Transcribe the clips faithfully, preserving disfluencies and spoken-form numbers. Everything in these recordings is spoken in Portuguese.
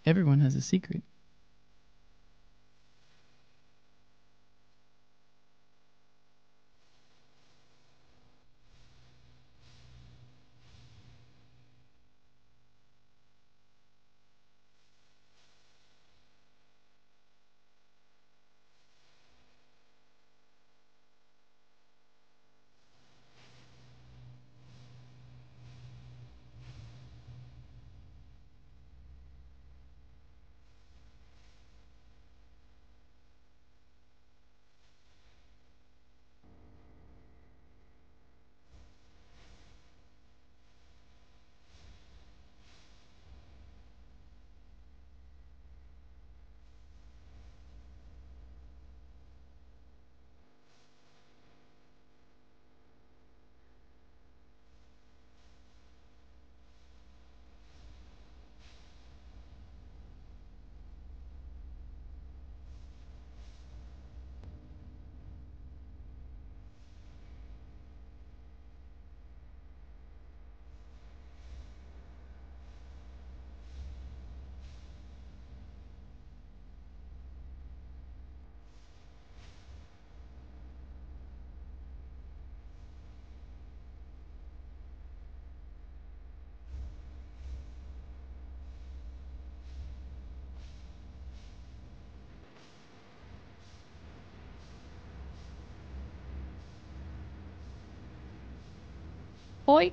Everyone has a secret. Oi.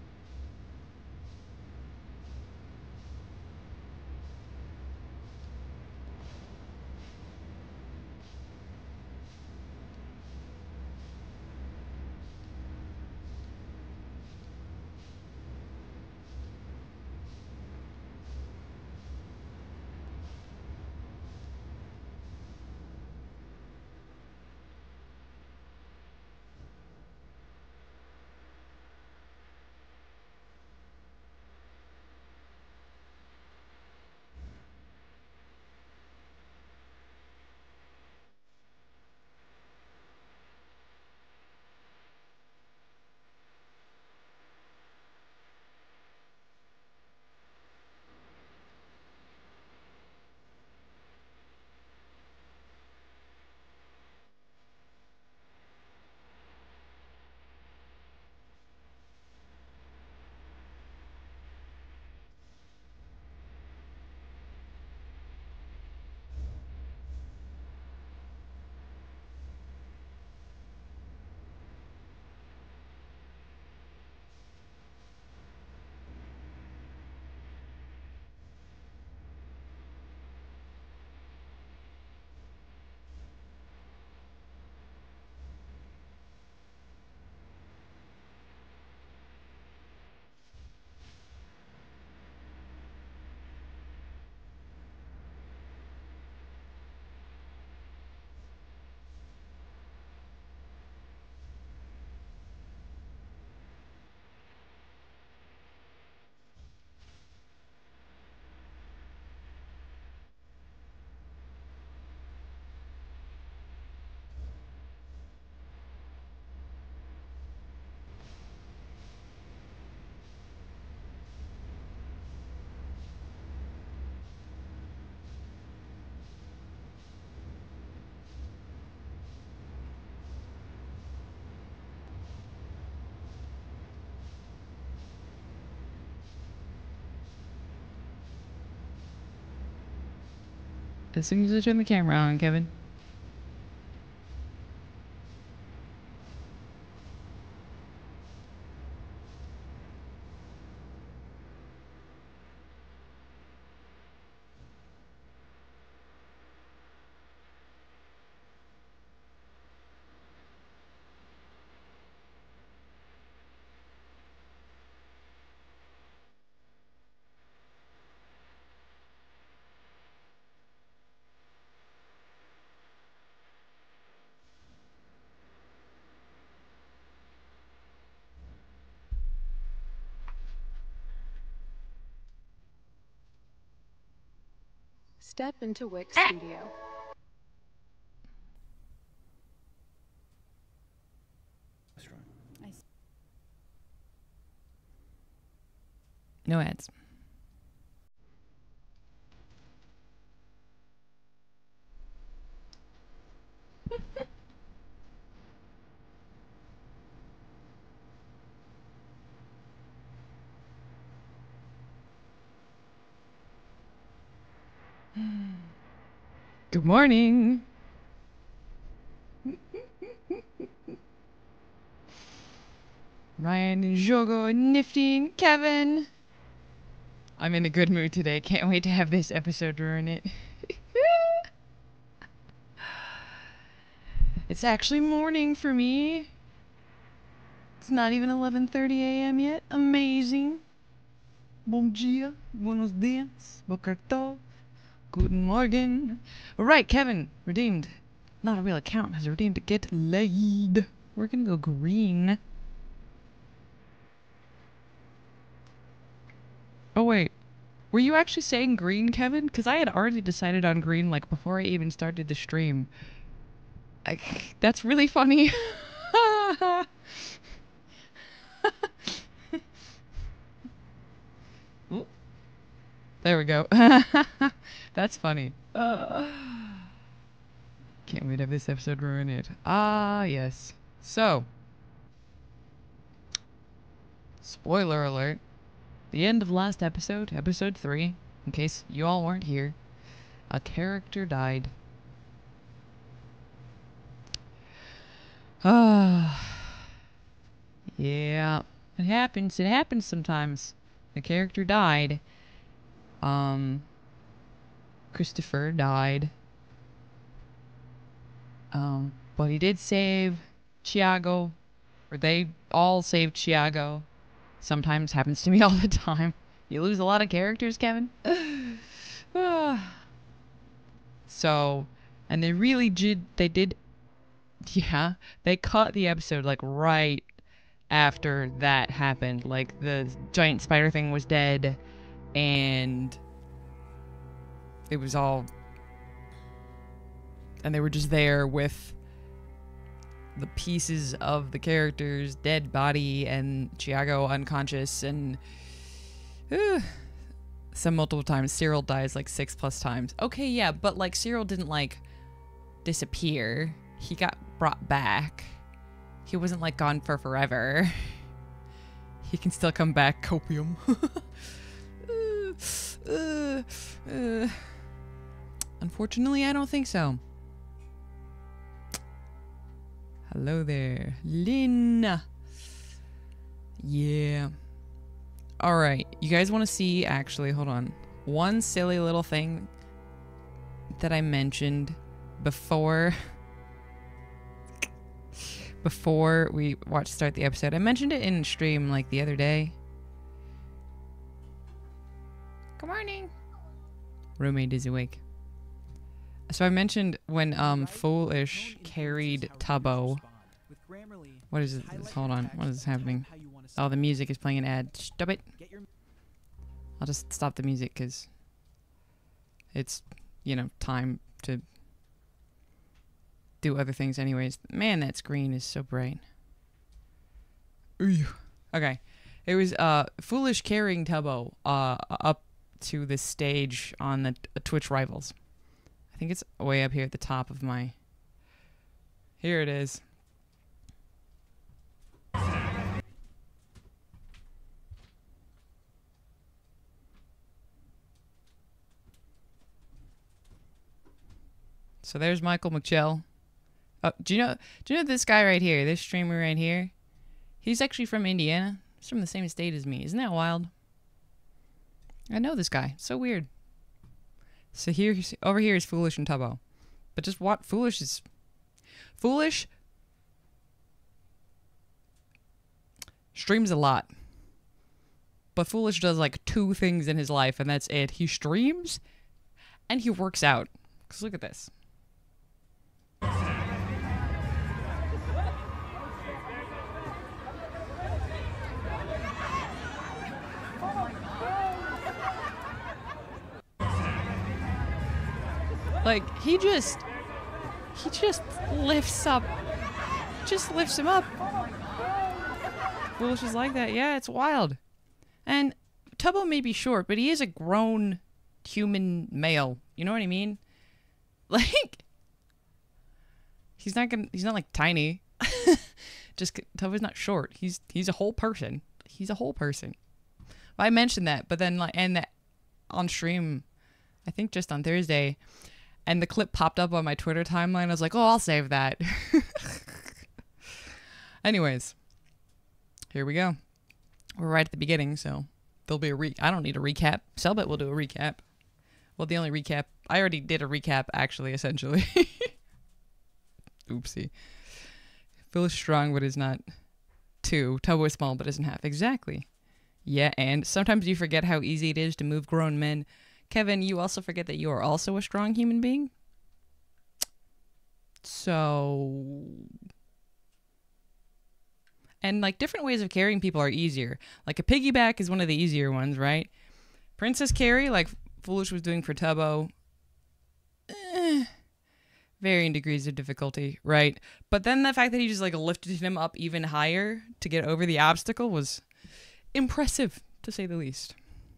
As soon as you turn the camera on, Kevin. Step into Wix Studio. No ads. Good morning. Ryan and Jogo and Nifty and Kevin. I'm in a good mood today. Can't wait to have this episode ruin it. It's actually morning for me. It's not even eleven thirty a m yet. Amazing. Bom dia. Buenos dias. Boker tov. Guten Morgen. Alright, Kevin. Redeemed. Not a real account. Has redeemed to get laid. We're gonna go green. Oh, wait. Were you actually saying green, Kevin? Because I had already decided on green, like, before I even started the stream. I, that's really funny. There we go. That's funny. Uh, can't wait to have this episode ruin it. Ah, yes. So, spoiler alert. The end of last episode, episode three, in case you all weren't here, a character died. Ah. Yeah. It happens. It happens sometimes. The character died. Um, Christopher died. Um, but he did save Thiago, or they all saved Thiago. Sometimes happens to me all the time. You lose a lot of characters, Kevin. So, and they really did, they did, yeah, they cut the episode like right after that happened. Like the giant spider thing was dead and it was all, and they were just there with the pieces of the character's dead body and Thiago unconscious, and uh, some multiple times. Cyril dies like six plus times. Okay, yeah, but like Cyril didn't like disappear. He got brought back. He wasn't like gone for forever. He can still come back. Copium. uh, uh, uh. Unfortunately, I don't think so. Hello there, Lynn. Yeah. All right, you guys want to see, actually, hold on. One silly little thing that I mentioned before before we watch start the episode. I mentioned it in stream like the other day. Good morning. Roommate is awake. So I mentioned when um Foolish carried Tubbo. What is it? Hold on. What is happening? Oh, the music is playing an ad. Stop it. I'll just stop the music because it's, you know, time to do other things anyways. Man, that screen is so bright. Okay. It was uh Foolish carrying Tubbo uh up to the stage on the uh, Twitch Rivals. I think it's way up here at the top of my... Here it is. So there's Michael McChell. Oh, do you know do you know this guy right here, this streamer right here? He's actually from Indiana. He's from the same state as me. Isn't that wild? I know this guy. So weird. So here, over here is Foolish and Tubbo. But just what? Foolish is... Foolish streams a lot. But Foolish does like two things in his life, and that's it. He streams, and he works out. Because look at this. Like, he just, he just lifts up, just lifts him up. Foolish is like that. Yeah, it's wild. And Tubbo may be short, but he is a grown human male. You know what I mean? Like, he's not gonna, he's not like tiny. Just, Tubbo's not short. He's, he's a whole person. He's a whole person. I mentioned that, but then like, and that on stream, I think just on Thursday, And the clip popped up on my Twitter timeline. I was like, oh, I'll save that. Anyways, here we go. We're right at the beginning, so there'll be a re- I don't need a recap. Selbit will do a recap. Well, the only recap... I already did a recap, actually, essentially. Oopsie. Phil is strong, but is not two. Tubbo is small, but isn't half. Exactly. Yeah, and sometimes you forget how easy it is to move grown men. Kevin, you also forget that you are also a strong human being? So... And, like, different ways of carrying people are easier. Like, a piggyback is one of the easier ones, right? Princess carry, like Foolish was doing for Tubbo, eh, varying degrees of difficulty, right? But then the fact that he just, like, lifted him up even higher to get over the obstacle was impressive, to say the least.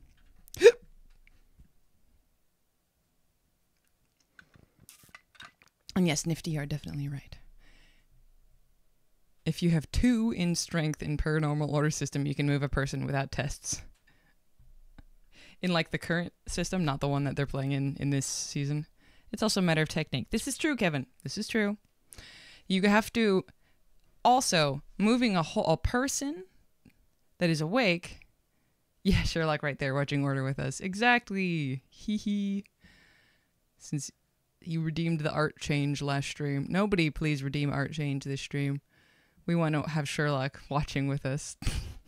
And yes, Nifty, you are definitely right. If you have two in strength in Paranormal Order system, you can move a person without tests. In, like, the current system, not the one that they're playing in in this season. It's also a matter of technique. This is true, Kevin. This is true. You have to... Also, moving a whole a person that is awake... Yeah, Sherlock right there watching Order with us. Exactly. Hee hee. Since you redeemed the art change last stream. Nobody please redeem art change this stream. We want to have Sherlock watching with us.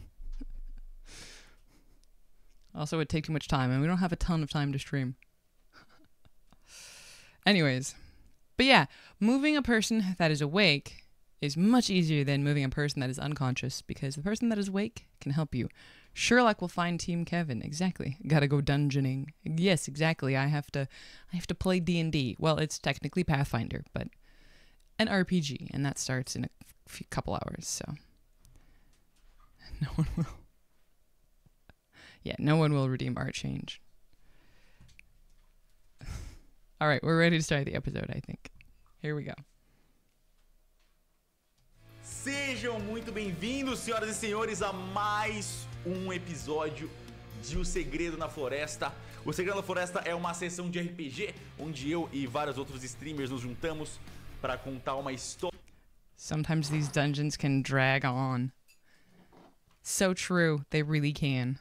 Also, it would take too much time, and we don't have a ton of time to stream. Anyways. But yeah, moving a person that is awake is much easier than moving a person that is unconscious, because the person that is awake can help you. Sherlock will find Team Kevin. Exactly. Gotta go dungeoning. Yes, exactly. I have to I have to play D and D. Well, it's technically Pathfinder, but an R P G, and that starts in a few couple hours, so no one will. Yeah, no one will redeem art change. All right, we're ready to start the episode, I think. Here we go. Sejam muito bem-vindos, senhoras e senhores, a mais um episódio de O Segredo na Floresta. O Segredo na Floresta é uma sessão de R P G onde eu e vários outros streamers nos juntamos para contar uma história. Sometimes these dungeons can drag on. So true, they really can.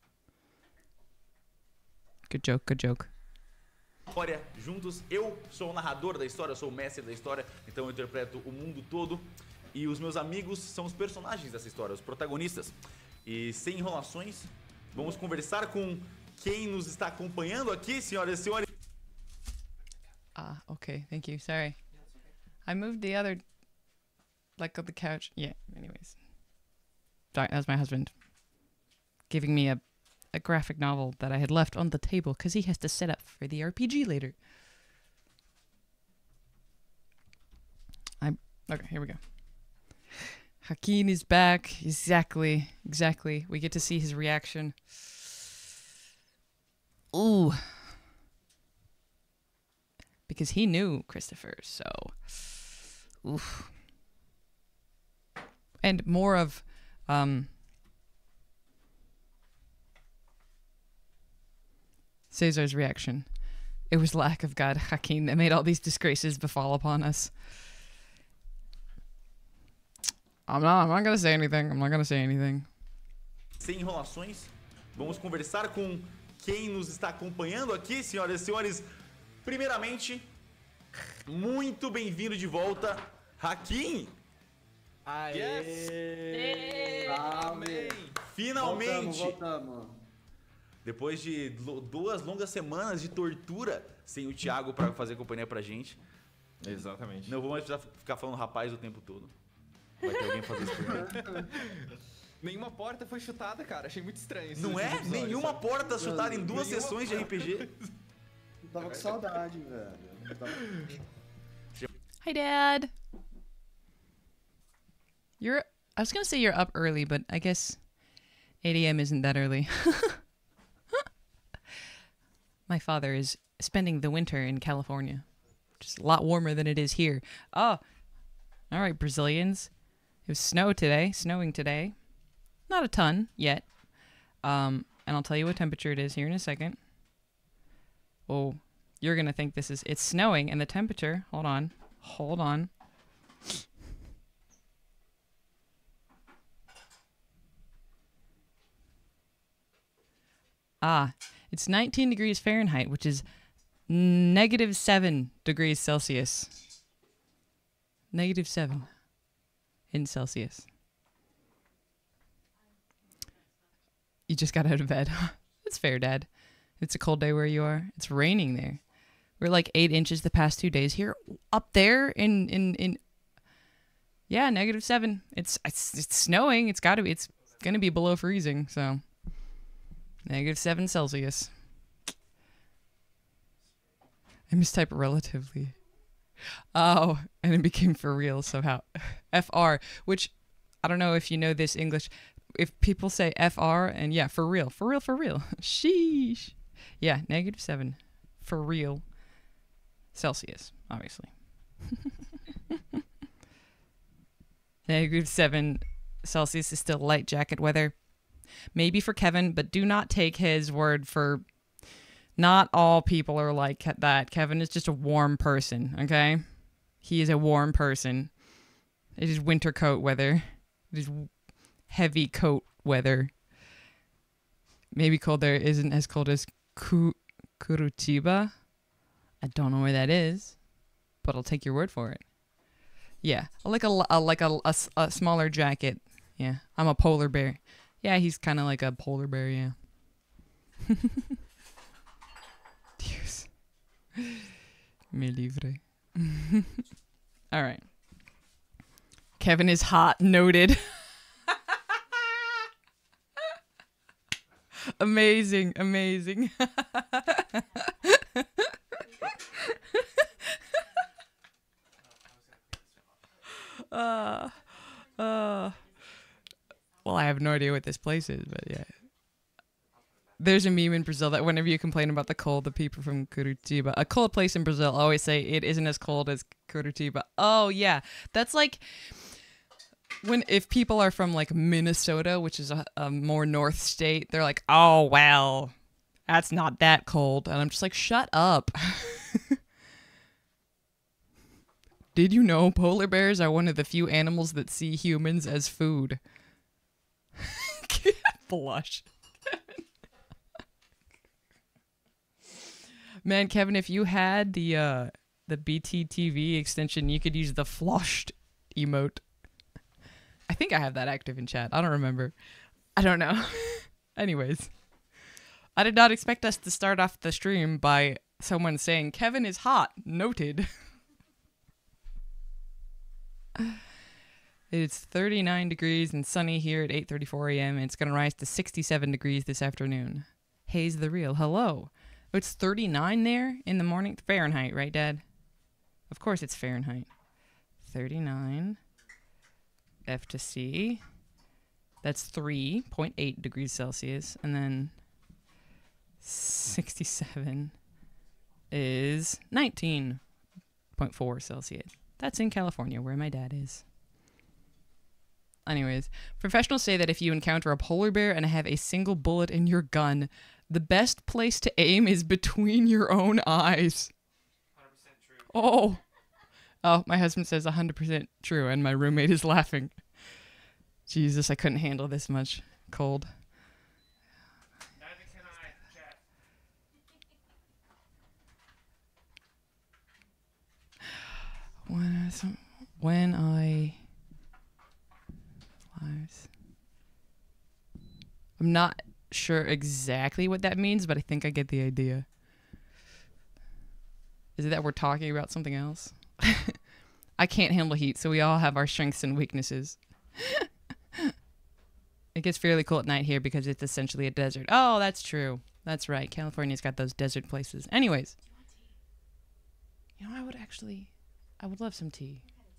Good joke, good joke. História juntos. Eu sou o narrador da história, eu sou o mestre da história, então eu interpreto o mundo todo. E os meus amigos são os personagens dessa história, os protagonistas. E sem enrolações, vamos conversar com quem nos está acompanhando aqui, senhoras e senhores. Ah, okay, thank you, sorry. I moved the other, like, on the couch. Yeah, anyways. Sorry, that was my husband giving me a, a graphic novel that I had left on the table because he has to set up for the R P G later. I Okay, here we go. Hakeem is back. Exactly. Exactly. We get to see his reaction. Ooh. Because he knew Christopher, so... Oof. And more of... Um, Caesar's reaction. It was lack of God, Hakeem, that made all these disgraces befall upon us. I'm not, I'm not gonna say anything. I'm not gonna say anything. Sem enrolações, vamos conversar com quem nos está acompanhando aqui, senhoras e senhores. Primeiramente, muito bem-vindo de volta, Hakeem. Aê! Yes! Amém! Finalmente! Voltamos, voltamos. Depois de duas longas semanas de tortura sem o Thiago para fazer companhia pra gente. Exatamente. Não vou mais precisar ficar falando rapaz o tempo todo. Vai ter alguém fazer isso por mim. Nenhuma porta foi chutada, cara. Achei muito estranho isso. Não é? Episódio, Nenhuma sabe? porta chutada em duas Nenhuma sessões de R P G. Eu tava com saudade, velho. Eu tava... Hi, Dad. You're... I was gonna say you're up early, but I guess eight a m isn't that early. My father is spending the winter in California, which is a lot warmer than it is here. Oh, all right, Brazilians. It was snow today, snowing today. Not a ton yet. Um, and I'll tell you what temperature it is here in a second. Oh, you're gonna think this is it's snowing, and the temperature. Hold on, hold on. Ah, it's nineteen degrees Fahrenheit, which is negative seven degrees Celsius. Negative seven in Celsius. You just got out of bed. That's fair, Dad. It's a cold day where you are. It's raining there. We're like eight inches the past two days here. Up there in in in. Yeah, negative seven. It's it's it's snowing. It's got to be. It's gonna be below freezing. So. Negative seven Celsius. I mistyped relatively. Oh, and it became for real somehow. F R, which I don't know if you know this English. If people say F R and yeah, for real, for real, for real. Sheesh. Yeah, negative seven. For real. Celsius, obviously. Negative seven Celsius is still light jacket weather. Maybe for Kevin, but do not take his word for... Not all people are like that. Kevin is just a warm person, okay? He is a warm person. It is winter coat weather. It is heavy coat weather. Maybe cold there isn't as cold as Ku- Curitiba. I don't know where that is, but I'll take your word for it. Yeah, I like a, a like a, a, a smaller jacket. Yeah, I'm a polar bear. Yeah, he's kind of like a polar bear, yeah. Dios. Me libre. All right. Kevin is hot, noted. Amazing, amazing. uh, uh. Well, I have no idea what this place is, but yeah. There's a meme in Brazil that whenever you complain about the cold, the people from Curitiba, a cold place in Brazil, always say it isn't as cold as Curitiba. Oh, yeah. That's like when if people are from like Minnesota, which is a, a more north state, they're like, oh, well, that's not that cold. And I'm just like, shut up. Did you know polar bears are one of the few animals that see humans as food? Blush. Man, Kevin, if you had the uh, the B T T V extension, you could use the floshed emote. I think I have that active in chat. I don't remember. I don't know. Anyways, I did not expect us to start off the stream by someone saying, Kevin is hot. Noted. It's thirty-nine degrees and sunny here at eight thirty-four a m and it's going to rise to sixty-seven degrees this afternoon. Hayes the Real, hello. Oh, it's thirty-nine there in the morning? Fahrenheit, right, Dad? Of course it's Fahrenheit. thirty-nine. F to C. That's three point eight degrees Celsius. And then sixty-seven is nineteen point four Celsius. That's in California, where my dad is. Anyways, professionals say that if you encounter a polar bear and have a single bullet in your gun, the best place to aim is between your own eyes. one hundred percent true. Oh. Oh, my husband says one hundred percent true, and my roommate is laughing. Jesus, I couldn't handle this much cold. Neither can I, chat. When I, when I lives. I'm not sure exactly what that means, but I think I get the idea. Is it that we're talking about something else? I can't handle heat, so we all have our strengths and weaknesses. It gets fairly cool at night here because it's essentially a desert. Oh, that's true. That's right. California's got those desert places. Anyways. You know, I would actually... I would love some tea.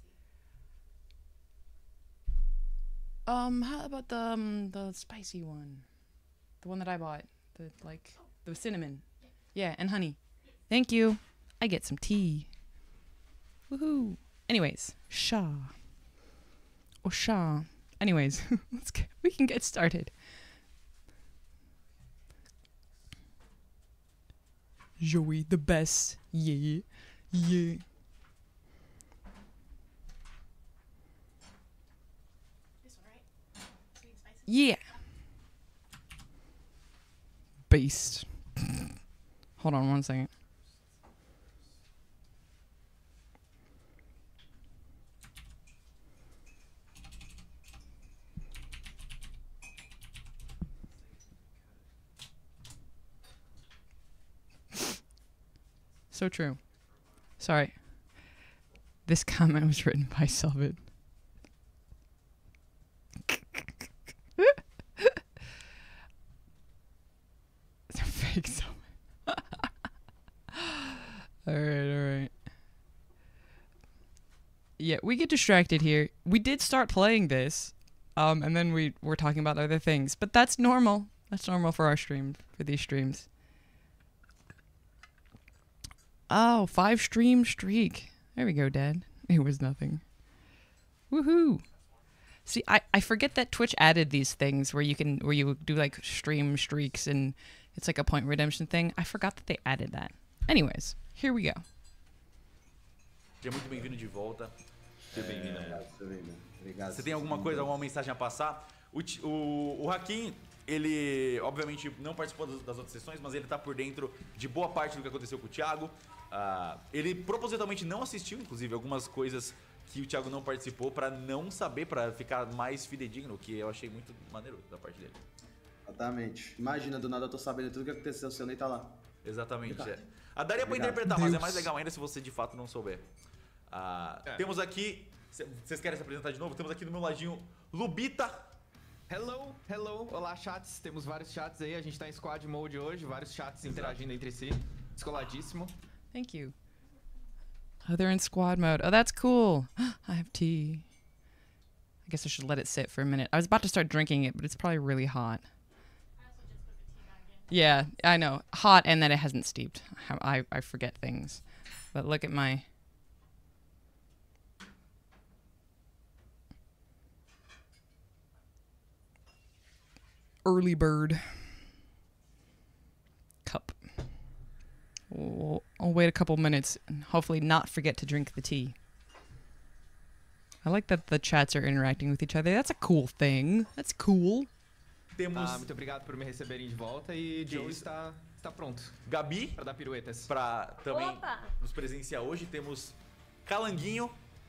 Um, how about the um, the spicy one? The one that I bought. The, like, the cinnamon. Yeah, and honey. Thank you. I get some tea. Woohoo. Anyways, Sha. Or Sha. Anyways, let's get, we can get started. Joey, the best. Yeah. Yeah. Yeah. Beast. Hold on one second. So true. Sorry. This comment was written by Selvin. Fake Selvin. Alright, alright. Yeah, we get distracted here. We did start playing this, um, and then we were talking about other things. But that's normal. That's normal for our stream, for these streams. Oh, five stream streak. There we go, Dad. It was nothing. Woohoo! See, I, I forget that Twitch added these things where you can where you do like stream streaks and it's like a point redemption thing. I forgot that they added that. Anyways, here we go. Seja muito bem-vindo de volta. Seja bem-vindo. Obrigado. Você tem alguma coisa, alguma mensagem a passar? O, Ti- o, o Hakim, ele obviamente não participou das, das outras sessões, mas ele tá por dentro de boa parte do que aconteceu com o Thiago. Ah, ele propositalmente não assistiu, inclusive, algumas coisas que o Thiago não participou pra não saber, pra ficar mais fidedigno, que eu achei muito maneiro da parte dele. Exatamente. Imagina, do nada eu tô sabendo tudo o que aconteceu, o seu nem tá lá. Exatamente. Obrigado. É. Ah, daria pra Obrigado. interpretar, mas é Deus. mais legal ainda se você de fato não souber. Ah, É. Temos aqui, c- vocês querem se apresentar de novo? Temos aqui do meu ladinho Lubita. Hello, hello, olá chats, temos vários chats aí, a gente tá em squad mode hoje, vários chats interagindo entre si, descoladíssimo. Thank you. Oh, they're in squad mode. Oh, that's cool. I have tea. I guess I should let it sit for a minute. I was about to start drinking it, but it's probably really hot. Yeah, I know. Hot and that it hasn't steeped. I, I, I forget things. But look at my... early bird cup. We'll, I'll wait a couple minutes and hopefully not forget to drink the tea. I like that the chats are interacting with each other. That's a cool thing. That's cool. Temos Ah, muito obrigado por me receberem de volta e Joe isso. está, está pronto Gabi para dar piruetas. pra também Opa! nos presenciar hoje. Temos Calanguinho.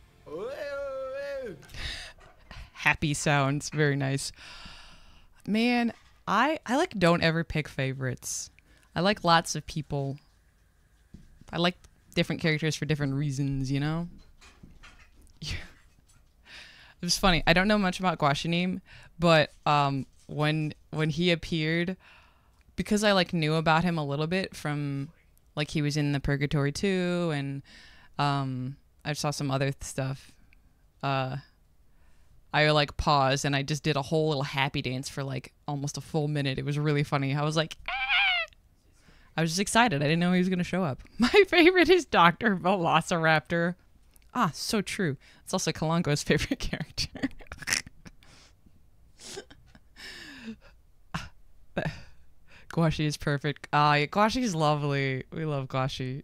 Happy sounds. Very nice. Man, I I like don't ever pick favorites. I like lots of people. I like different characters for different reasons, you know? It was funny. I don't know much about Guaxinim, but um when when he appeared, because I like knew about him a little bit from like he was in the Purgatory two and um I saw some other stuff. Uh I like paused and I just did a whole little happy dance for like almost a full minute. It was really funny. I was like, ah! I was just excited. I didn't know he was going to show up. My favorite is Doctor Velociraptor. Ah, so true. It's also Kalango's favorite character. Guashi is perfect. Ah, yeah, Guashi is lovely. We love Guashi.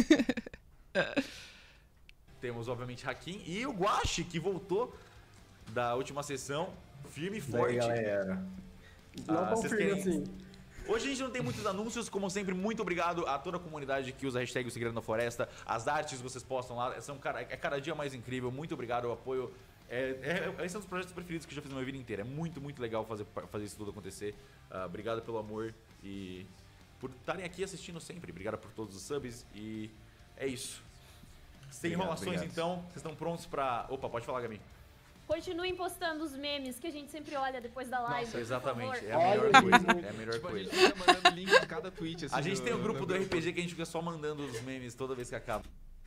Temos, obviamente, Hakim e o Guaxi, que voltou da última sessão, firme e Daí, forte. galera. Não Ah, vocês confirme querem- assim. Hoje a gente não tem muitos anúncios, como sempre, muito obrigado a toda a comunidade que usa a hashtag O Segredo na Floresta. As artes que vocês postam lá são cara, é cada dia mais incrível. Muito obrigado, o apoio. É, é, esse é um dos projetos preferidos que eu já fiz na minha vida inteira. É muito, muito legal fazer, fazer isso tudo acontecer. Ah, obrigado pelo amor e por estarem aqui assistindo sempre. Obrigado por todos os subs e é isso. Sem Obrigado, enrolações, obrigado. então. Vocês estão prontos pra... Opa, pode falar, Gabi. Continuem postando os memes que a gente sempre olha depois da live. Nossa, por exatamente. favor. É a Olha melhor isso. coisa. É a melhor Tipo, a coisa. gente fica mandando link de cada tweet assim. A gente no- tem um grupo no do R P G que a gente fica só mandando os memes toda vez que acaba.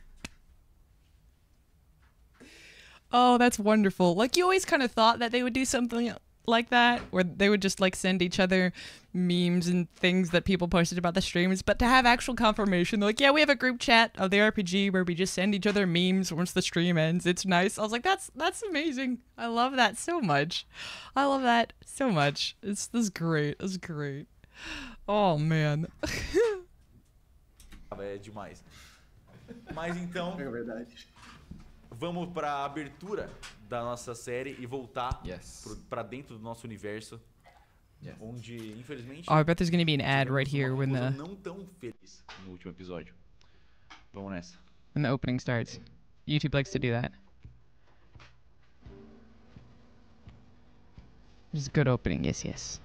Oh, that's wonderful. Like, you always kind of thought that they would do something like that, where they would just, like, send each other memes and things that people posted about the streams, but to have actual confirmation, they're like, yeah, we have a group chat of the R P G where we just send each other memes once the stream ends. It's nice. I was like, that's that's amazing. I love that so much. I love that so much. It's this is great. It's great. Oh, man. é demais. Mas então, É verdade. vamos pra abertura da nossa série e voltar Yes. pro, pra dentro do nosso universo. Yes. Onde, infelizmente, Oh, I bet there's gonna be an ad tivemos right here uma when conclusão the não tão feliz no último episódio. Vamos nessa. when the opening starts. YouTube likes to do that. It's a good opening, yes, yes.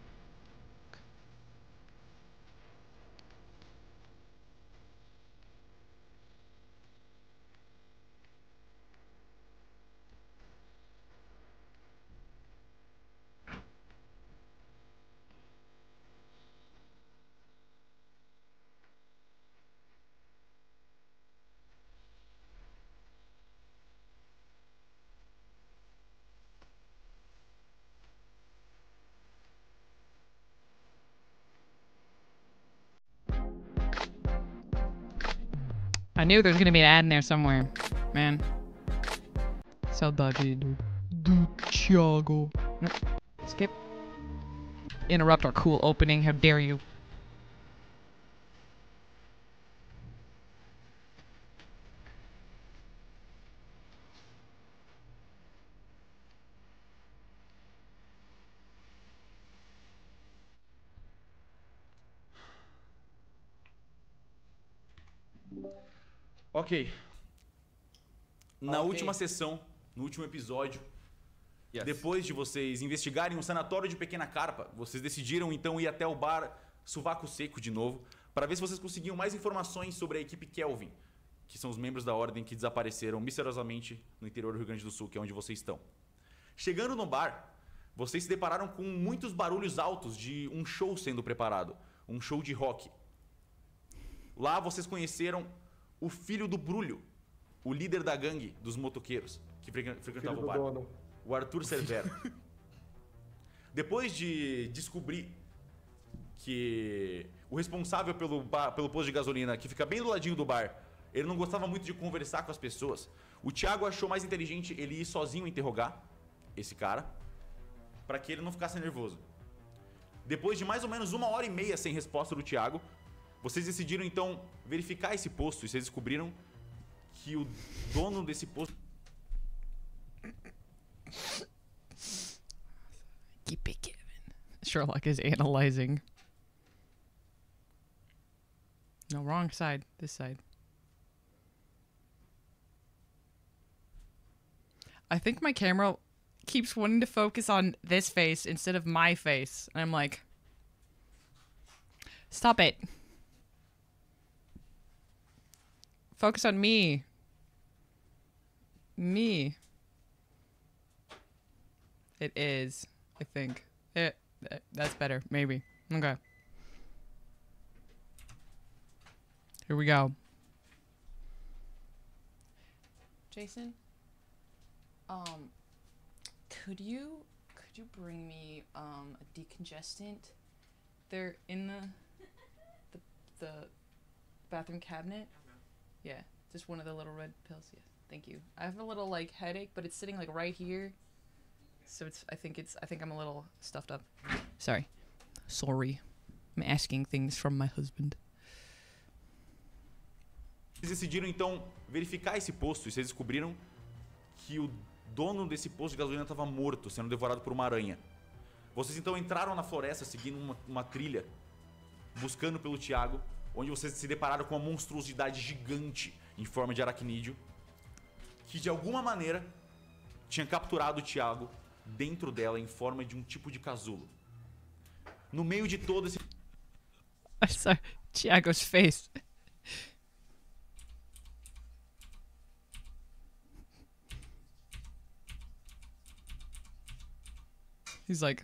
I knew there was gonna be an ad in there somewhere, man. Saudade do, do Thiago. Nope. Skip. Interrupt our cool opening. How dare you? Ok. Na Ok. última sessão, no último episódio, Yes. depois de vocês investigarem o sanatório de Pequena Carpa, vocês decidiram então ir até o bar Sovaco Seco de novo, para ver se vocês conseguiam mais informações sobre a equipe Kelvin, que são os membros da ordem que desapareceram misteriosamente no interior do Rio Grande do Sul, que é onde vocês estão. Chegando no bar, vocês se depararam com muitos barulhos altos de um show sendo preparado, um show de rock. Lá vocês conheceram o filho do Brulho, o líder da gangue dos motoqueiros, que frequen- frequentava o bar. O Arthur Severo. Depois de descobrir que o responsável pelo, ba- pelo posto de gasolina, que fica bem do ladinho do bar, ele não gostava muito de conversar com as pessoas, o Thiago achou mais inteligente ele ir sozinho interrogar esse cara, para que ele não ficasse nervoso. Depois de mais ou menos uma hora e meia sem resposta do Thiago, vocês decidiram então verificar esse posto e vocês descobriram que o dono desse posto... Keep it, Kevin. Sherlock is analyzing. No, wrong side. This side. I think my camera keeps wanting to focus on this face instead of my face. And I'm like, stop it. Focus on me. Me. It is, I think. It, it that's better, maybe. Okay. Here we go. Jason, um, could you could you bring me um a decongestant? They're in the the the bathroom cabinet. Yeah, just one of the little red pills. Yeah, thank you. I have a little like headache, but it's sitting like right here. So it's I think it's I think I'm a little stuffed up. Sorry. Sorry. I'm asking things from my husband. Vocês decidiram então verificar esse posto e vocês descobriram que o dono desse posto de gasolina estava morto, sendo devorado por uma aranha. Vocês então entraram na floresta seguindo uma, uma trilha, buscando pelo Thiago, onde vocês se depararam com uma monstruosidade gigante em forma de aracnídeo, que de alguma maneira tinha capturado o Thiago dentro dela em forma de um tipo de casulo. No meio de todo esse... I saw Tiago's face. He's like...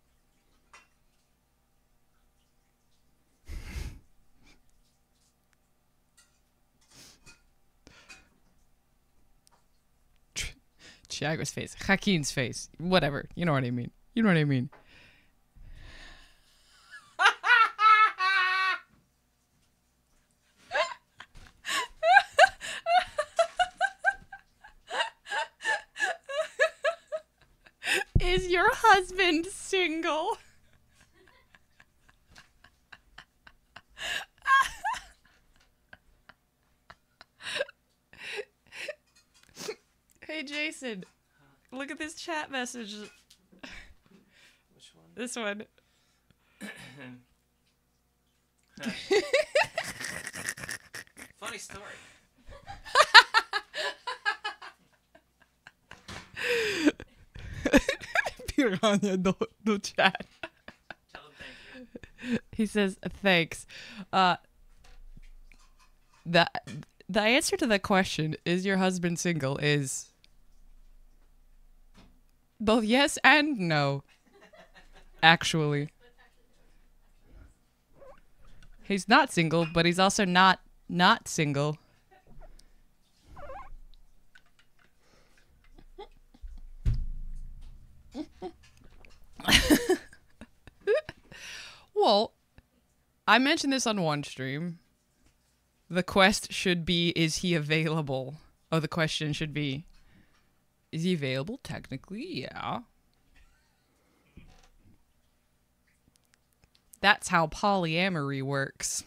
Tiago's face. Joaquin's face. Whatever. You know what I mean. You know what I mean. Is your husband single? Hey, Jason. Look at this chat message. Which one? This one. Funny story. Piranha do, do chat. Tell him thank you. He says thanks. Uh, the the answer to the question, is your husband single, is both yes and no. Actually, he's not single, but he's also not not single. Well, I mentioned this on one stream. The quest should be, is he available? Oh, the question should be, is he available? Technically, yeah. That's how polyamory works.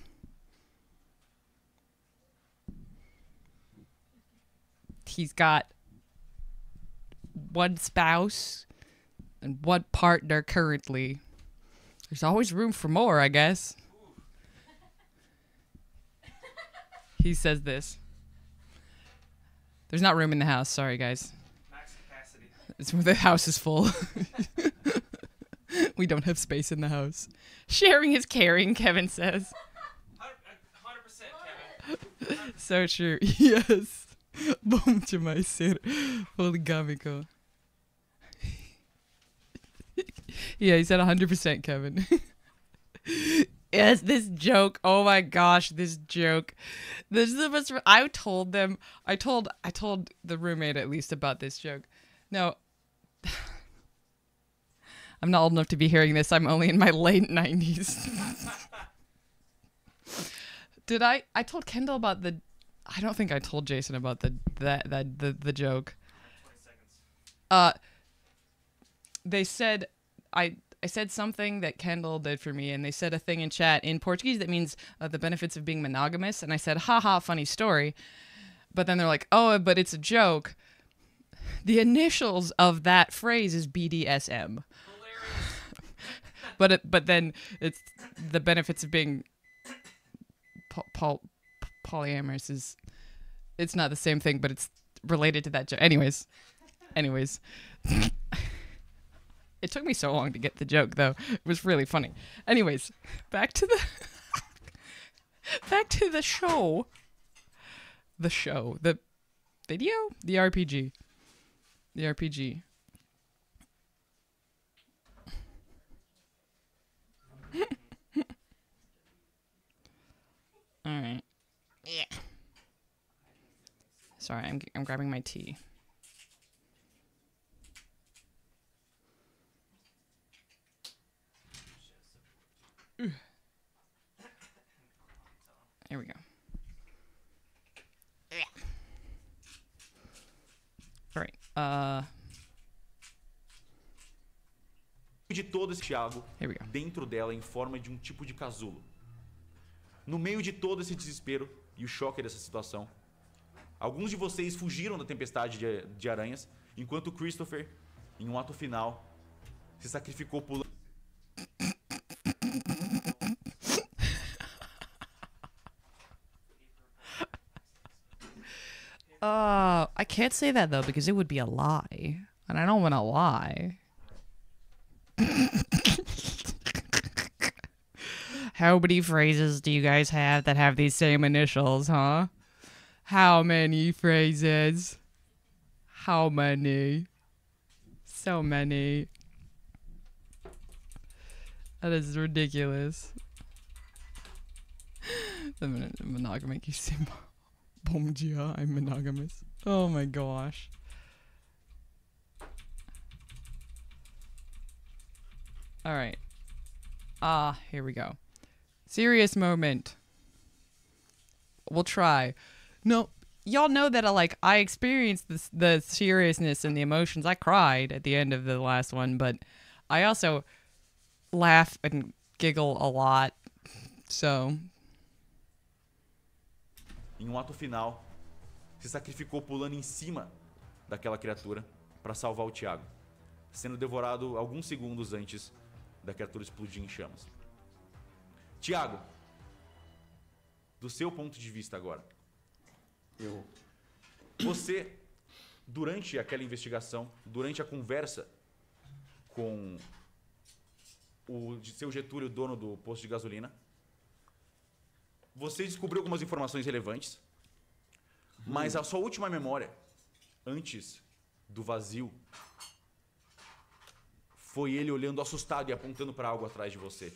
He's got one spouse and one partner currently. There's always room for more, I guess. He says this. There's not room in the house. Sorry, guys. Max capacity. It's, the house is full. We don't have space in the house. Sharing is caring, Kevin says. one hundred percent, Kevin. So true. Yes. Bom demais ser poligâmico. Yeah, he said one hundred percent, Kevin. Yes, this joke. Oh my gosh, this joke. This is the most. I told them. I told. I told the roommate at least about this joke. No, I'm not old enough to be hearing this. I'm only in my late nineties. Did I? I told Kendall about the. I don't think I told Jason about the that that the the joke. twenty seconds. Uh. They said I. I said something that Kendall did for me, and they said a thing in chat in Portuguese that means uh, the benefits of being monogamous, and I said, haha, funny story. But then they're like, oh, but it's a joke. The initials of that phrase is B D S M. Hilarious. But it, but then it's the benefits of being po- pol- polyamorous is, it's not the same thing, but it's related to that joke. Anyways, anyways. It took me so long to get the joke, though. It was really funny. Anyways, back to the back to the show. The show, the video, the R P G, the R P G. All right. Yeah. Sorry, I'm I'm grabbing my tea. Here we go. All right. Uh. De todo esse Thiago Here we go. dentro dela em forma de um tipo de casulo. No meio de todo esse desespero e o choque dessa situação, alguns de vocês fugiram da tempestade de, de aranhas, enquanto Christopher, em um ato final, se sacrificou pulando. Uh, I can't say that though because it would be a lie, and I don't want to lie. How many phrases do you guys have that have these same initials, huh? How many phrases? How many? So many. That is ridiculous. The mon- monogamy keeps saying, Bom dia, I'm monogamous. Oh my gosh. Alright. Ah, here we go. Serious moment. We'll try. No, y'all know that I like I experienced this, the seriousness and the emotions. I cried at the end of the last one, but I also laugh and giggle a lot. So, Em um ato final, se sacrificou pulando em cima daquela criatura para salvar o Thiago, sendo devorado alguns segundos antes da criatura explodir em chamas. Thiago, do seu ponto de vista agora, Eu. você, durante aquela investigação, durante a conversa com o seu Getúlio, dono do posto de gasolina, você descobriu algumas informações relevantes, mas a sua última memória, antes do vazio, foi ele olhando assustado e apontando para algo atrás de você.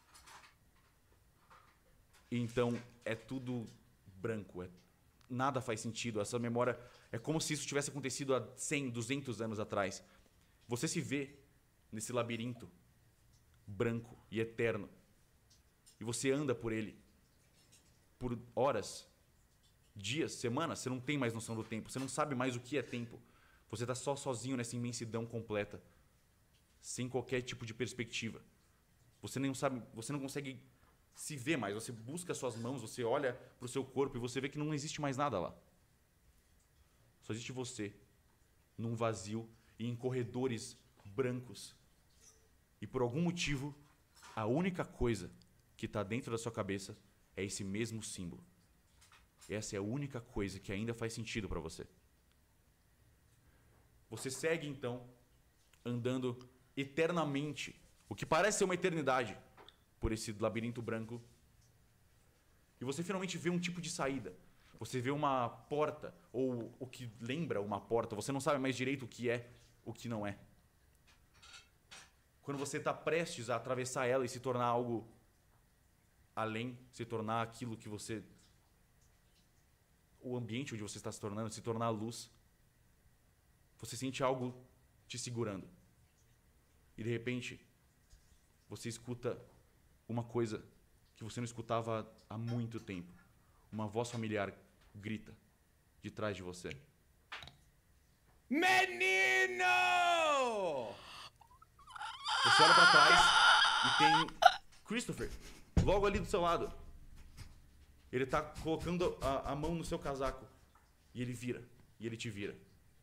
Então, é tudo branco, é, nada faz sentido. Essa memória é como se isso tivesse acontecido há cem, duzentos anos atrás. Você se vê nesse labirinto branco e eterno. E você anda por ele por horas, dias, semanas. Você não tem mais noção do tempo. Você não sabe mais o que é tempo. Você está só sozinho nessa imensidão completa, sem qualquer tipo de perspectiva. Você não sabe, você não consegue se ver mais. Você busca suas mãos, você olha para o seu corpo e você vê que não existe mais nada lá. Só existe você, num vazio e em corredores brancos. E por algum motivo, a única coisa que está dentro da sua cabeça é esse mesmo símbolo. Essa é a única coisa que ainda faz sentido para você. Você segue, então, andando eternamente, o que parece ser uma eternidade, por esse labirinto branco. E você finalmente vê um tipo de saída. Você vê uma porta, ou o que lembra uma porta. Você não sabe mais direito o que é, o que não é. Quando você está prestes a atravessar ela e se tornar algo além, se tornar aquilo que você... o ambiente onde você está se tornando, se tornar a luz, você sente algo te segurando. E de repente, você escuta uma coisa que você não escutava há muito tempo. Uma voz familiar grita de trás de você. Menino! Você olha pra trás e tem Christopher logo ali do seu lado. Ele tá colocando a, a mão no seu casaco. E ele vira. E ele te vira.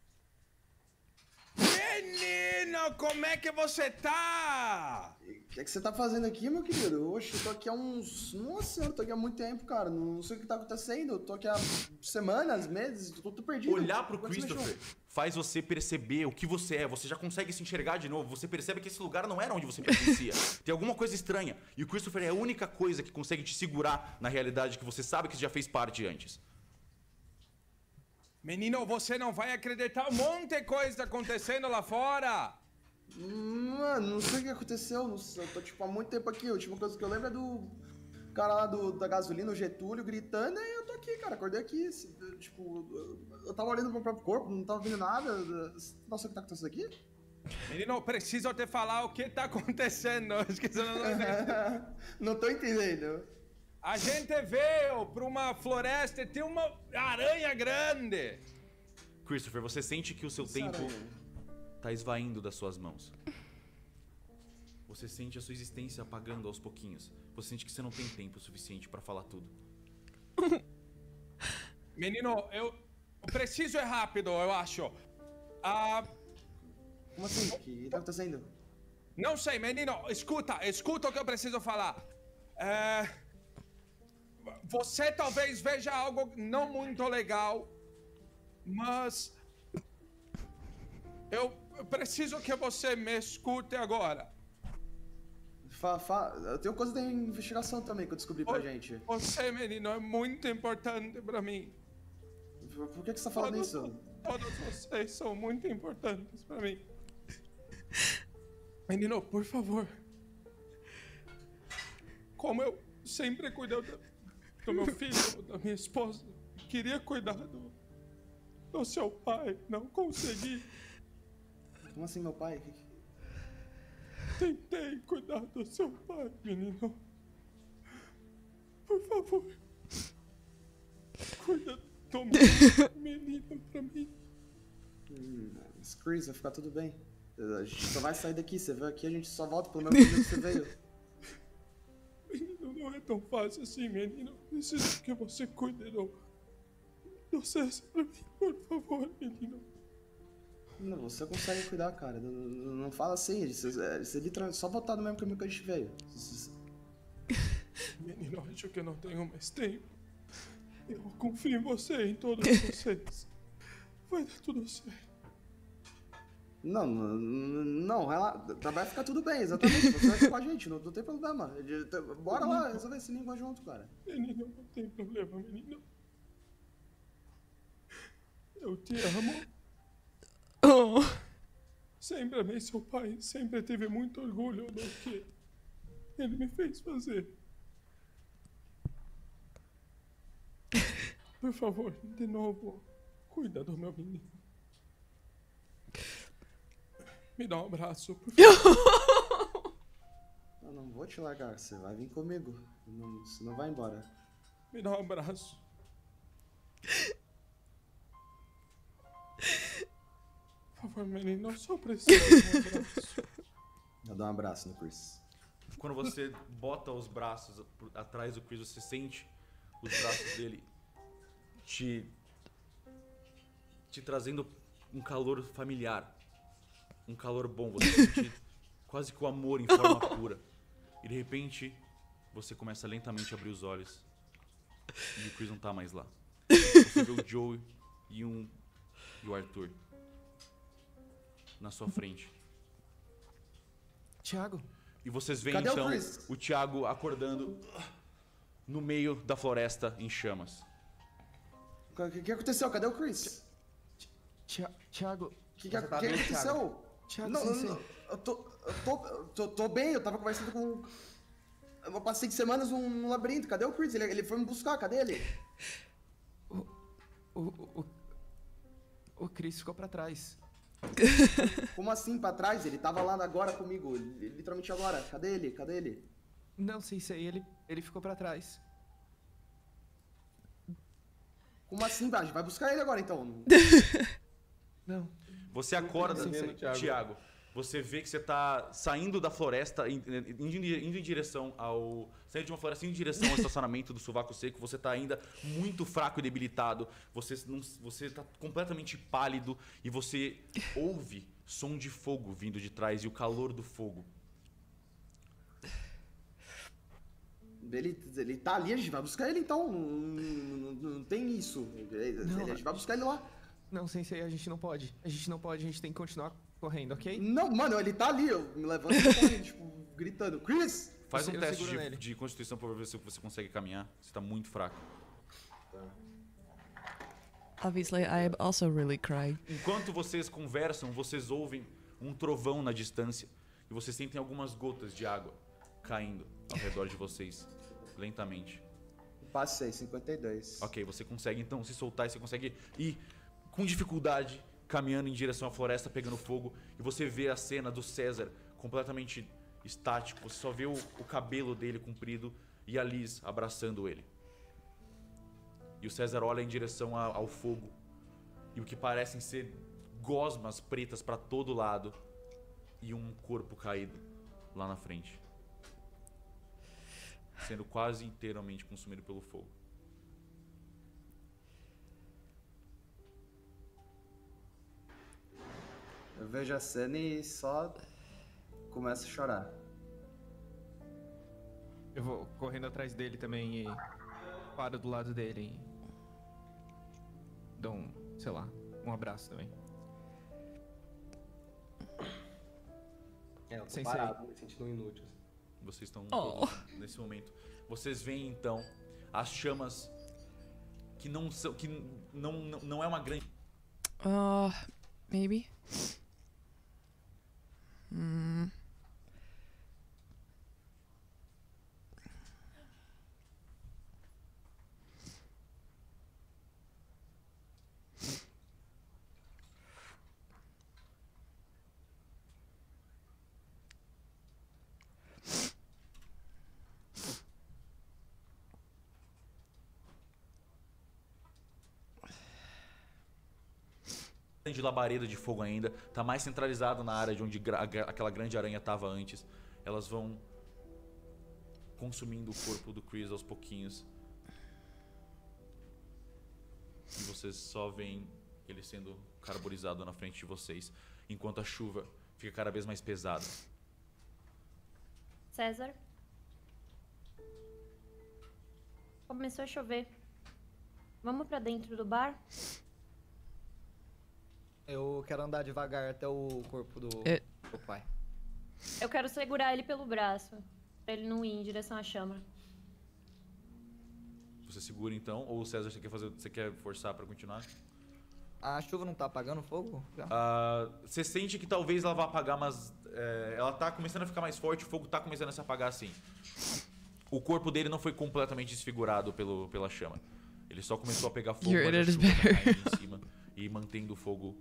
Menino, como é que você tá? O que é que você tá fazendo aqui, meu querido? Oxe, eu tô aqui há uns... Nossa senhora, eu tô aqui há muito tempo, cara. Não sei o que tá acontecendo. Eu tô aqui há semanas, meses, tô tudo perdido. Olhar pro Quando você Christopher mexeu? faz você perceber o que você é. Você já consegue se enxergar de novo. Você percebe que esse lugar não era onde você pertencia. Tem alguma coisa estranha. E o Christopher é a única coisa que consegue te segurar na realidade que você sabe que já fez parte antes. Menino, você não vai acreditar. Um monte de coisa acontecendo lá fora. Mano, não sei o que aconteceu. Não sei, eu tô tipo há muito tempo aqui. A última coisa que eu lembro é do cara lá do, da gasolina, o Getúlio, gritando. E eu tô aqui, cara. Acordei aqui. Tipo, eu tava olhando pro meu próprio corpo, não tava vendo nada. Nossa, o que tá acontecendo aqui? Menino, preciso te falar o que tá acontecendo. Esqueci o nome. Não tô entendendo. A gente veio pra uma floresta e tem uma aranha grande. Christopher, você sente que o seu tempo tá esvaindo das suas mãos. Você sente a sua existência apagando aos pouquinhos. Você sente que você não tem tempo suficiente pra falar tudo. Menino, eu preciso ir rápido, eu acho. Ah, Como assim? O que tá acontecendo? não sei, menino, escuta, escuta o que eu preciso falar. É, você talvez veja algo não muito legal, mas eu preciso que você me escute agora. Fa, fa... Eu tenho coisa da investigação também que eu descobri pra gente. Você, menino, é muito importante pra mim. Por que, que você tá falando Todos, isso? todos vocês são muito importantes pra mim. Menino, por favor. Como eu sempre cuidei do, do meu filho, da minha esposa, queria cuidar do, do seu pai, não consegui. Como assim, meu pai? Que que- Tentei cuidar do seu pai, menino. Por favor. Cuida do meu menino pra mim. Hum, mas Chris, vai ficar tudo bem. A gente só vai sair daqui, você veio aqui, a gente só volta pelo mesmo caminho que você veio. Menino, não é tão fácil assim, menino. Preciso que você cuide do, do César pra mim, por favor, menino. Não, você consegue cuidar, cara. Não, não, não fala assim. Você, você literalmente só voltar no mesmo caminho que a gente veio. Menino, acho que eu não tenho mais tempo. Eu confio em você, em todos vocês. Vai dar tudo certo. Não, não, não, rela- vai ficar tudo bem, exatamente. Você vai ficar com a gente, não, não tem problema. Bora lá resolver esse língua junto, cara. Menino, não tem problema, menino. Eu te amo. Oh. Sempre amei seu pai, sempre tive muito orgulho do que ele me fez fazer. Por favor, de novo, cuida do meu menino. Me dá um abraço, por favor. Eu não vou te largar, você vai vir comigo. Não, você não vai embora. Me dá um abraço. Por favor, menino, eu só preciso de um abraço. Eu dou um abraço no Chris. Quando você bota os braços por- atrás do Chris, você sente os braços dele te, te trazendo um calor familiar. Um calor bom. Você sente quase que o amor em forma pura. E de repente, você começa lentamente a abrir os olhos. E o Chris não tá mais lá. Você vê o Joey e, um, e o Arthur na sua frente. Thiago, E vocês veem Cadê o então Chris? o Thiago acordando no meio da floresta em chamas. O que, que aconteceu? Cadê o Chris? Thi- Thiago, O que, que, Você tá que bem, aconteceu? Thiago não, Sensei. não, eu tô, eu tô, eu tô, tô bem, eu tava conversando com... Eu passei de semanas num, num labirinto, cadê o Chris? Ele, ele foi me buscar, cadê ele? o, o, o Chris ficou pra trás. Como assim, pra trás? Ele tava lá agora comigo, li- literalmente agora. Cadê ele? Cadê ele? Não, Sensei, ele, ele ficou pra trás. Como assim, a gente vai buscar ele agora, então? Não. Você acorda, Sim, sim, Thiago. Thiago. Você vê que você tá saindo da floresta, indo, indo- indo em direção ao... Saindo de uma floresta indo em direção ao estacionamento do Sovaco Seco. Você tá ainda muito fraco e debilitado. Você, não, você tá completamente pálido e você ouve som de fogo vindo de trás e o calor do fogo. Ele, ele tá ali, a gente vai buscar ele então. Não, não, não- não tem isso. Ele- Não, a gente vai buscar ele lá. Não, Sensei, a gente não pode. A gente não pode, a gente tem que continuar correndo, ok? Não, mano, ele tá ali. Eu me levanto e tô correndo, tipo, gritando: Chris! Faz Eu um se- eu teste seguro de, nele. de constituição pra ver se você consegue caminhar. Você tá muito fraco. Obviously, I am also really crying. Enquanto vocês conversam, vocês ouvem um trovão na distância e vocês sentem algumas gotas de água caindo ao redor de vocês, lentamente. Passei, cinquenta e dois. Ok, você consegue então se soltar e você consegue ir com dificuldade caminhando em direção à floresta pegando fogo e você vê a cena do César completamente estático. Você só vê o, o cabelo dele comprido e a Liz abraçando ele. E o César olha em direção a- ao fogo e o que parecem ser gosmas pretas pra todo lado e um corpo caído lá na frente, sendo quase inteiramente consumido pelo fogo. Eu vejo a cena e só começo a chorar. Eu vou correndo atrás dele também e paro do lado dele e dou um, sei lá, um abraço também. É, eu tô Sensei. parado, me sentindo inútil. Vocês estão Oh. todos nesse momento. Vocês veem então as chamas que não são, que não, não, não é uma grande. Uh, maybe. Hmm. de labareda de fogo ainda, tá mais centralizado na área de onde gra- gra- aquela grande aranha estava antes. Elas vão consumindo o corpo do Chris aos pouquinhos. E vocês só veem ele sendo carbonizado na frente de vocês, enquanto a chuva fica cada vez mais pesada. César. Começou a chover. Vamos pra dentro do bar? Eu quero andar devagar até o corpo do, É. do pai. Eu quero segurar ele pelo braço, pra ele não ir em direção à chama. Você segura então, ou o César, você quer, fazer, você quer forçar pra continuar? A chuva não tá apagando fogo? Já? Ah, você sente que talvez ela vá apagar, mas é, ela tá começando a ficar mais forte, o fogo tá começando a se apagar assim. O corpo dele não foi completamente desfigurado pelo, pela chama. Ele só começou a pegar fogo, Your mas a edit is chuva tá better. caindo em cima e mantendo o fogo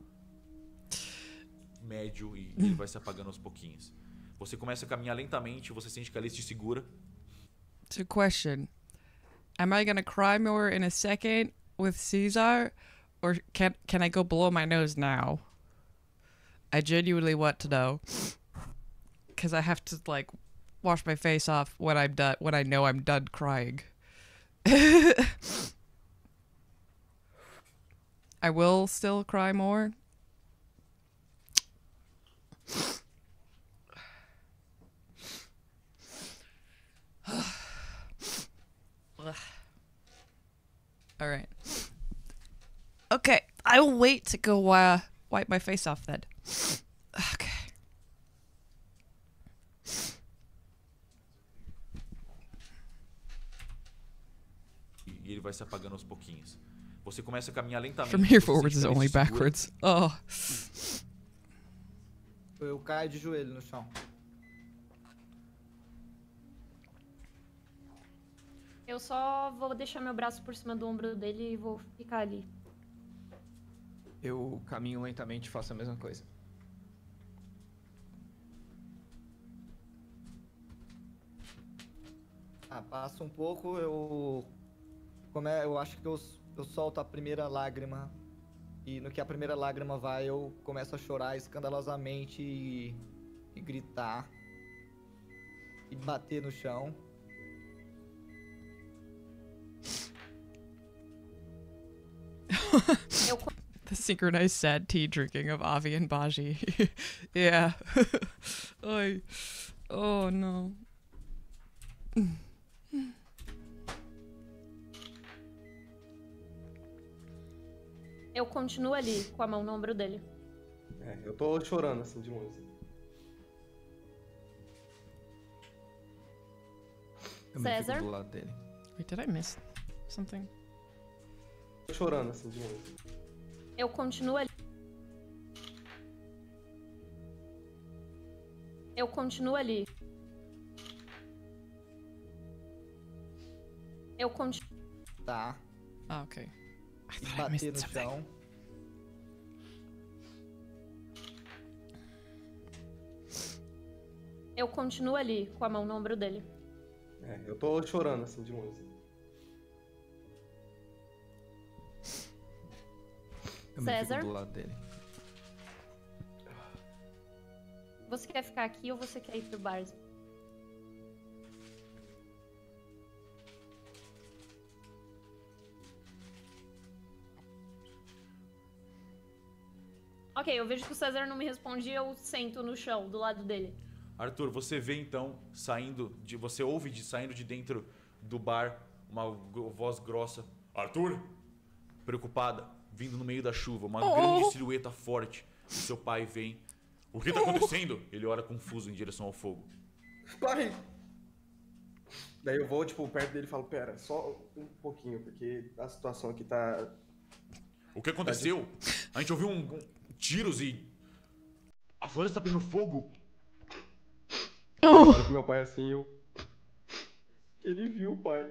médio e ele vai se apagando aos pouquinhos. Você começa a caminhar lentamente, você sente que a Alice te segura. So, question: am I gonna cry more in a second with Caesar, or can can I go blow my nose now? I genuinely want to know, because I have to like wash my face off when I'm done when I know I'm done crying. I will still cry more. All right. Okay, I will wait to go uh, wipe my face off then. Okay. E ele vai se apagando aos pouquinhos. Você começa a caminhar lentamente. From here você forwards sente is que a only Alice te segura. backwards. Oh. Eu caio de joelho no chão. Eu só vou deixar meu braço por cima do ombro dele e vou ficar ali. Eu caminho lentamente e faço a mesma coisa. Ah, passa um pouco, eu. Como é, eu acho que eu, eu solto a primeira lágrima. E no que a primeira lágrima vai, eu começo a chorar escandalosamente e, e gritar. E bater no chão. Eu co- The synchronized sad tea drinking of Avi and Baji. Yeah. Oy. Oh no. eu continuo ali, com a mão no ombro dele. É, eu tô chorando assim de longe. Eu me César? fico do lado dele. Wait, did I miss something? Tô chorando assim de longe. Eu continuo ali. Eu continuo ali. Eu continuo. Tá. Oh, okay. I E thought I missed bater no something. chão. Eu continuo ali, com a mão no ombro dele. É, eu tô chorando assim de longe. Eu me César? fico do lado dele. Você quer ficar aqui ou você quer ir pro bar? Ok, eu vejo que o César não me responde e eu sento no chão, do lado dele. Arthur, você vê então saindo de, você ouve de saindo de dentro do bar uma gro- voz grossa. Arthur, preocupada, vindo no meio da chuva, uma Oh. grande silhueta forte. O seu pai vem. O que tá acontecendo? Ele olha confuso em direção ao fogo. Pai! Daí eu vou, tipo, perto dele e falo, pera, só um pouquinho, porque a situação aqui tá... O que aconteceu? A gente ouviu um, um- tiros e a floresta tá pegando fogo. Eu olho pro meu pai assim, eu... Ele viu o pai.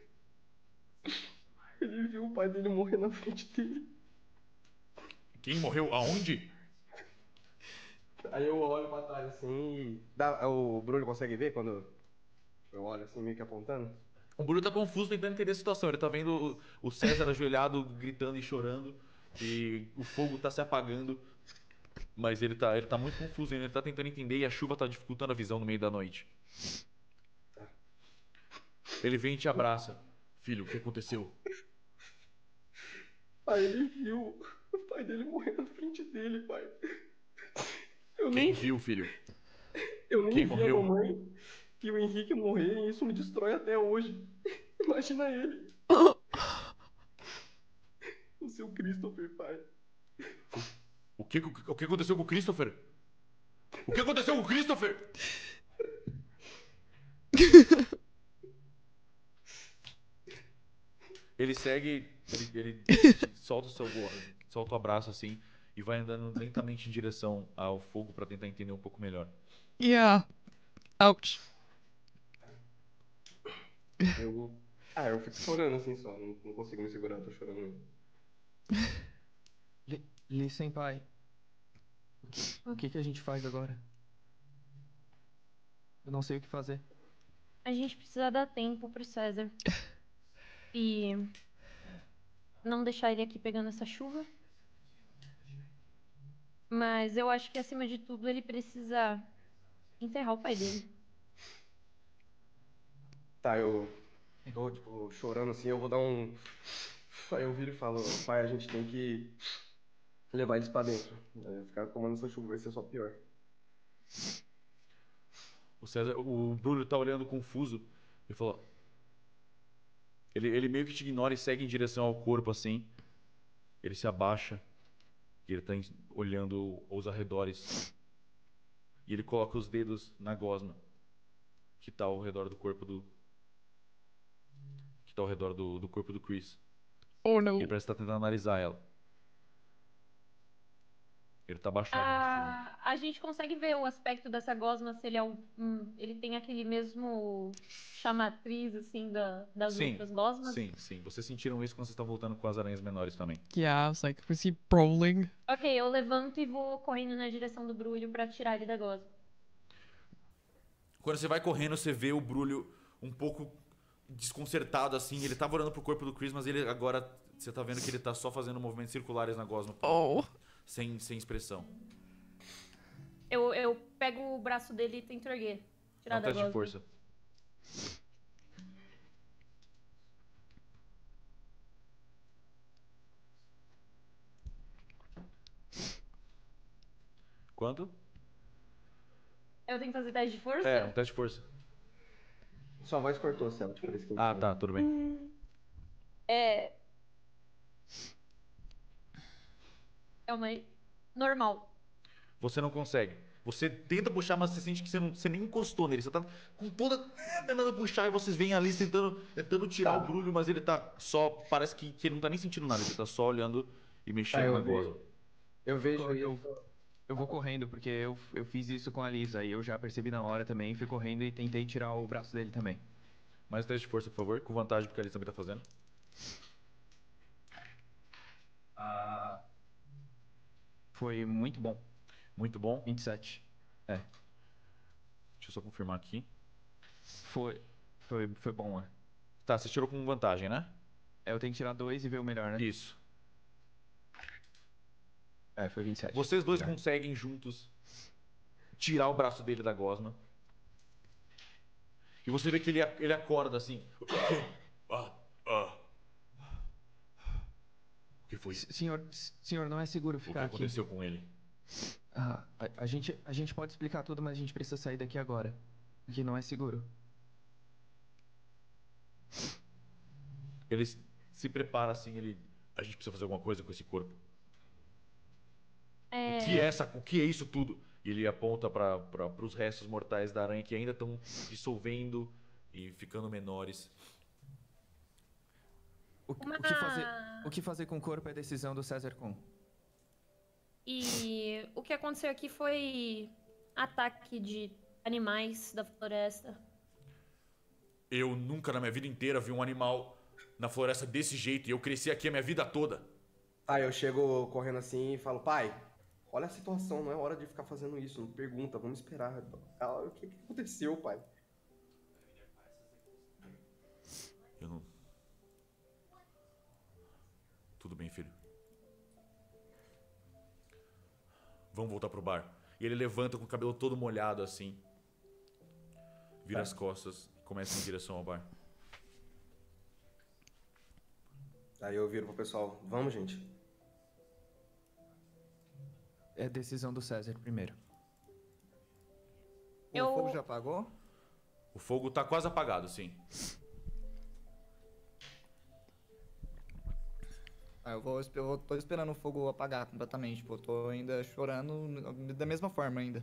Ele viu o pai dele morrer na frente dele. Quem morreu aonde? Aí eu olho pra trás assim e... Dá, o Bruno consegue ver quando eu olho assim, meio que apontando? O Bruno tá confuso tentando entender a situação. Ele tá vendo o o César ajoelhado, gritando e chorando. E o fogo tá se apagando. Mas ele tá, ele tá muito confuso ainda. Ele tá tentando entender e a chuva tá dificultando a visão no meio da noite. Ele vem e te abraça. Filho, o que aconteceu? Aí ele viu O pai dele morreu na frente dele, pai. Eu Quem nem, viu, filho? eu nem Quem vi morreu? a mamãe e o Henrique morrer e isso me destrói até hoje. Imagina ele. O seu Christopher, pai. O que, o que aconteceu com o Christopher? O que aconteceu com o Christopher? Ele segue, ele, ele solta o seu solta o abraço assim e vai andando lentamente em direção ao fogo pra tentar entender um pouco melhor. Yeah. Ouch. Eu. Ah, eu fico chorando assim só. Não, não consigo me segurar, tô chorando mesmo. Lee Senpai. O que, o que que a gente faz agora? Eu não sei o que fazer. A gente precisa dar tempo pro César. E não deixar ele aqui pegando essa chuva. Mas eu acho que acima de tudo ele precisa enterrar o pai dele. Tá, eu tô, tipo, chorando assim, eu vou dar um. Aí eu viro e falo, pai, a gente tem que levar eles pra dentro. Aí ficar tomando essa chuva vai ser só pior. O César, o Bruno tá olhando confuso e falou: ele, ele meio que te ignora e segue em direção ao corpo assim. Ele se abaixa e ele tá em- olhando os arredores. E ele coloca os dedos na gosma que tá ao redor do corpo do que tá ao redor do, do corpo do Chris. Oh, não. Ele parece estar tentando analisar ela. Ele tá abaixado. Ah, a gente consegue ver o aspecto dessa gosma, se ele é um, um- ele tem aquele mesmo chamatriz, assim, da, das Sim, outras gosmas. sim, sim. Vocês sentiram isso quando vocês estão voltando com as aranhas menores também. Yeah, I was like, was he brawling? Ok, eu levanto e vou correndo na direção do brulho pra tirar ele da gosma. Quando você vai correndo, você vê o Brulho um pouco desconcertado assim. Ele tava olhando pro corpo do Chris, mas ele agora você tá vendo que ele tá só fazendo movimentos circulares na gosma. Oh. Sem, sem expressão. Eu, eu pego o braço dele e tento erguer. Tirar Dá um da teste de gosma. força. Quanto? Eu tenho que fazer teste de força? É, um teste de força. Sua voz cortou, Celso, por isso que Ah, tá, tudo bem. É. Calma aí. Normal. Você não consegue. Você tenta puxar, mas você sente que você, não, você nem encostou nele. Você tá com toda. é, tentando puxar e vocês veem ali tentando, tentando tirar Tá. o Brulho, mas ele tá só. Parece que, que ele não tá nem sentindo nada. Ele tá só olhando e Tá, mexendo na eu gosma. vejo. Eu vejo Eu, isso. eu, eu vou correndo, porque eu, eu fiz isso com a Lisa e eu já percebi na hora também. Fui correndo e tentei tirar o braço dele também. Mais um teste de força, por favor. Com vantagem, porque a Alice também tá fazendo. Ah, foi muito bom. Muito bom. vinte e sete. É. Deixa eu só confirmar aqui. Foi, foi, foi bom, né? Tá, você tirou com vantagem, né? É, eu tenho que tirar dois e ver o melhor, né? Isso. É, foi vinte e sete. Vocês dois Melhor. conseguem juntos tirar o braço dele da gosma. E você vê que ele, ele acorda assim. Ah, ah. O que foi? S- Senhor, s- senhor, não é seguro O que ficar aqui. aconteceu com ele? Ah, a, a gente, a gente pode explicar tudo, mas a gente precisa sair daqui agora. Aqui não é seguro. Ele s- se prepara assim, ele. A gente precisa fazer alguma coisa com esse corpo. É. O que é essa? O que é isso tudo? E ele aponta para os restos mortais da aranha que ainda estão dissolvendo e ficando menores. O, que- Uma- o que fazer, o que fazer com o corpo é decisão do César Con. E o que aconteceu aqui foi ataque de animais da floresta. Eu nunca na minha vida inteira vi um animal na floresta desse jeito e eu cresci aqui a minha vida toda. Aí eu chego correndo assim e falo, pai, olha a situação, não é hora de ficar fazendo isso, não pergunta, vamos esperar. Ela, o que, que aconteceu, pai? Eu não. Tudo bem, filho. Vamos voltar pro bar. E ele levanta com o cabelo todo molhado assim. Vira as costas e começa em direção ao bar. Aí eu viro pro pessoal, vamos, gente. É decisão do César primeiro. O Eu- fogo já apagou? O fogo tá quase apagado, sim. Ah, eu, vou, espe- eu tô esperando o fogo apagar completamente. Tipo, eu tô ainda chorando da mesma forma ainda.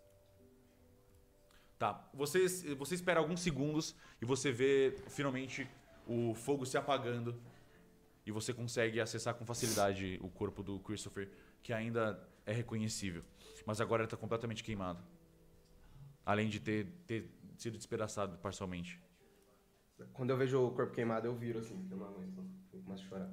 Tá. Você, você espera alguns segundos e você vê finalmente o fogo se apagando. E você consegue acessar com facilidade o corpo do Christopher, que ainda é reconhecível. Mas agora ele tá completamente queimado. Além de ter, ter sido despedaçado parcialmente. Quando eu vejo o corpo queimado, eu viro assim, porque eu não aguento. Eu começo a chorar.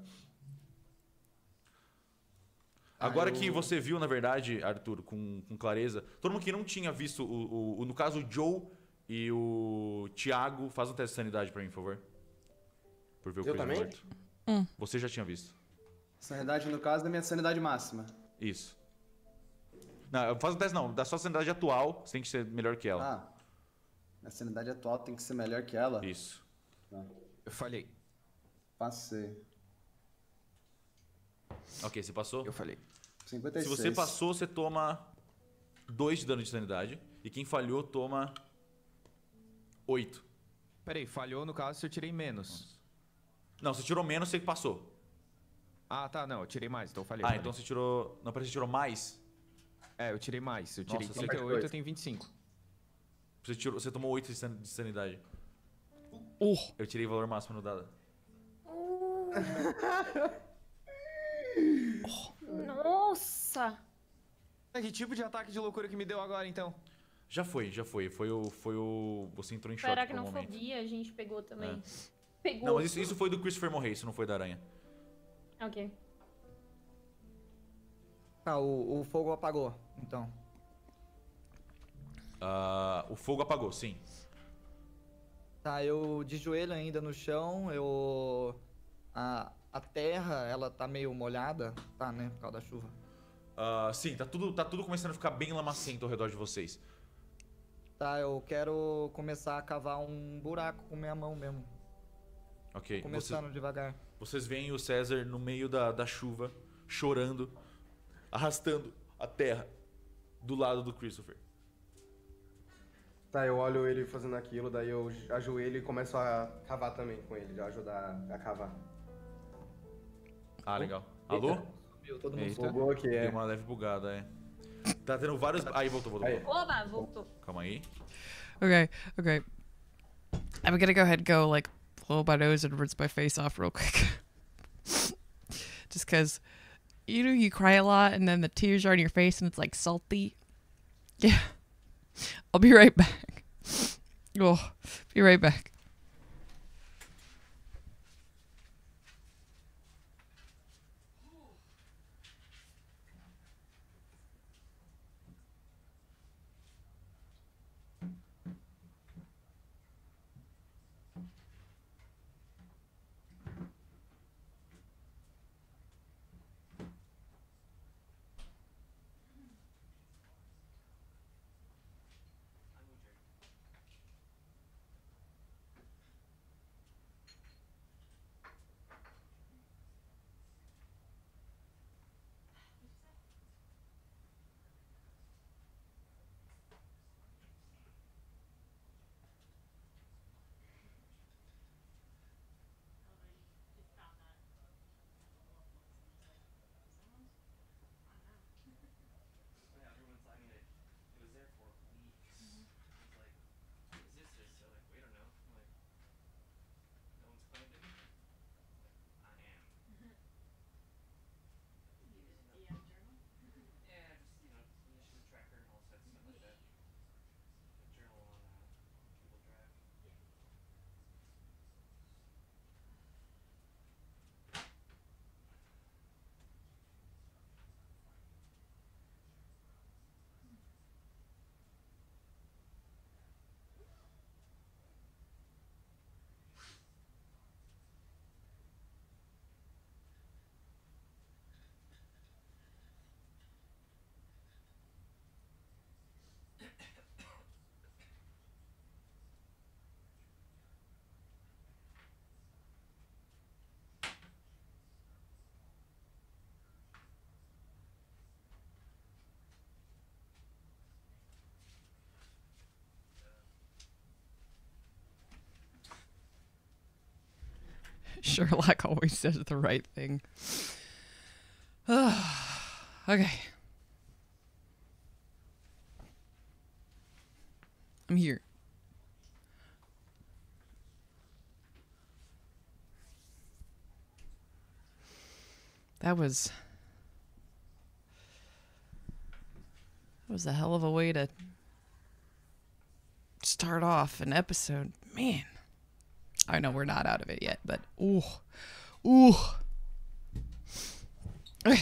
Agora Ah, eu- que você viu, na verdade, Arthur, com, com clareza, todo mundo que não tinha visto, o, o- o- no caso o Joe e o Thiago, faz um teste de sanidade pra mim, por favor. Por ver o Eu Chris também? morto. Hum. Você já tinha visto. Sanidade, no caso, da minha sanidade máxima. Isso. Não, faz um teste não, da sua sanidade atual, você tem que ser melhor que ela. Ah, minha sanidade atual tem que ser melhor que ela? Isso. Tá. Eu falhei. Passei. Ok, você passou? Eu falhei. cinquenta e Se seis. você passou, você toma dois de dano de sanidade. E quem falhou toma oito. Peraí, falhou no caso se eu tirei menos. Não, você tirou menos, você passou. Ah, tá, não, eu tirei mais, então eu falhei. Ah, falei. então você tirou... Não, parece que você tirou mais. É, eu tirei mais. Eu tirei Nossa, trinta e você- oito, eu tenho vinte e cinco. Você, tirou, você tomou oito de san- de sanidade. Oh. Eu tirei o valor máximo no dado. Nossa! É, que tipo de ataque de loucura que me deu agora, então? Já foi, já foi. Foi o... Foi o... Você entrou em choque Foi por um momento. aracnofobia, a gente pegou também. É. Pegou. Não, mas isso, isso foi do Christopher morrer, isso não foi da aranha. Ok. Ah, o, o fogo apagou, então. Ah, o fogo apagou, sim. Tá, eu de joelho ainda no chão, eu... A, a terra, ela tá meio molhada, tá, né, por causa da chuva. Ah, sim, tá tudo, tá tudo começando a ficar bem lamacento ao redor de vocês. Tá, eu quero começar a cavar um buraco com minha mão mesmo. Ok. Começando Vocês, devagar. vocês veem o César no meio da, da chuva, chorando, arrastando a terra do lado do Christopher. Tá, eu olho ele fazendo aquilo, daí eu ajoelho e começo a cavar também com ele, já ajudar a cavar. Ah, legal. Alô? Subiu, todo mundo Eita. subiu. Bugou aqui, é. Deu uma leve bugada, é. Tá tendo vários... Aí, voltou, voltou, Aí. voltou. Oba, voltou. Calma aí. Okay, okay. I'm gonna go ahead and go like blow my nose and rinse my face off real quick. Just cause, you know, you cry a lot and then the tears are on your face and it's like salty. Yeah. I'll be right back. Oh, be right back. Sherlock always says the right thing. Okay. I'm here. That was... That was a hell of a way to start off an episode. Man. I know we're not out of it yet, but ooh. Ooh. Okay.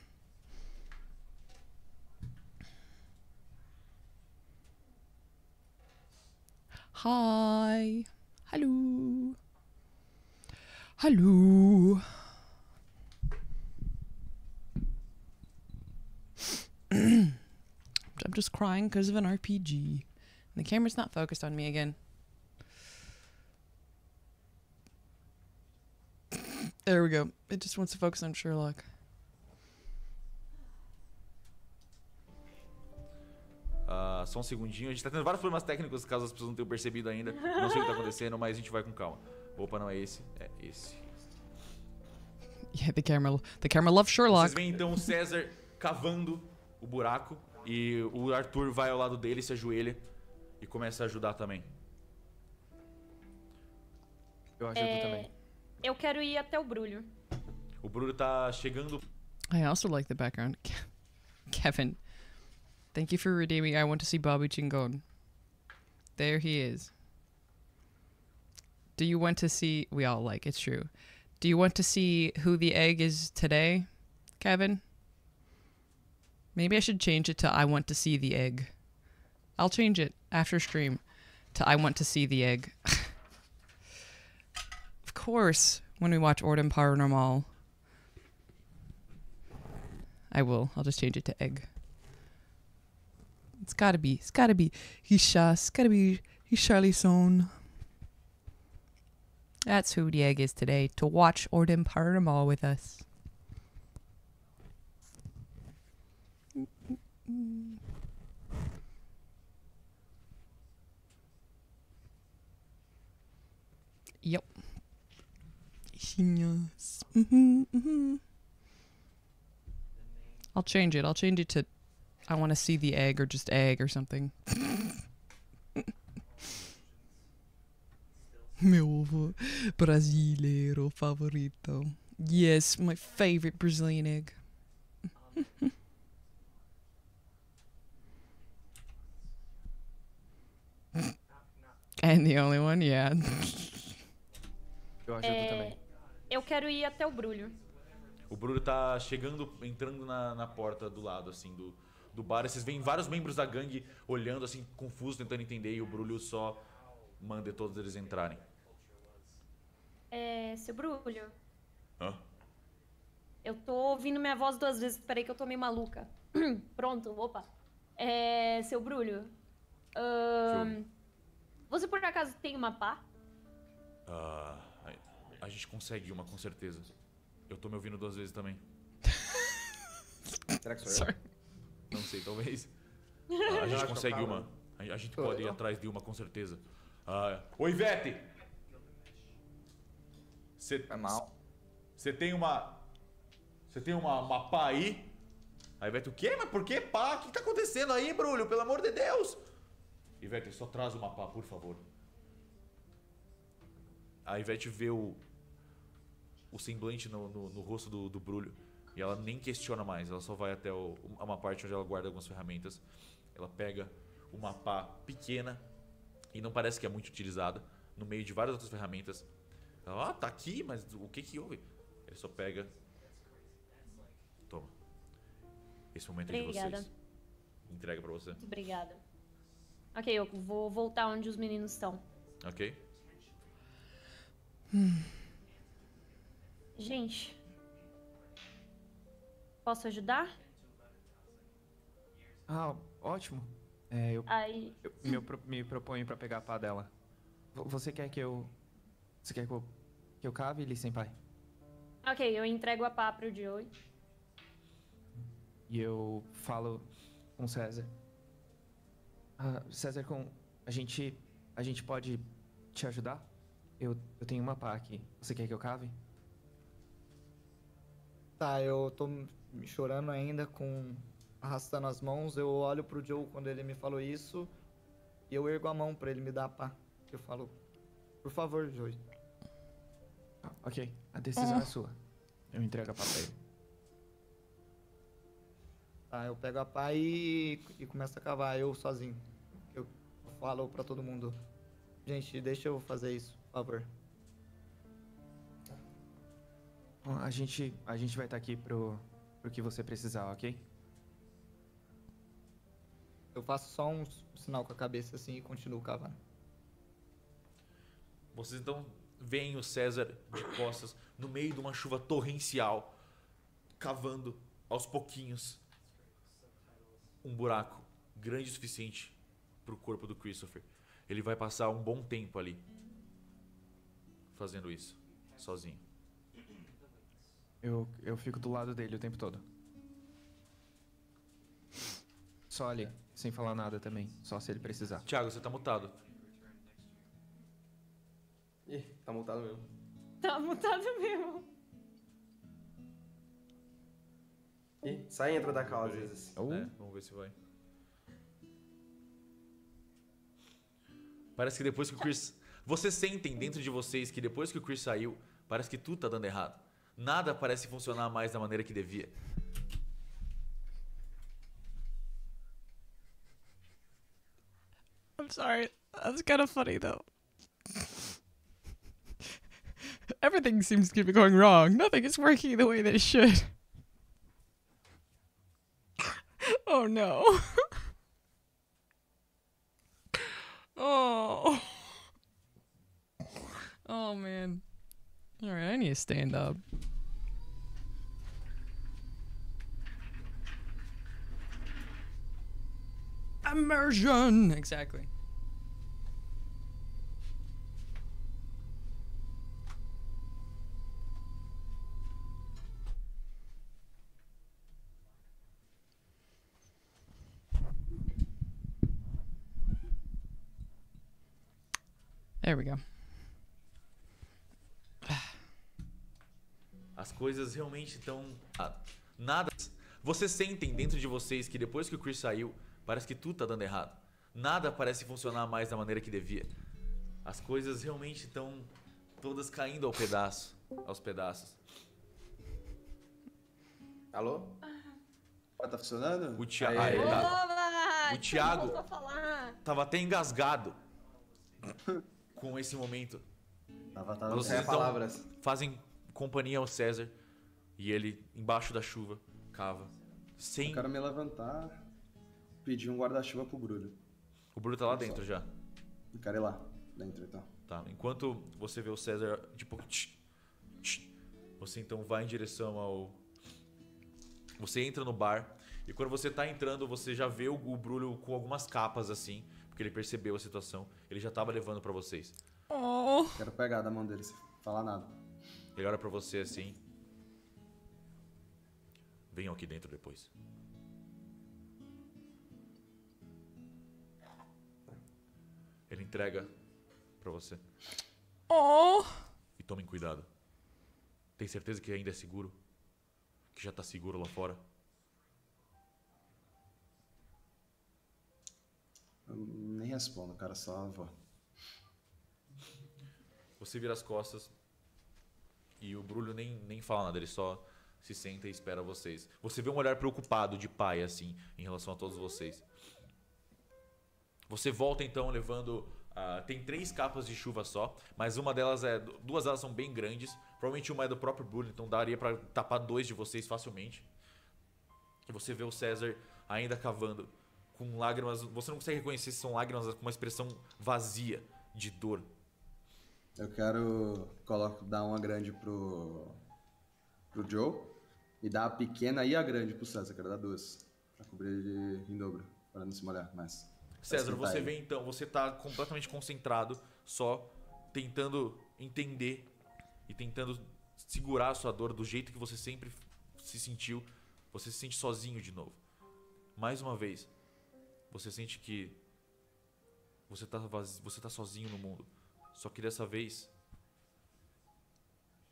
Hi. Hello. Hello. I'm just crying because of an R P G. And the camera's not focused on me again. There we go. It just wants to focus on Sherlock. Uh, só um segundinho. A gente tá tendo vários problemas técnicos, caso as pessoas não tenham percebido ainda. Não sei o que tá acontecendo, mas a gente vai com calma. Opa, não é esse. É esse. Yeah, the camera, the camera loves Sherlock. Vocês veem então o César cavando o buraco e o Arthur vai ao lado dele, se ajoelha e começa a ajudar também. Eu ajudo É, também. Eu quero ir até o Brulho. O Bruno tá chegando. I also like the background. Kevin, thank you for redeeming I want to see Bobby Chingon. There he is. Do you want to see... We all like, it's true. Do you want to see who the egg is today, Kevin? Maybe I should change it to I want to see the egg. I'll change it after stream to I want to see the egg. Of course, when we watch Ordem Paranormal, I will. I'll just change it to egg. It's gotta be. It's gotta be Hisha. It's gotta be Hisharlison. That's who the egg is today, to watch Ordem Paranormal with us. Yep. Yes. Mm-hmm, mm-hmm. I'll change it. I'll change it to I want to see the egg or just egg or something. Meu ovo brasileiro favorito. Yes, my favorite Brazilian egg. And the only one, yeah. Eu ajudo É, também. eu quero ir até o Brulho. O Bruno tá chegando, entrando na, na porta do lado, assim, do, do bar. E vocês veem vários membros da gangue olhando, assim, confusos, tentando entender. E o Brulho só manda todos eles entrarem. É, seu Brulho, Hã? eu tô ouvindo minha voz duas vezes. Peraí que eu tô meio maluca. Pronto, opa. É, seu Brulho, ahn, você por acaso tem uma pá? Ah, a, a gente consegue uma, com certeza. Eu tô me ouvindo duas vezes também. Será que sou Sorry. Não sei, talvez. Ah, a gente acho consegue que eu uma. A, a gente pode ir atrás de uma, com certeza. Ah, oi, Ivete! Você É mal. Você tem uma... Você tem uma, uma pá aí? Aí Ivete, o quê? Mas por que pá? O que tá acontecendo aí, Brulho? Pelo amor de Deus! Ivete, só traz uma pá, por favor. A Ivete vê o... O semblante no, no, no rosto do, do Brulho. E ela nem questiona mais. Ela só vai até o, uma parte onde ela guarda algumas ferramentas. Ela pega uma pá pequena. E não parece que é muito utilizada. No meio de várias outras ferramentas. Ela, ah, tá aqui, mas o que que houve? Ele só pega. Toma. Esse momento é de Obrigada. vocês. Entrega pra você. Muito obrigada. Ok, eu vou voltar onde os meninos estão. Ok? Gente, posso ajudar? Ah, ótimo. É, eu, Aí, eu me, eu pro- me proponho pra pegar a pá dela. V- Você quer que eu... Você quer que eu, que eu cave, Lee Senpai? ok, eu entrego a pá pro Joey. E eu falo com o César. Ah, César, com... A gente... A gente pode te ajudar? Eu, eu tenho uma pá aqui. Você quer que eu cave? Tá, eu tô me chorando ainda, com arrastando as mãos. Eu olho pro Joe quando ele me falou isso e eu ergo a mão pra ele me dar a pá. Eu falo, por favor, Joe. Ah, ok, a decisão é sua. Eu entrego a pá pra ele. Tá, eu pego a pá e, e começo a cavar, eu sozinho. Eu falo pra todo mundo, gente, deixa eu fazer isso, por favor. Bom, a gente, a gente vai estar aqui pro, pro que você precisar, ok? Eu faço só um sinal com a cabeça assim e continuo cavando. Vocês então veem o César de costas no meio de uma chuva torrencial, cavando aos pouquinhos um buraco grande o suficiente para o corpo do Christopher. Ele vai passar um bom tempo ali fazendo isso, sozinho. Eu, eu fico do lado dele o tempo todo. Só ali, sem falar nada também, só se ele precisar. Thiago, você tá mutado. Ih, tá multado mesmo. Tá mutado mesmo. Ih, sai e entra da cal às vezes. Oh. É, vamos ver se vai. Parece que depois que o Chris... Vocês sentem dentro de vocês que depois que o Chris saiu, parece que tudo tá dando errado. Nada parece funcionar mais da maneira que devia. I'm sorry. That's kind of funny, though. Everything seems to be going wrong. Nothing is working the way that it should. Oh, no. Oh. Oh, man. All right, I need to stand up. Immersion! Exactly. There we go. As coisas realmente estão... Ah, nada... Vocês sentem dentro de vocês que depois que o Chris saiu, parece que tudo tá dando errado. Nada parece funcionar mais da maneira que devia. As coisas realmente estão todas caindo ao pedaço, aos pedaços. Alô? Ah, tá funcionando? O, Thi... ah, Aí. ele tá... Oba! o Thiago Voltou a falar. tava até engasgado com esse momento. Tava, tava Vocês sem então palavras. fazem companhia ao César e ele, embaixo da chuva, cava. Sem... Eu quero me levantar, pedir um guarda-chuva pro Brulho. O Bruno tá lá dentro já. Eu quero ir lá, dentro então. Tá, enquanto você vê o César, tipo... tch, tch, você então vai em direção ao... Você entra no bar e quando você tá entrando, você já vê o, o Brulho com algumas capas assim, porque ele percebeu a situação. Ele já tava levando pra vocês. Oh. Quero pegar da mão dele sem falar nada. Ele olha pra você assim. Venham aqui dentro depois. Ele entrega pra você. Oh. E tomem cuidado. Tem certeza que ainda é seguro? Que já tá seguro lá fora? Eu nem respondo, cara, só vou. Você vira as costas e o Brulho nem, nem fala nada, ele só se senta e espera vocês. Você vê um olhar preocupado de pai, assim, em relação a todos vocês. Você volta então levando... Uh, tem três capas de chuva só, mas uma delas é... Duas delas são bem grandes. Provavelmente uma é do próprio Brulho, então daria pra tapar dois de vocês facilmente. E você vê o César ainda cavando, com lágrimas... Você não consegue reconhecer se são lágrimas com uma expressão vazia de dor. Eu quero coloco, dar uma grande pro, pro Joe e dar a pequena e a grande pro César. Quero dar duas, pra cobrir ele em dobro, para não se molhar mais. César, você ele. vê então, você tá completamente concentrado, só tentando entender e tentando segurar a sua dor do jeito que você sempre se sentiu. Você se sente sozinho de novo. Mais uma vez, você sente que você tá, vaz... você tá sozinho no mundo. Só que dessa vez,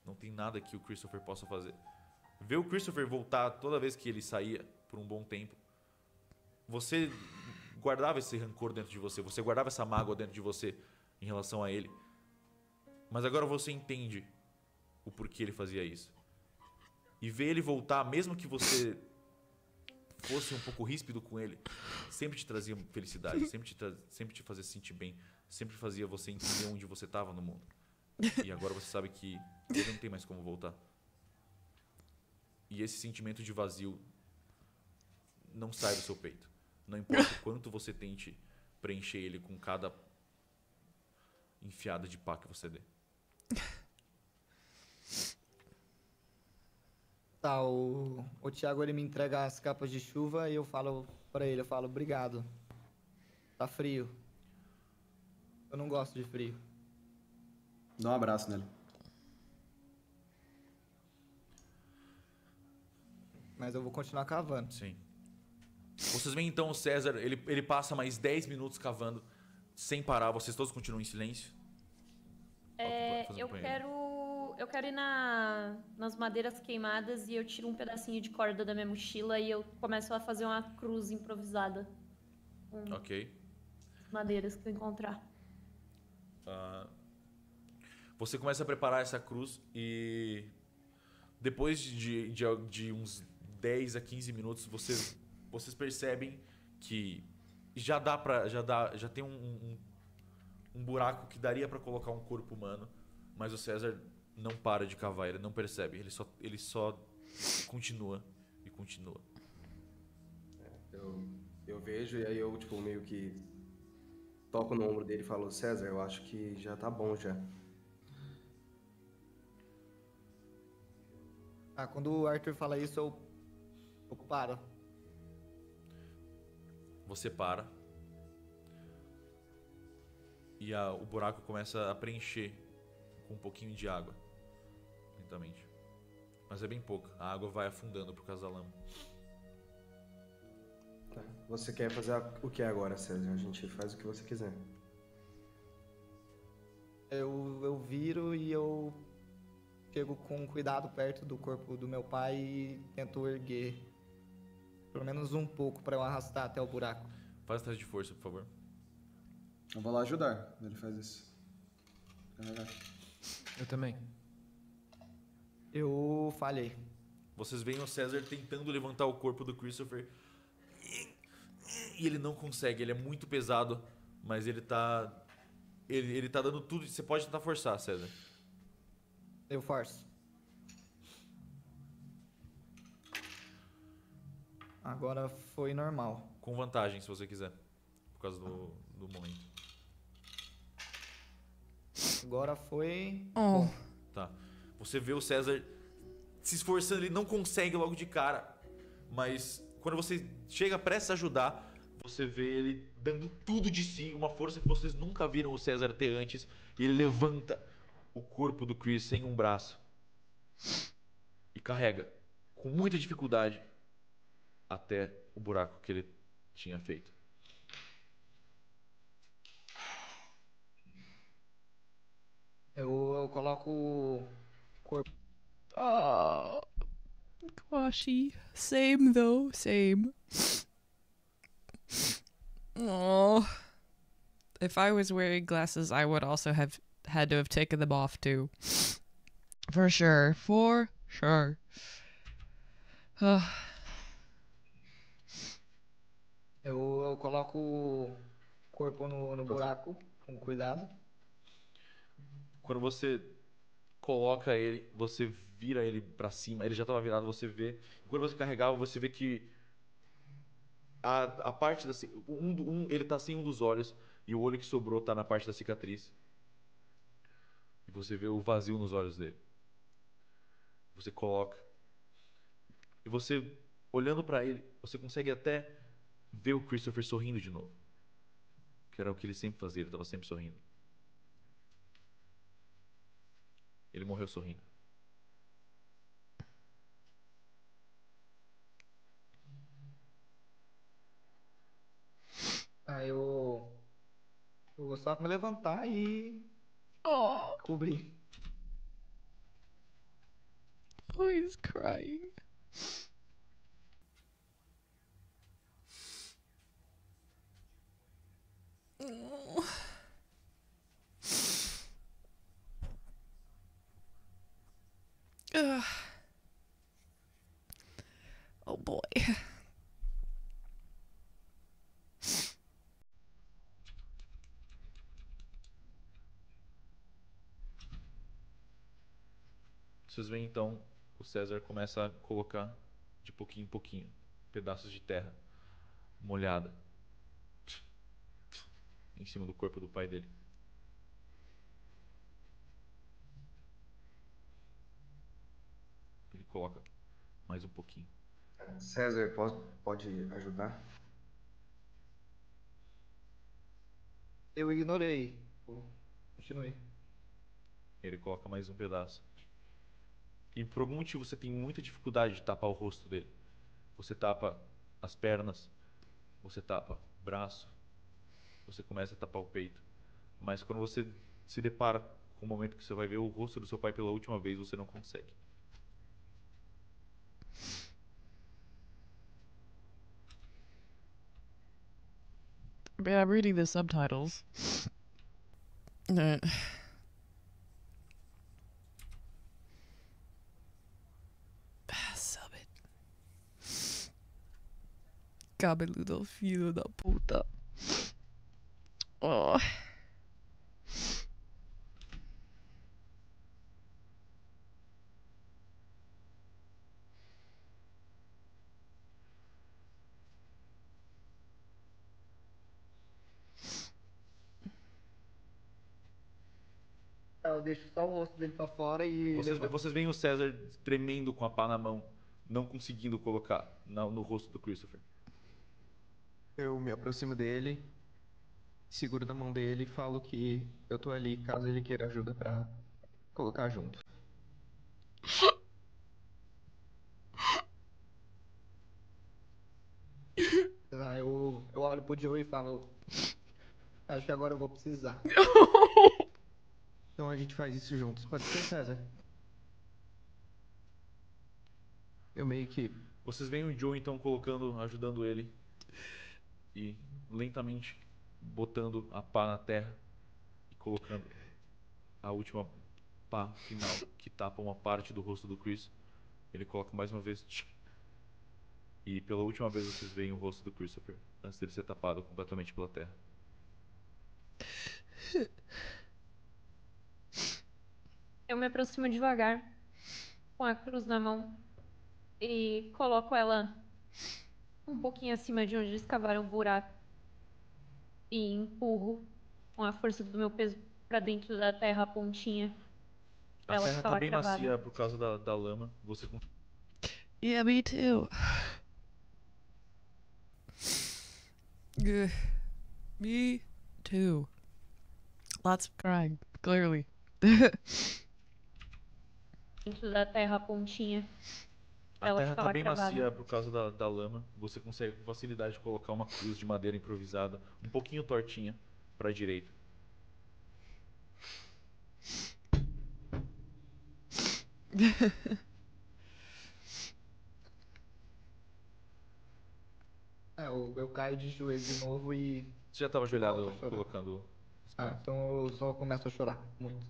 Não tem nada que o Christopher possa fazer. Ver o Christopher voltar toda vez que ele saía por um bom tempo. Você guardava esse rancor dentro de você. Você guardava essa mágoa dentro de você em relação a ele. Mas agora você entende o porquê ele fazia isso. E ver ele voltar, mesmo que você fosse um pouco ríspido com ele, sempre te trazia felicidade, sempre te, tra... sempre te fazia se sentir bem, sempre fazia você entender onde você estava no mundo. E agora você sabe que ele não tem mais como voltar. E esse sentimento de vazio não sai do seu peito. Não importa o quanto você tente preencher ele com cada enfiada de pá que você dê. Tá, o, o Thiago ele me entrega as capas de chuva e eu falo pra ele, eu falo, obrigado. Tá frio. Eu não gosto de frio. Dá um abraço nele. Mas eu vou continuar cavando. Sim. Vocês veem então o César, ele, ele passa mais dez minutos cavando, sem parar, vocês todos continuam em silêncio? É, Fazendo eu com ele. quero. Eu quero ir na, nas madeiras queimadas e eu tiro um pedacinho de corda da minha mochila e eu começo a fazer uma cruz improvisada. Com Ok. madeiras que eu encontrar. Ah, você começa a preparar essa cruz e depois de, de, de uns dez a quinze minutos você, vocês percebem que já dá pra, já dá, já tem um, um, um buraco que daria pra colocar um corpo humano, mas o César não para de cavar, ele não percebe, ele só, ele só continua e continua. Eu, eu vejo e aí eu, tipo, meio que toco no ombro dele e falo, César, eu acho que já tá bom já. Ah, quando o Arthur fala isso, eu, eu paro. Você para e a, o buraco começa a preencher com um pouquinho de água, lentamente. Mas é bem pouco, a água vai afundando por causa da lama. Tá. Você quer fazer a- o que agora, César? A gente faz o que você quiser. Eu, eu viro e eu chego com cuidado perto do corpo do meu pai e tento erguer pelo menos um pouco pra eu arrastar até o buraco. Faz teste de força, por favor. Eu vou lá ajudar. Ele faz isso. Carregar. Eu também. Eu falhei. Vocês veem o César tentando levantar o corpo do Christopher e ele não consegue, ele é muito pesado, mas ele tá ele, ele tá dando tudo, você pode tentar forçar, César. Eu forço. Agora foi normal. Com vantagem, se você quiser, por causa do, do momento. Agora foi... Oh. Tá. Você vê o César se esforçando, ele não consegue logo de cara, mas quando você chega prestes a ajudar, você vê ele dando tudo de si, uma força que vocês nunca viram o César ter antes, e ele levanta o corpo do Chris sem um braço e carrega com muita dificuldade até o buraco que ele tinha feito. Eu, eu coloco o corpo. Oh, Quashi. Same though, same. Oh. If I was wearing glasses, I would also have had to have taken them off too. For sure. For sure. Uh, Eu, eu coloco o corpo no, no buraco, com cuidado. Quando você coloca ele, você vira ele pra cima, ele já tava virado, você vê. Quando você carregava, você vê que a, a parte da ci- um, do- um, ele tá sem um dos olhos e o olho que sobrou tá na parte da cicatriz. E você vê o vazio nos olhos dele. Você coloca. E você, olhando pra ele, você consegue até ver o Christopher sorrindo de novo. Que era o que ele sempre fazia, ele tava sempre sorrindo. Ele morreu sorrindo. Aí eu. Eu vou só me levantar e. oh. Cobrir. Oh, he's crying. Oh. Ugh. Oh boy. Vocês veem então o César começa a colocar de pouquinho em pouquinho pedaços de terra molhada em cima do corpo do pai dele. Ele coloca mais um pouquinho. César, pode, pode ajudar? Eu ignorei. Pô, Continue. Ele coloca mais um pedaço. E por algum motivo você tem muita dificuldade de tapar o rosto dele. Você tapa as pernas, você tapa o braço, você começa a tapar o peito. Mas quando você se depara com o momento que você vai ver o rosto do seu pai pela última vez, você não consegue. But I'm reading the subtitles. Uh, Sub it. Cabeludo filho da puta. Oh. Eu deixo só o rosto dele pra fora e. Vocês, levanto. vocês veem o César tremendo com a pá na mão, não conseguindo colocar na- no rosto do Christopher. Eu me aproximo dele, seguro na mão dele e falo que eu tô ali caso ele queira ajuda pra colocar junto. Ah, eu, eu olho pro Joe e falo. Acho que agora eu vou precisar. Então a gente faz isso juntos. Pode ser, César? Eu meio que Vocês veem o Joe então colocando, ajudando ele e lentamente botando a pá na terra e colocando a última pá final que tapa uma parte do rosto do Chris. Ele coloca mais uma vez tch, e pela última vez vocês veem o rosto do Christopher antes dele ser tapado completamente pela terra. Eu me aproximo devagar, com a cruz na mão, e coloco ela um pouquinho acima de onde eles cavaram um buraco. E empurro com a força do meu peso pra dentro da terra a pontinha. Pra A ela terra ficar tá lá bem cravada. macia por causa da, da lama. Você con- Yeah, me too. Ugh. Me too. Lots of crying, clearly. Dentro da terra a pontinha. Pra A ela terra ficar tá lá bem cravada. macia por causa da, da lama. Você consegue com facilidade colocar uma cruz de madeira improvisada, um pouquinho tortinha, pra direita. É, eu, eu caio de joelho de novo e. Você já tava ajoelhado Volto a chorar. colocando. Ah, então eu só começo a chorar muito.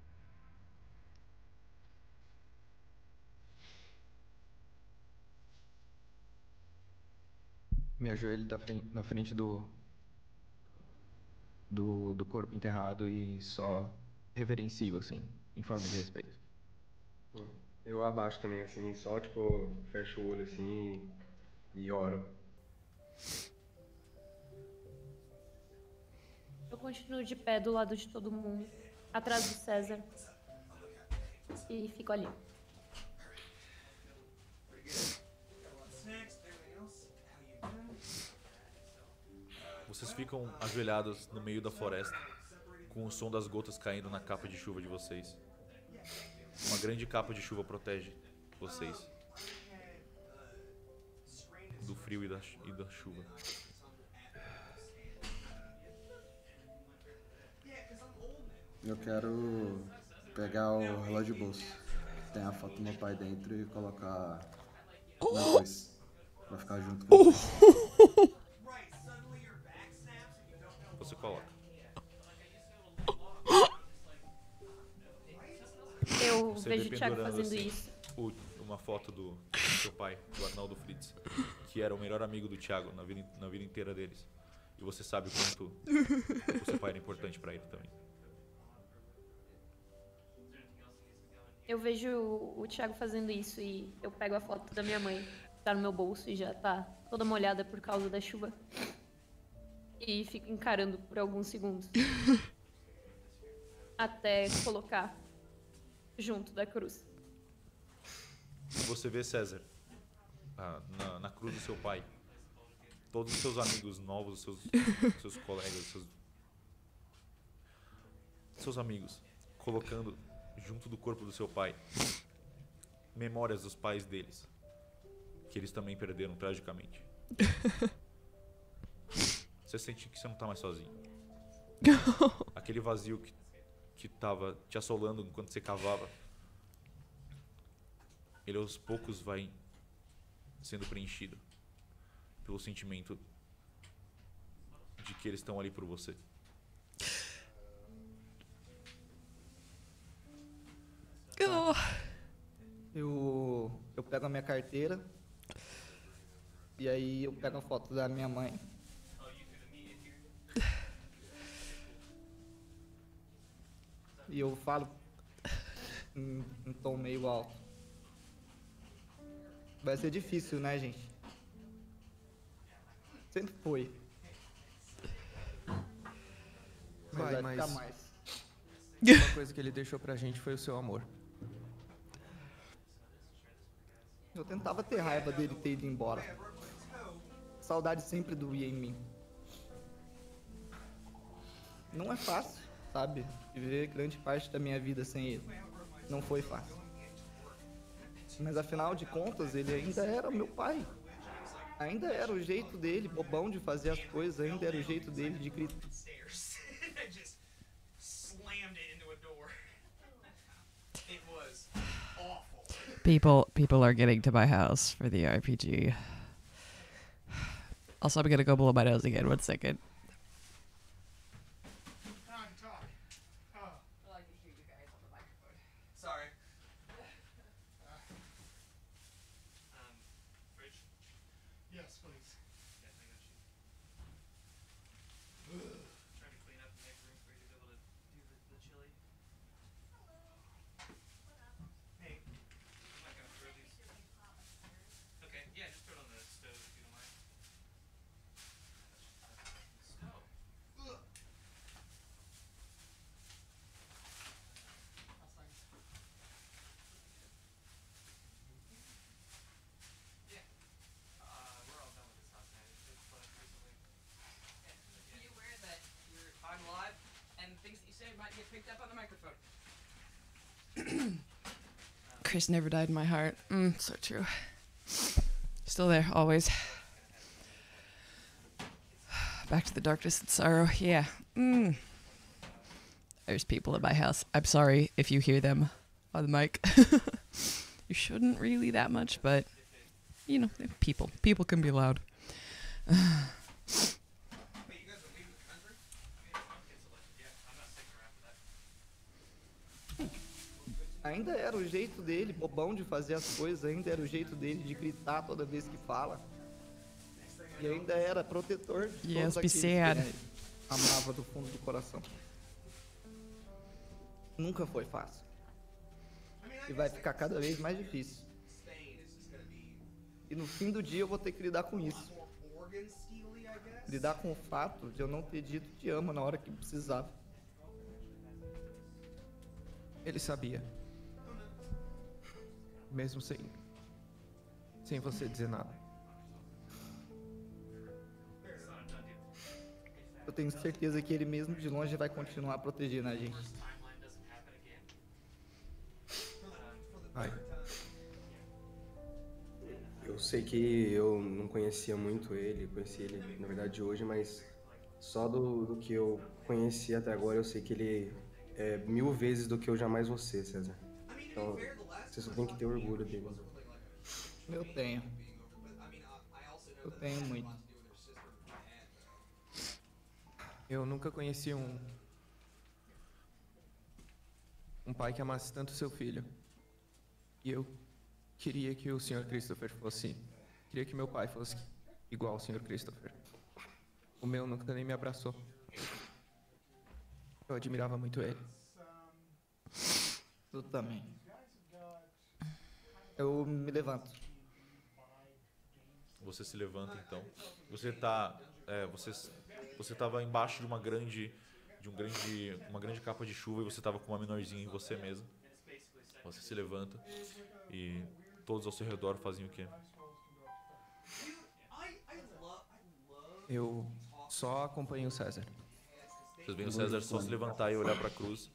me ajoelho da fren- na frente do, do do corpo enterrado e só reverencio, assim, em forma de respeito. Eu abaixo também, assim, só tipo, fecho o olho assim e oro. Eu continuo de pé do lado de todo mundo, atrás do César. E fico ali. Vocês ficam ajoelhados no meio da floresta, com o som das gotas caindo na capa de chuva de vocês. Uma grande capa de chuva protege vocês do frio e da, chu- e da chuva. Eu quero pegar o relógio de bolso. tem a foto do meu pai dentro e colocar nós dois. Pra ficar junto com ele. Você coloca. Eu Você vejo vê o Thiago pendurando, fazendo assim, isso. o- uma foto do, do seu pai, do Arnaldo Fritz, que era o melhor amigo do Thiago na vida, na vida inteira deles. E você sabe o quanto o seu pai era importante pra ele também. Eu vejo o o Thiago fazendo isso e eu pego a foto da minha mãe, que tá no meu bolso e já tá toda molhada por causa da chuva. E fico encarando por alguns segundos. Até colocar junto da cruz. Você vê, César, ah, na, na cruz do seu pai, todos os seus amigos novos, os seus, seus colegas, os seus, seus amigos, colocando junto do corpo do seu pai memórias dos pais deles, que eles também perderam tragicamente. Você sente que você não tá mais sozinho. Aquele vazio que, que tava te assolando enquanto você cavava, ele aos poucos vai sendo preenchido pelo sentimento de que eles estão ali por você. Oh. Eu, eu pego a minha carteira e aí eu pego a foto da minha mãe. E eu falo em, em tom meio alto. Vai ser difícil, né, gente? Sempre foi. Mas Vai, vai mas ficar mais. uma coisa que ele deixou pra gente foi o seu amor. Eu tentava ter raiva dele ter ido embora. Saudade sempre doía em mim. Não é fácil, sabe? Viver grande parte da minha vida sem ele. Não foi fácil. Mas afinal de contas, ele ainda era meu pai. Ainda era o jeito dele, bobão de fazer as coisas, ainda era o jeito dele de gritar. Just slammed it into a door. It was awful. People people are getting to my house for the R P G. Also, I'm gonna go below my nose again. One second. Time to talk. Oh. I like to hear you guys on the microphone. Sorry. Um, Rich? Yes, please. Yes, I got you. Trying to clean up and make room for you to be able to do the, the chili. Hey, I'm not gonna throw these. Okay, yeah, just throw it on the stove if you don't mind. Stove. Ugh. Yeah. Uh, we're all done with this house, man. It's been flooded recently. Be aware that you're on live and things that you say might get picked up on the microphone. Chris never died in my heart. Mm, so true. Still there, always. Back to the darkness and sorrow. Yeah. Mm. There's people in my house. I'm sorry if you hear them on the mic. You shouldn't really that much, but you know, people. People can be loud. Wait, you guys are leaving the country? I mean, I'm canceled. Yeah, I'm not sticking around for that. Ainda era o jeito dele, bobão de fazer as coisas, ainda era o jeito dele de gritar toda vez que fala. E ainda era protetor de Yes, todos be aqueles que sad. ele amava do fundo do coração. Nunca foi fácil. E vai ficar cada vez mais difícil. E no fim do dia eu vou ter que lidar com isso. Lidar com o fato de eu não ter dito te amo na hora que precisava. Ele sabia. Mesmo sem. Sem você dizer nada. Eu tenho certeza que ele mesmo de longe vai continuar protegendo a gente. Vai. Eu sei que eu não conhecia muito ele, conheci ele na verdade hoje, mas só do, do que eu conheci até agora eu sei que ele é mil vezes do que eu jamais vou ser, César. Então, Você só tem que ter orgulho dele. Eu tenho. Eu tenho muito. Eu nunca conheci um... um pai que amasse tanto seu filho. E eu queria que o senhor Christopher fosse... Queria que meu pai fosse igual ao senhor Christopher. O meu nunca nem me abraçou. Eu admirava muito ele. Eu também. Eu me levanto. Você se levanta então. Você tá, é, você, você tava embaixo de uma grande, de um grande, uma grande capa de chuva e você tava com uma menorzinha em você mesmo. Você se levanta e todos ao seu redor fazem o quê? Eu só acompanho o César. Vocês veem o César só se levantar e olhar pra cruz.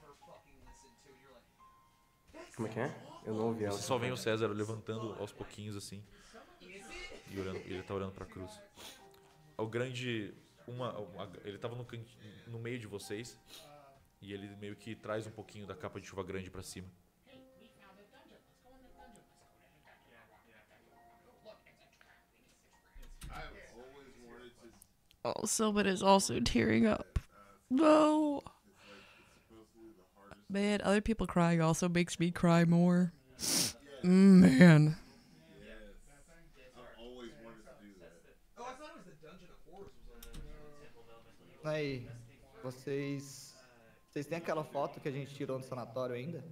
Como é que é? Eu não ouvi ela. Você só vê o César levantando aos pouquinhos assim. E olhando, ele tá olhando pra cruz. O grande... Uma, uma, ele tava no, canto, no meio de vocês. E ele meio que traz um pouquinho da capa de chuva grande pra cima. Oh, Sylvan is also tearing up. No. Man, other people crying also makes me cry more. Man. Aí, vocês... Vocês têm aquela foto que a gente tirou no sanatório ainda?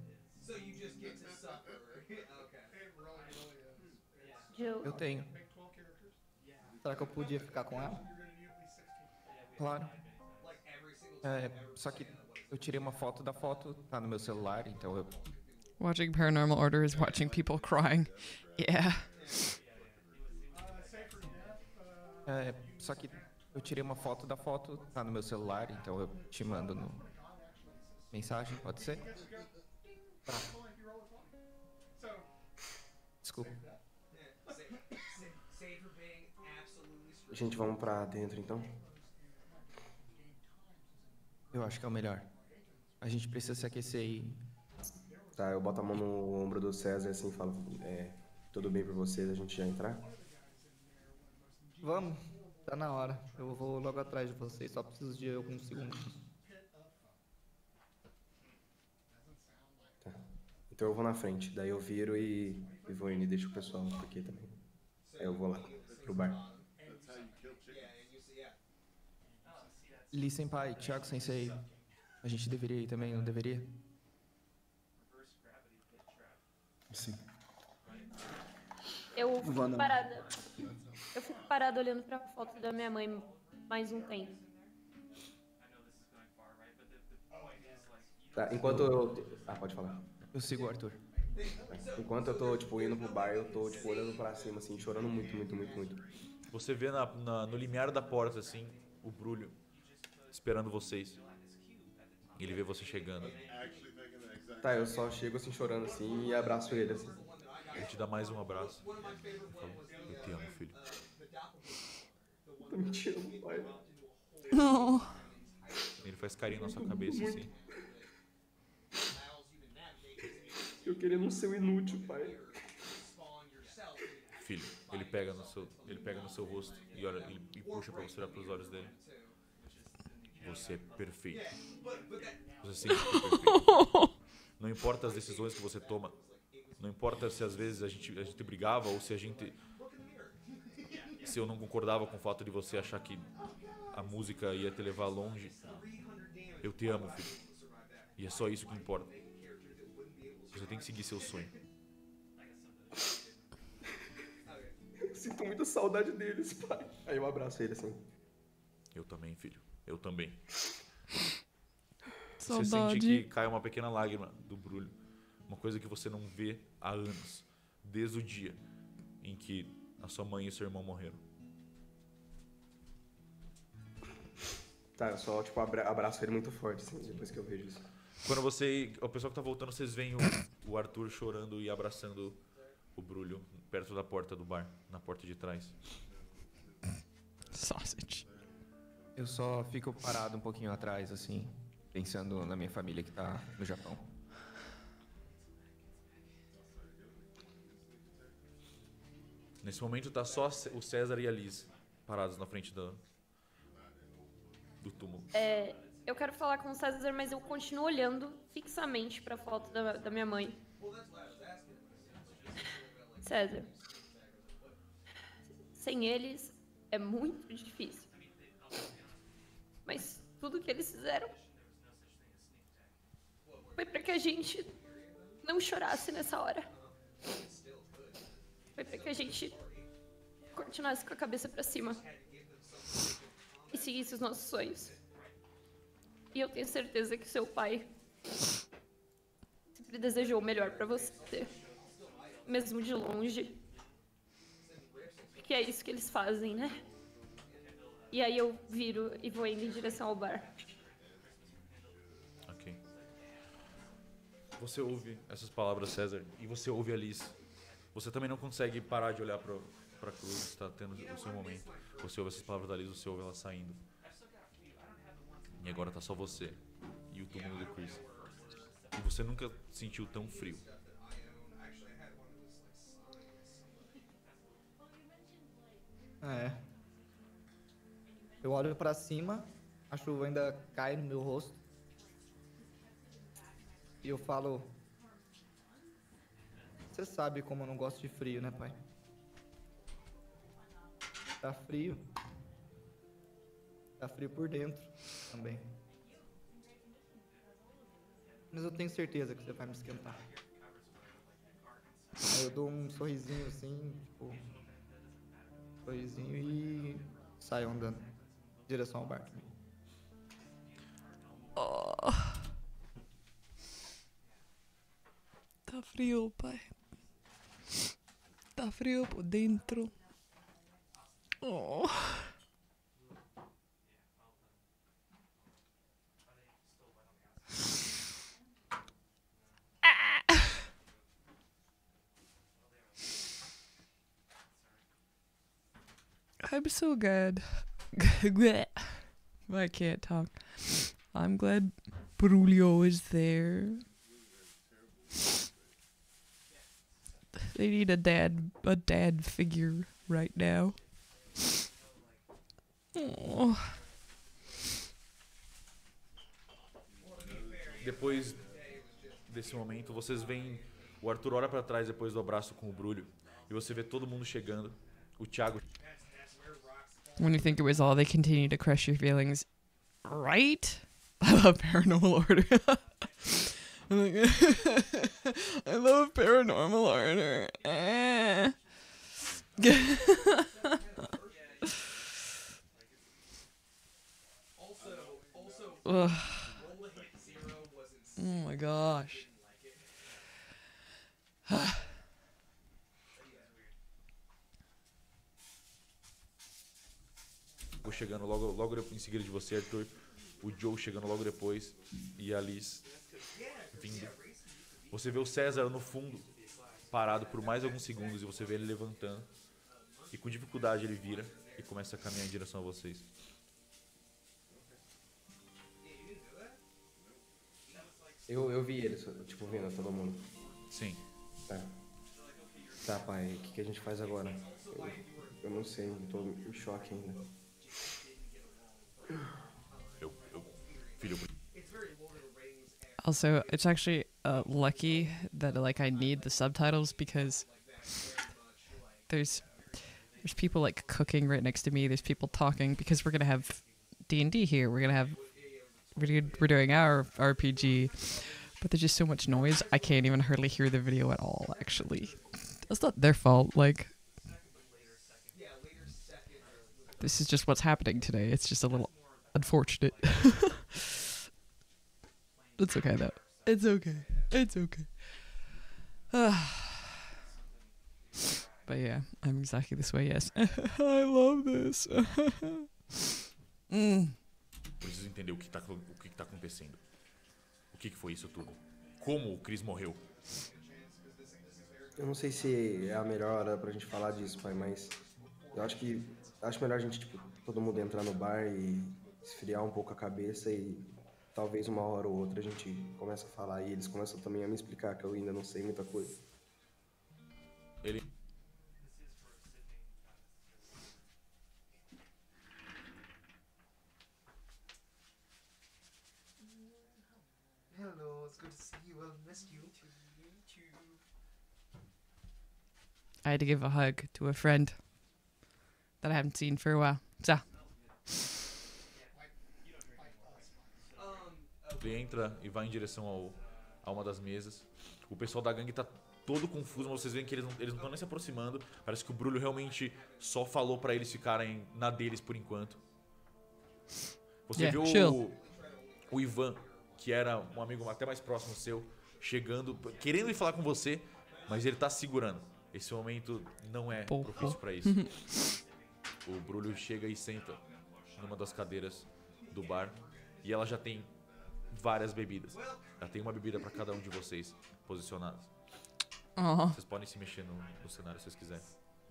Eu tenho. Será que eu podia ficar com ela? Claro. É, só que eu tirei uma foto da foto, tá no meu celular, então eu... Watching Paranormal Order is watching people crying. Yeah. É, só que eu tirei uma foto da foto, tá no meu celular, então eu te mando no... Mensagem, pode ser? Tá. Desculpa. Gente, vamos pra dentro então? Eu acho que é o melhor. A gente precisa se aquecer e... Tá, eu boto a mão no ombro do César assim e falo, é, tudo bem pra vocês, a gente já entrar? Vamos, tá na hora. Eu vou logo atrás de vocês, só preciso de alguns segundos. Tá. Então eu vou na frente, daí eu viro e, e vou indo e deixo o pessoal aqui também. Aí eu vou lá, pro bar. Lee Senpai, Thiago Sensei, a gente deveria ir também, não deveria? Sim. Eu fico Vou não. parada. Eu fico parada olhando pra foto da minha mãe mais um tempo. Tá, enquanto eu... Ah, pode falar. Eu sigo o Arthur. Enquanto eu tô, tipo, indo pro bar, eu tô, tipo, olhando pra cima, assim, chorando muito, muito, muito, muito. Você vê na, na, no limiar da porta, assim, o Brulho esperando vocês. Ele vê você chegando. Tá, eu só chego, assim, chorando, assim, e abraço ele, assim. Ele te dá mais um abraço. Ele fala, eu te amo, filho. Eu também te amo, pai. Oh. Ele faz carinho na sua cabeça, assim. Eu queria não ser um inútil, pai. Filho, ele pega no seu, ele pega no seu rosto e olha, ele, e puxa pra você olhar pros olhos dele. Você é perfeito. Você sempre foi perfeito. Não importa as decisões que você toma. Não importa se às vezes a gente, a gente brigava ou se a gente... Se eu não concordava com o fato de você achar que a música ia te levar longe. Eu te amo, filho. E é só isso que importa. Você tem que seguir seu sonho. Eu sinto muita saudade deles, pai. Aí eu abraço ele, assim. Eu também, filho. Eu também. Saudade. Você sente que cai uma pequena lágrima do Brulho. Uma coisa que você não vê há anos. Desde o dia em que a sua mãe e seu irmão morreram. Tá, eu só, tipo, abra abraço ele muito forte, assim, depois que eu vejo isso. Quando você... O pessoal que tá voltando, vocês veem o, o Arthur chorando e abraçando o Brulho perto da porta do bar. Na porta de trás. Sausage. Eu só fico parado um pouquinho atrás, assim, pensando na minha família que tá no Japão. Nesse momento tá só o César e a Liz parados na frente do, do túmulo. É, eu quero falar com o César, mas eu continuo olhando fixamente pra foto da, da minha mãe. César. Sem eles é muito difícil. Mas tudo que eles fizeram foi pra que a gente não chorasse nessa hora. Foi pra que a gente continuasse com a cabeça pra cima e seguisse os nossos sonhos. E eu tenho certeza que seu pai sempre desejou o melhor pra você, mesmo de longe. Porque é isso que eles fazem, né? E aí eu viro e vou indo em direção ao bar. Ok. Você ouve essas palavras, César, e você ouve a Liz. Você também não consegue parar de olhar pra, pra cruz, está tendo o seu momento. Você ouve essas palavras da Liz, você ouve ela saindo. E agora tá só você e o túmulo do Chris. E você nunca sentiu tão frio. É. Eu olho pra cima, a chuva ainda cai no meu rosto. E eu falo... Você sabe como eu não gosto de frio, né, pai? Tá frio. Tá frio por dentro também. Mas eu tenho certeza que você vai me esquentar. Aí eu dou um sorrisinho assim, tipo... sorrisinho e saio andando em direção ao bar também. Oh. Tá frio, pai. Tá frio por dentro. Oh. I'm so glad. I can't talk. I'm glad Brulio is there. They need a dad, a dad figure right now. Oh. Depois desse momento, vocês veem o Arthur olha pra trás depois do abraço com o Brulio e você vê todo mundo chegando. O Thiago. When you think it was all, they continue to crush your feelings. Right? I love Paranormal Order. I'm like, I love Paranormal Order. Eh. Ugh. Oh my gosh. Vou chegando logo, logo em seguida de você, Arthur. O Joe chegando logo depois. E a Liz vindo. Você vê o César no fundo, parado por mais alguns segundos. E você vê ele levantando. E com dificuldade ele vira e começa a caminhar em direção a vocês. Eu, eu vi eles, tipo, vindo todo mundo. Sim. Tá. Tá, pai, o que, que a gente faz agora? Eu, eu não sei, eu tô em choque ainda. Eu, eu, filho. Also, it's actually uh, lucky that like I need the subtitles because there's there's people like cooking right next to me. There's people talking because we're gonna have D and D here. We're gonna have we're we're doing our R P G, but there's just so much noise. I can't even hardly hear the video at all. Actually, that's not their fault. Like, this is just what's happening today. It's just a little unfortunate. It's okay though. It's okay. It's okay. But yeah, I'm exactly this way, yes. I love this. mm. Preciso entender o que tá, o que tá acontecendo. O que, que foi isso tudo? Como o Chris morreu? Eu não sei se é a melhor hora pra gente falar disso, pai, mas eu acho que acho melhor a gente, tipo, todo mundo entrar no bar e esfriar um pouco a cabeça e talvez uma hora ou outra a gente começa a falar e eles começam também a me explicar que eu ainda não sei muita coisa. Ele good to see you. I've missed you. Me too. I had to give a hug to a friend that I haven't seen for a while. So, Ele entra e vai em direção ao, a uma das mesas. O pessoal da gangue tá todo confuso, mas vocês veem que eles não eles não estão nem se aproximando. Parece que o Brulho realmente só falou pra eles ficarem na deles por enquanto. Você Yeah, viu chill. o, o Ivan, que era um amigo até mais próximo seu, chegando, querendo ir falar com você, mas ele tá segurando. Esse momento não é Pouco. propício pra isso. O Brulho chega e senta numa das cadeiras do bar e ela já tem várias bebidas. Ela tem uma bebida pra cada um de vocês posicionadas. oh, Vocês podem se mexer no, no cenário se vocês quiserem.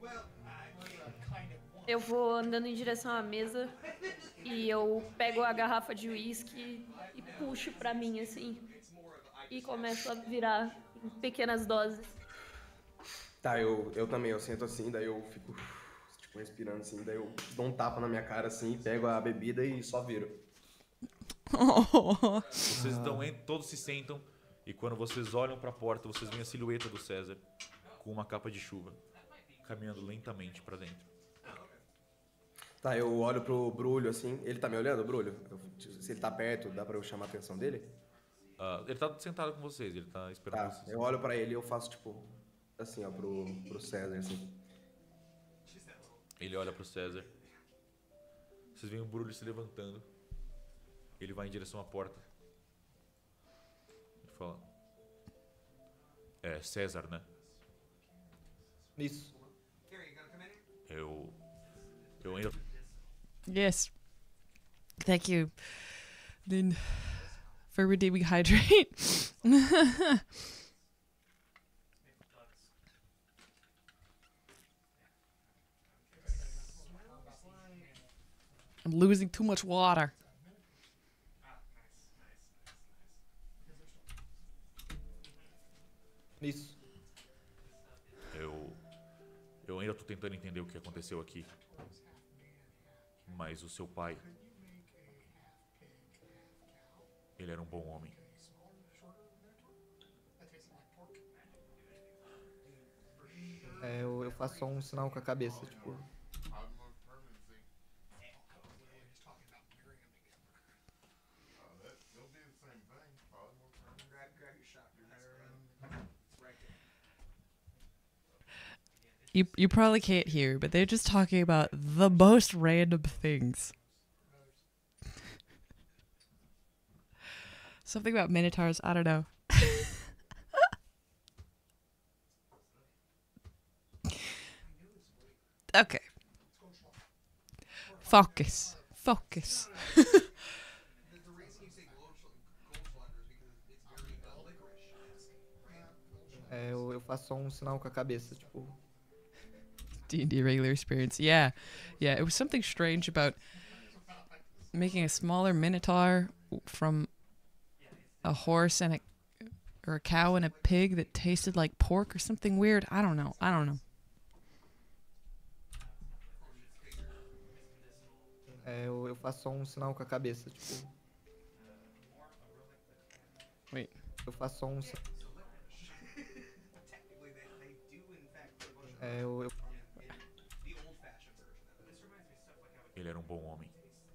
Eu vou andando em direção à mesa e eu pego a garrafa de uísque e puxo pra mim, assim. E começo a virar em pequenas doses. Tá, eu, eu também, eu sento assim, daí eu fico, tipo, respirando assim, daí eu dou um tapa na minha cara assim, pego a bebida e só viro. oh. Vocês então en- todos se sentam e quando vocês olham pra porta, vocês veem a silhueta do César com uma capa de chuva, caminhando lentamente pra dentro. Tá, eu olho pro Brulho assim, ele tá me olhando, Brulho? Eu- se ele tá perto, dá pra eu chamar a atenção dele? Ah, ele tá sentado com vocês, ele tá esperando Tá, vocês. eu olho pra ele e eu faço tipo, assim ó, pro, pro César assim. Ele olha pro César. Vocês veem o Brulho se levantando. Ele vai em direção à porta. Ele fala: É César, né? Isso. Eu. Eu ainda. Yes. Thank you. Then, for redeeming hydrate. I'm losing too much water. Isso. Eu. Eu ainda tô tentando entender o que aconteceu aqui. Mas o seu pai. Ele era um bom homem. É, eu, eu faço só um sinal com a cabeça, tipo. You you probably can't hear, but they're just talking about the most random things. Something about minotaurs, I don't know. Okay. Focus. Focus. É, eu, eu faço só um sinal com a cabeça, tipo. D and D regular experience. Yeah. Yeah, it was something strange about making a smaller minotaur from a horse and a or a cow and a pig that tasted like pork or something weird. I don't know. I don't know. É, eu, eu faço só um sinal com a cabeça, tipo. Wait. Eu faço só um sinal. É, eu, eu Ele era um bom homem.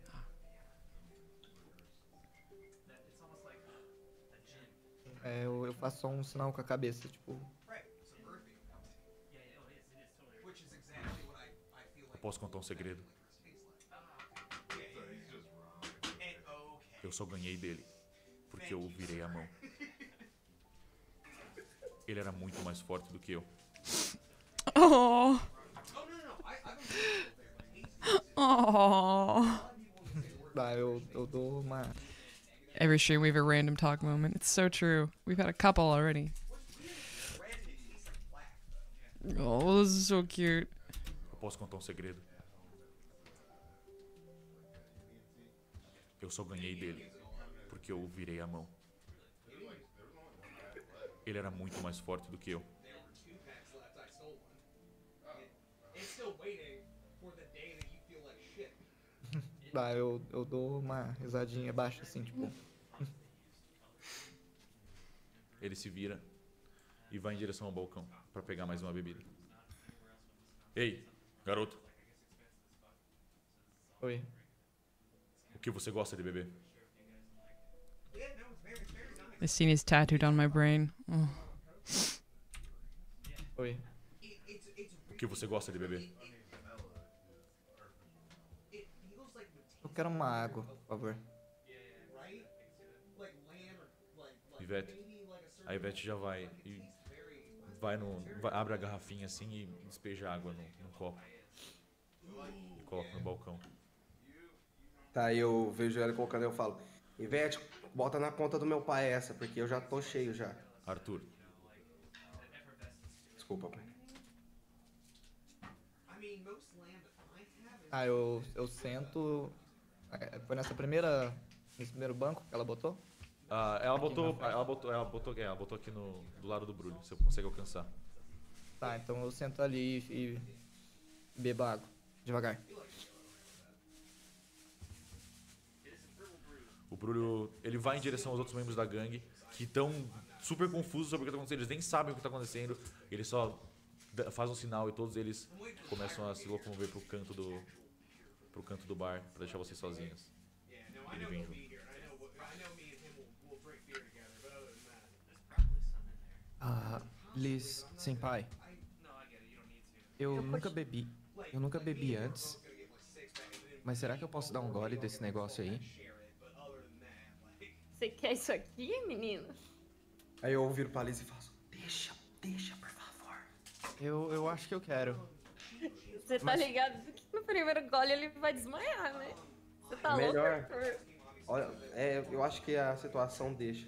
É, eu, eu faço só um sinal com a cabeça, tipo. Eu posso contar um segredo? Eu só ganhei dele porque eu virei a mão. Ele era muito mais forte do que eu. Oh. Oh. Tá, eu, eu dou uma. Every stream we have a random talk moment. It's so true. We've had a couple already. Oh, this is so cute. Eu posso contar um segredo? Eu só ganhei dele porque eu virei a mão. Ele era muito mais forte do que eu. Tá, eu, eu dou uma risadinha baixa, assim, tipo. ele se vira e vai em direção ao balcão pra pegar mais uma bebida. Ei, garoto. Oi. O que você gosta de beber? This scene is tattooed on my brain. Oh. Oi. O que você gosta de beber? Eu quero uma água, por favor. Ivete. A Ivete já vai e vai no, vai- abre a garrafinha assim e despeja água no, no copo e coloca no balcão. Tá, aí eu vejo ela colocando e eu falo, Ivete, bota na conta do meu pai essa, porque eu já tô cheio já. Arthur. Desculpa, pai. Ah, eu, eu sento. é, Foi nessa primeira. Nesse primeiro banco que ela botou? Ah, ela Aqui botou, na frente. ela botou, ela botou, é, ela botou aqui no do lado do Brulho. Você consegue alcançar? Tá, então eu sento ali e, e bebo água. Devagar. O Brulho, ele vai em direção aos outros membros da gangue que estão super confusos sobre o que tá acontecendo. Eles nem sabem o que tá acontecendo. Ele só dá- faz um sinal e todos eles começam a se locomover pro canto do pro canto do bar pra deixar vocês sozinhos. Ele vem junto. Ah, Liz, senpai. Eu nunca bebi. Eu nunca bebi antes. Mas será que eu posso dar um gole desse negócio aí? Você quer isso aqui, menino? Aí eu viro pra Liz e faço, deixa, deixa, por favor. Eu, eu acho que eu quero. Você tá Mas- ligado que no primeiro gole ele vai desmaiar, né? Você tá Melhor. louco, Arthur? Olha, é, eu acho que a situação deixa.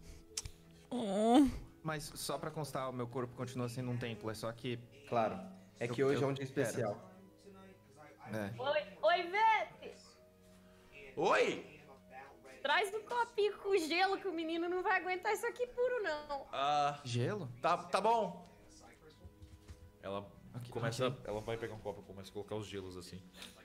Mas só pra constar, o meu corpo continua sendo um templo. É só que. Claro. É que Eu- hoje é eu um dia quero. especial. É. Oi, oi, Vete! Oi! Traz um copinho com gelo que o menino não vai aguentar isso aqui puro, não. Ah, Gelo? tá, tá bom. Ela Ok, começa, ok. ela vai pegar um copo e começa a colocar os gelos assim.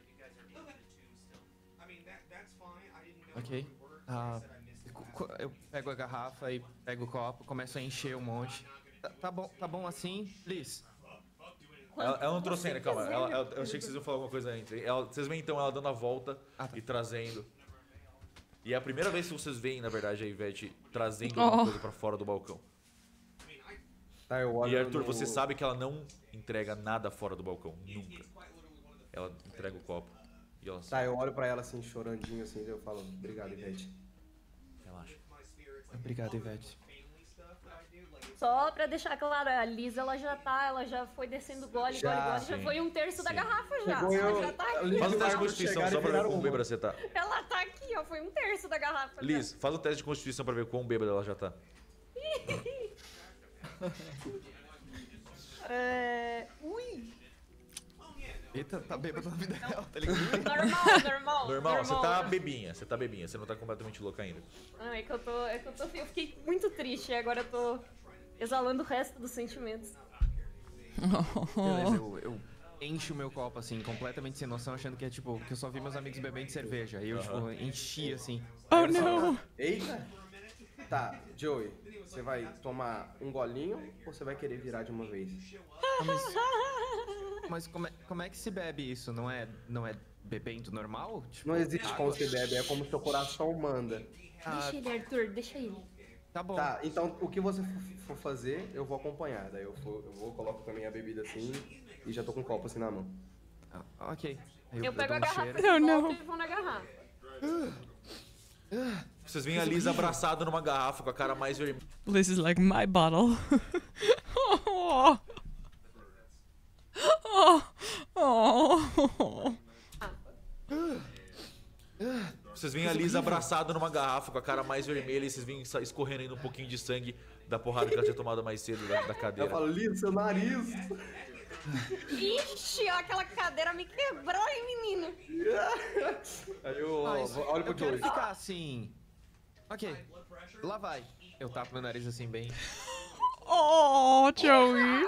Ok. Ah, co- co- eu pego a garrafa e pego o copo, começo a encher um monte. Tá, tá bom, tá bom assim, Liz? Ela, ela não trouxe ainda, calma. quiser, Ela- meu ela- eu achei que vocês iam falar alguma coisa antes. Ela- vocês veem então ela dando a volta Ah, tá. e trazendo. E é a primeira vez que vocês veem, na verdade, a Ivete trazendo Oh. alguma coisa pra fora do balcão. Tá, eu olho E Arthur, no- você sabe que ela não entrega nada fora do balcão. Nunca. Ela entrega o copo. E ela Tá, sai. eu olho pra ela assim, chorandinho assim, daí eu falo, obrigado, Ivete. Relaxa. Obrigado, Ivete. Só pra deixar claro, a Liz, ela já tá, ela já foi descendo gole, Já, gole, gole, já sim, foi um terço da sim. garrafa já. Chegou Ela eu- já tá a aqui. Liz- Faz um teste de Chegaram constituição e só pra ver viraram quão uma. bêbada você tá. Ela tá aqui, ó, foi um terço da garrafa. já. Liz, faz um teste de constituição pra ver quão bêbada ela já tá. É... Ui, Eita, tá bêbado na vida real, tá ligado? normal, normal. Normal, você tá bebinha, você tá bebinha, você não tá completamente louca ainda. Ah, é que eu tô, é que eu tô, eu fiquei muito triste e agora eu tô exalando o resto dos sentimentos. Beleza, eu, eu encho o meu copo assim, completamente sem noção, achando que é tipo, que eu só vi meus amigos bebendo cerveja. E eu, tipo, enchi assim. Oh no! Eita! Tá, Joey, você vai tomar um golinho ou você vai querer virar de uma vez? Ah, mas mas como, é, como é que se bebe isso? Não é, não é bebendo normal? Tipo, Não existe como você bebe, é como seu coração manda. ah, Deixa ele, Arthur, deixa ele. tá bom. Tá, então o que você for- for fazer, eu vou acompanhar. Daí eu, for, eu vou, coloco também a bebida assim e já tô com o copo assim na mão. Ah, ok. Aí Eu, eu, pego dou a um garrafa cheiro. de Oh, não. volta e vou na garrafa. Vocês veem a Liz abraçada numa garrafa com a cara mais vermelha. This is like my bottle. oh. Oh. Oh. Vocês veem a Liz abraçada numa garrafa com a cara mais vermelha e vocês veem sa- escorrendo ainda um pouquinho de sangue da porrada que ela tinha tomado mais cedo da, da Eu cadeira. falo, Liz, seu nariz! Ixi, ó, aquela cadeira me quebrou, hein, menino? Aí eu Mas olho pro eu quero Joey. ficar assim. Ok, lá vai. Eu tapo meu nariz assim bem. Oh, Joey.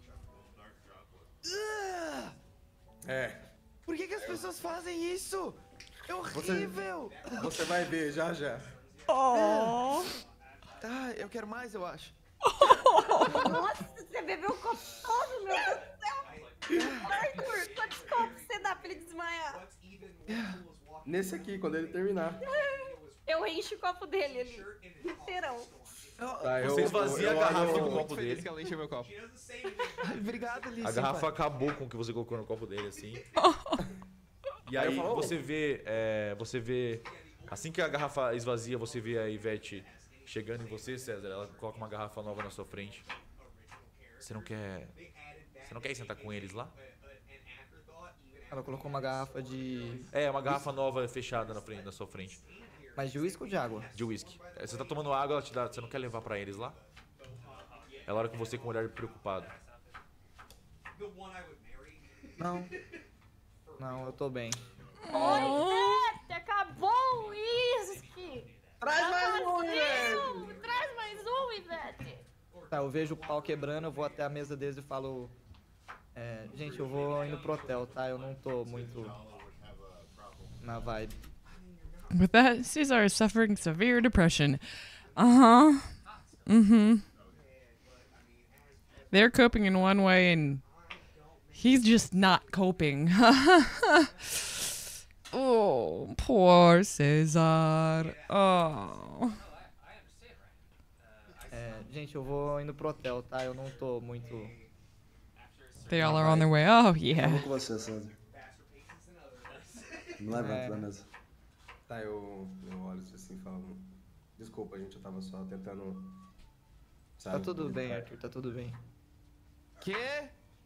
É, Por que, que as pessoas fazem isso? É horrível! você vai ver já já. Oh. Ah, eu quero mais, eu acho. Nossa, você bebeu o copo todo, meu Deus do céu. Arthur, quantos copos você dá pra ele desmaiar? Nesse aqui, quando ele terminar. Eu encho o copo dele ali, inteirão. Tá, eu- Você esvazia eu- a garrafa eu- do eu- copo Muito feliz dele. que ela encheu meu copo. Obrigado, Alice. A garrafa acabou com o que você colocou no copo dele, assim. E Aí eu aí falo, você vê, é, você vê, assim que a garrafa esvazia, você vê a Ivete chegando em você, César. Ela coloca uma garrafa nova na sua frente. Você não quer, você não quer ir sentar com eles lá? Ela colocou uma garrafa de... É, uma garrafa nova fechada na frente, na sua frente, Mas de uísque ou de água? de whisky. É, Você tá tomando água, ela te dá, você não quer levar pra eles lá? Ela olha com você com um olhar preocupado. Não. Não, eu tô bem. Oi, Ivete, acabou o uísque. Traz mais um, Vazio. Ivete. Traz mais um, Ivete. Tá, eu vejo o pau quebrando, eu vou até a mesa deles e falo... É, gente, eu vou indo pro hotel, tá? Eu não tô muito na vibe. With that, Cesar is suffering severe depression. Uh huh. Mm hmm. They're coping in one way, and he's just not coping. Oh, poor Cesar. Oh. É, gente, eu vou indo pro hotel, tá? Eu não tô muito... They all are on their way. Oh, Eu yeah. vou com você, César. Não levanta É. da mesa. Tá, eu, eu olho assim e falo... Desculpa, gente, eu tava só tentando... Tá sabe, tudo bem, meditar. Arthur, tá tudo bem. Quê?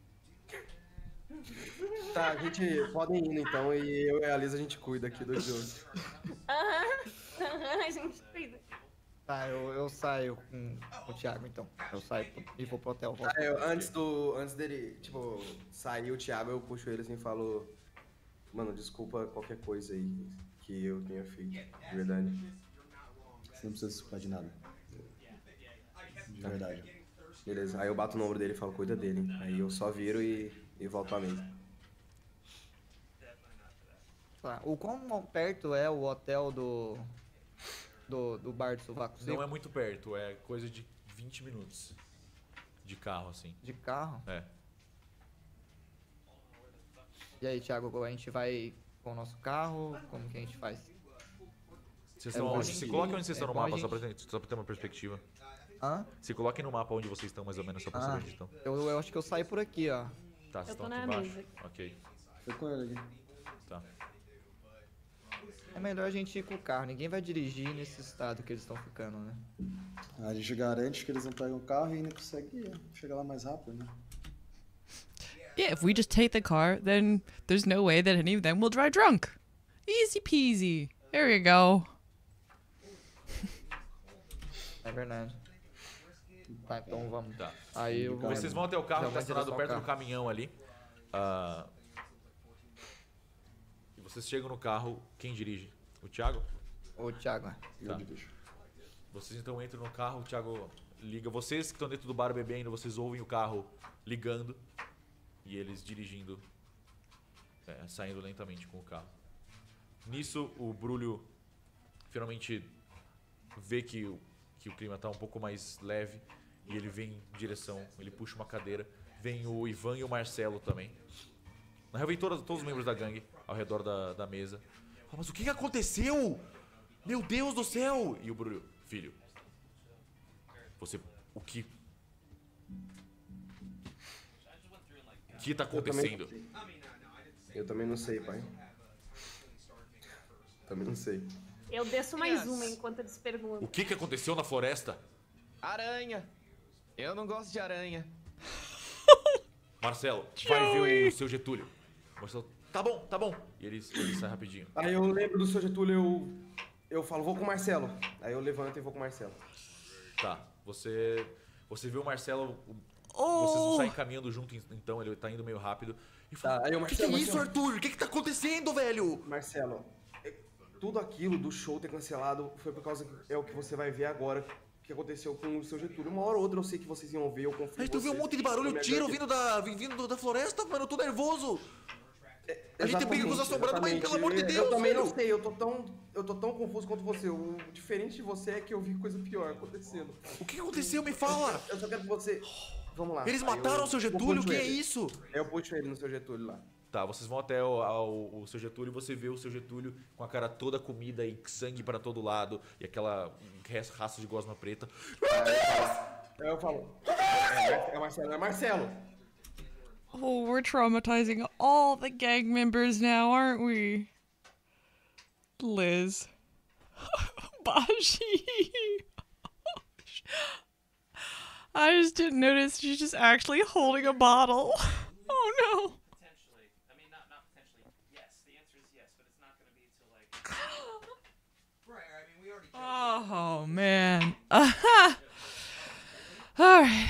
Tá, a gente podem ir então e eu e a Lisa a gente cuida aqui dos dois. Aham, aham, a gente cuida. Tá, eu, eu saio com o Thiago, então. Eu saio pro- e vou pro hotel. Volto. Tá, eu, antes, do, antes dele, tipo, sair o Thiago, eu puxo ele assim e falo... Mano, desculpa qualquer coisa aí que eu tenha feito, de verdade. Você não precisa se desculpar de nada. De verdade. Beleza, aí eu bato no ombro dele e falo, cuida dele. Aí eu só viro e, e volto à mesa. Tá, o quão perto é o hotel do... Do, do bar do Sovaco Seco? Não é muito perto, é coisa de vinte minutos de carro, assim. De carro? É. E aí, Thiago, a gente vai com o nosso carro? Como que a gente faz? Vocês É estão bom onde? a Se gente- coloquem onde vocês é estão no bom a mapa, só pra, gente- ter- só pra ter uma perspectiva. Hã? Se coloquem no mapa onde vocês estão, mais ou menos, só pra saber Ah, onde estão. eu, eu acho que eu saí por aqui, ó. Tá, vocês Eu tô estão na aqui embaixo? mesa. Ok, Foi com ele aqui. tá. É melhor a gente ir com o carro. Ninguém vai dirigir nesse estado que eles estão ficando, né? A gente garante que eles não pegam o carro e ainda consegue chegar lá mais rápido, né? Yeah, if we just take the car, then there's no way that any of them will drive drunk. Easy peasy. There you go. É verdade. Tá, então vamos. Tá. Aí eu vou... Vocês vão até o carro já que vou tá em estacionado direção ao perto do carro. caminhão ali. Ah, e vocês chegam no carro, quem dirige? O Thiago? Ô, Thiago. Eu Tá. dirijo. Vocês então entram no carro, o Thiago liga. Vocês que estão dentro do bar bebendo, vocês ouvem o carro ligando e eles dirigindo, é, saindo lentamente com o carro. Nisso, o Brulho finalmente vê que o, que o clima tá um pouco mais leve e ele vem em direção, ele puxa uma cadeira. Vem o Ivan e o Marcelo também. Na real, vem todos, todos os membros da gangue ao redor da, da mesa. Fala, mas o que, que aconteceu? Meu Deus do céu! E o Brulho, filho, você, o que... O que tá Eu também- acontecendo? Eu também não sei, pai. Também não sei. Eu desço mais uma enquanto eles perguntam. O que, que aconteceu na floresta? Aranha. Eu não gosto de aranha. Marcelo, vai ver o seu Getúlio. Marcelo, tá bom, tá bom. E ele, ele sai rapidinho. Aí eu lembro do seu Getúlio, eu, eu falo, vou com o Marcelo. Aí eu levanto e vou com o Marcelo. Tá, você você vê o Marcelo, o- Oh. vocês não saem caminhando junto, então ele tá indo meio rápido. E fala, Tá, aí o o que, que é Marcelo, isso, Marcelo. Arthur? O que que tá acontecendo, velho? Marcelo, é- tudo aquilo do show ter cancelado foi por causa que é o que você vai ver agora que aconteceu com o seu Getúlio. Uma hora ou outra eu sei que vocês iam ver, eu confio Aí em tu viu um vocês. monte de Eu barulho, me tiro agarrei- vindo da, vindo da floresta, mano, eu tô nervoso. A gente briga com os Exatamente, assombrados, mas exatamente. pelo amor de Eu Deus, também velho. não sei, eu tô tão... eu tô tão confuso quanto você. O diferente de você é que eu vi coisa pior acontecendo. O que aconteceu? Me fala! Eu só quero que você... Vamos lá. Eles Aí mataram eu- o seu eu Getúlio? O puxo que é ele. isso? Eu puxo ele no seu Getúlio lá. Tá, vocês vão até o, ao- o seu Getúlio e você vê o seu Getúlio com a cara toda comida e sangue pra todo lado e aquela res- raça de gosma preta. Aí eu falo... É, é Marcelo, é Marcelo. Oh, we're traumatizing all the gang members now, aren't we? Liz. Bashi. I just didn't notice she's just actually holding a bottle. Oh no. Potentially. I mean, not not potentially. Yes, the answer is yes, but it's not going to be till like. Right. I mean, we already. Oh man. All right.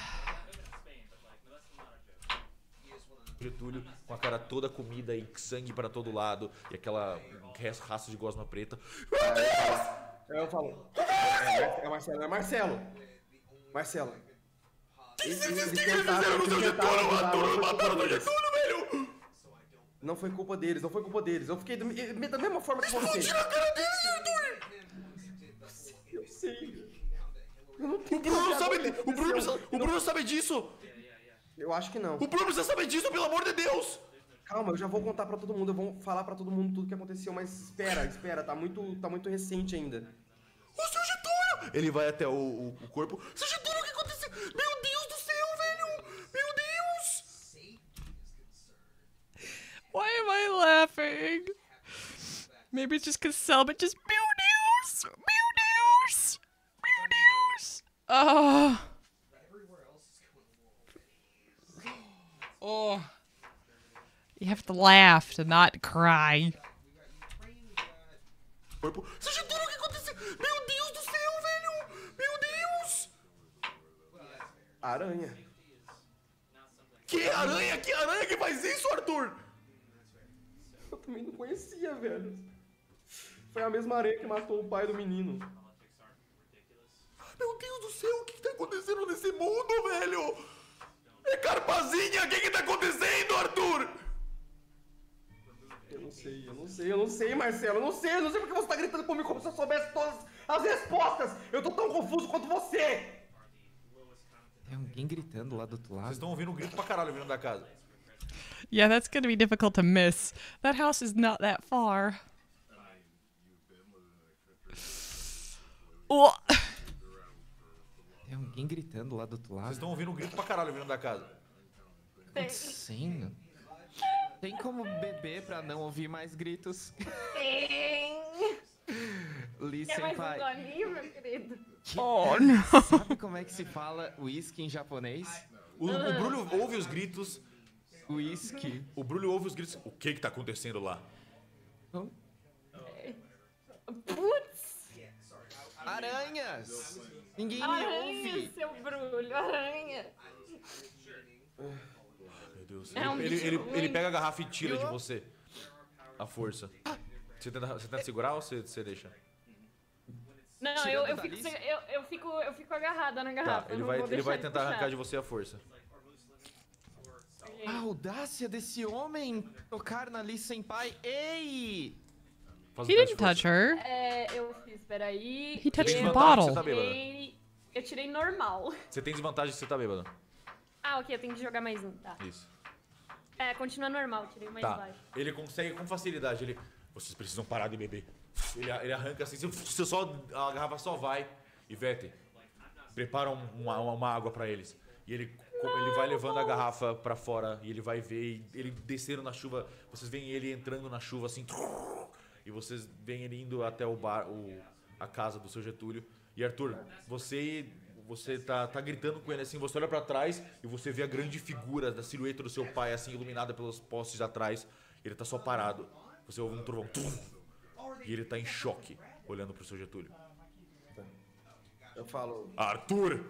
Getúlio com a cara toda comida e sangue pra todo lado e aquela res- raça de gosma preta. Aí eu falo... É, é Marcelo, é Marcelo. Marcelo. Tem Eles- certeza eles que eles tentaram- fizeram no eles seu tentaram Getúlio? ajudar, Mataram, não foi mataram culpa o deles. Getúlio, velho! Não foi culpa deles, não foi culpa deles. Eu fiquei do- me- da mesma forma que você. Tira a cara deles, Arthur! Eu sei. Eu não tenho O Bruno ideia sabe, do que o Bruno, aconteceu. precisa- o Bruno sabe disso! Eu acho que não. O Bruno precisa saber disso, pelo amor de Deus! Calma, eu já vou contar pra todo mundo, eu vou falar pra todo mundo tudo que aconteceu, mas espera, espera, tá muito, tá muito recente ainda. O seu Getúlio! Ele vai até o, o, o corpo. Seu Getúlio, o que aconteceu? Meu Deus do céu, velho! Meu Deus! Why am I laughing? Maybe it's just because Selma just meu Deus! Meu Deus! Meu Deus! Oh. Oh. You have to laugh to not cry. Corpo. Seu Getúlio, o que aconteceu? Meu Deus do céu, velho! Meu Deus! Aranha. Que aranha? Que aranha que faz isso, Arthur? Eu também não conhecia, velho. Foi a mesma aranha que matou o pai do menino. Meu Deus do céu, o que, que tá acontecendo nesse mundo, velho? É Carpazinha, o que que tá acontecendo, Arthur? Eu não sei, eu não sei, eu não sei, Marcelo, eu não sei, eu não sei porque você tá gritando comigo como se eu soubesse todas as respostas. Eu tô tão confuso quanto você. Tem alguém gritando lá do outro lado. Vocês estão ouvindo um grito pra caralho vindo da casa. Yeah, that's gonna be difficult to miss. That house is not that far. Oh. Tem alguém gritando lá do outro lado. Vocês estão ouvindo um grito pra caralho vindo da casa. Sim. Tem como beber pra não ouvir mais gritos? Tem. Lee Quer mais um Senpai. golinho, meu querido? Oh, não. Sabe como é que se fala whisky em japonês? O, o Bruno ouve os gritos. Whisky. O Bruno ouve os gritos. O que que tá acontecendo lá? Putz! Aranhas! Ninguém me Aranha, ouve! seu brulho, aranha. Meu Deus. É um ele, bicho ele, ruim. ele pega a garrafa e tira de você. A força. Você tenta, você tenta segurar ou você, você deixa? Não, Tirando eu, eu, da fico, lista? sem- eu, eu, fico, eu fico agarrada na Tá, garrafa. eu ele não vai, vou ele deixar vai tentar puxar. arrancar de você a força. A audácia desse homem tocar na Lee Senpai. Ei! Faz um He teste didn't de força. touch her. É, eu fiz, peraí. He touched Tem the desvantagem, bottle. você tá bêbado. tirei, eu tirei normal. Você tem desvantagem se você tá bêbado. Ah, ok, eu tenho que jogar mais um, tá. Isso. É, continua normal, tirei o mais Tá. baixo. Ele consegue com facilidade. Ele. Vocês precisam parar de beber. Ele, ele arranca assim, você só. A garrafa só vai. E Vete, prepara um- uma, uma água pra eles. E ele, ele vai levando a garrafa pra fora. E ele vai ver. E ele descendo na chuva. Vocês veem ele entrando na chuva assim. E vocês veem ele indo até o bar. O, a casa do seu Getúlio. E Arthur, você. Você tá, tá gritando com ele assim, você olha pra trás e você vê a grande figura da silhueta do seu pai, assim, iluminada pelos postes atrás. Ele tá só parado. Você ouve um trovão. Tum, e ele tá em choque, olhando pro seu Getúlio. Eu falo, Arthur!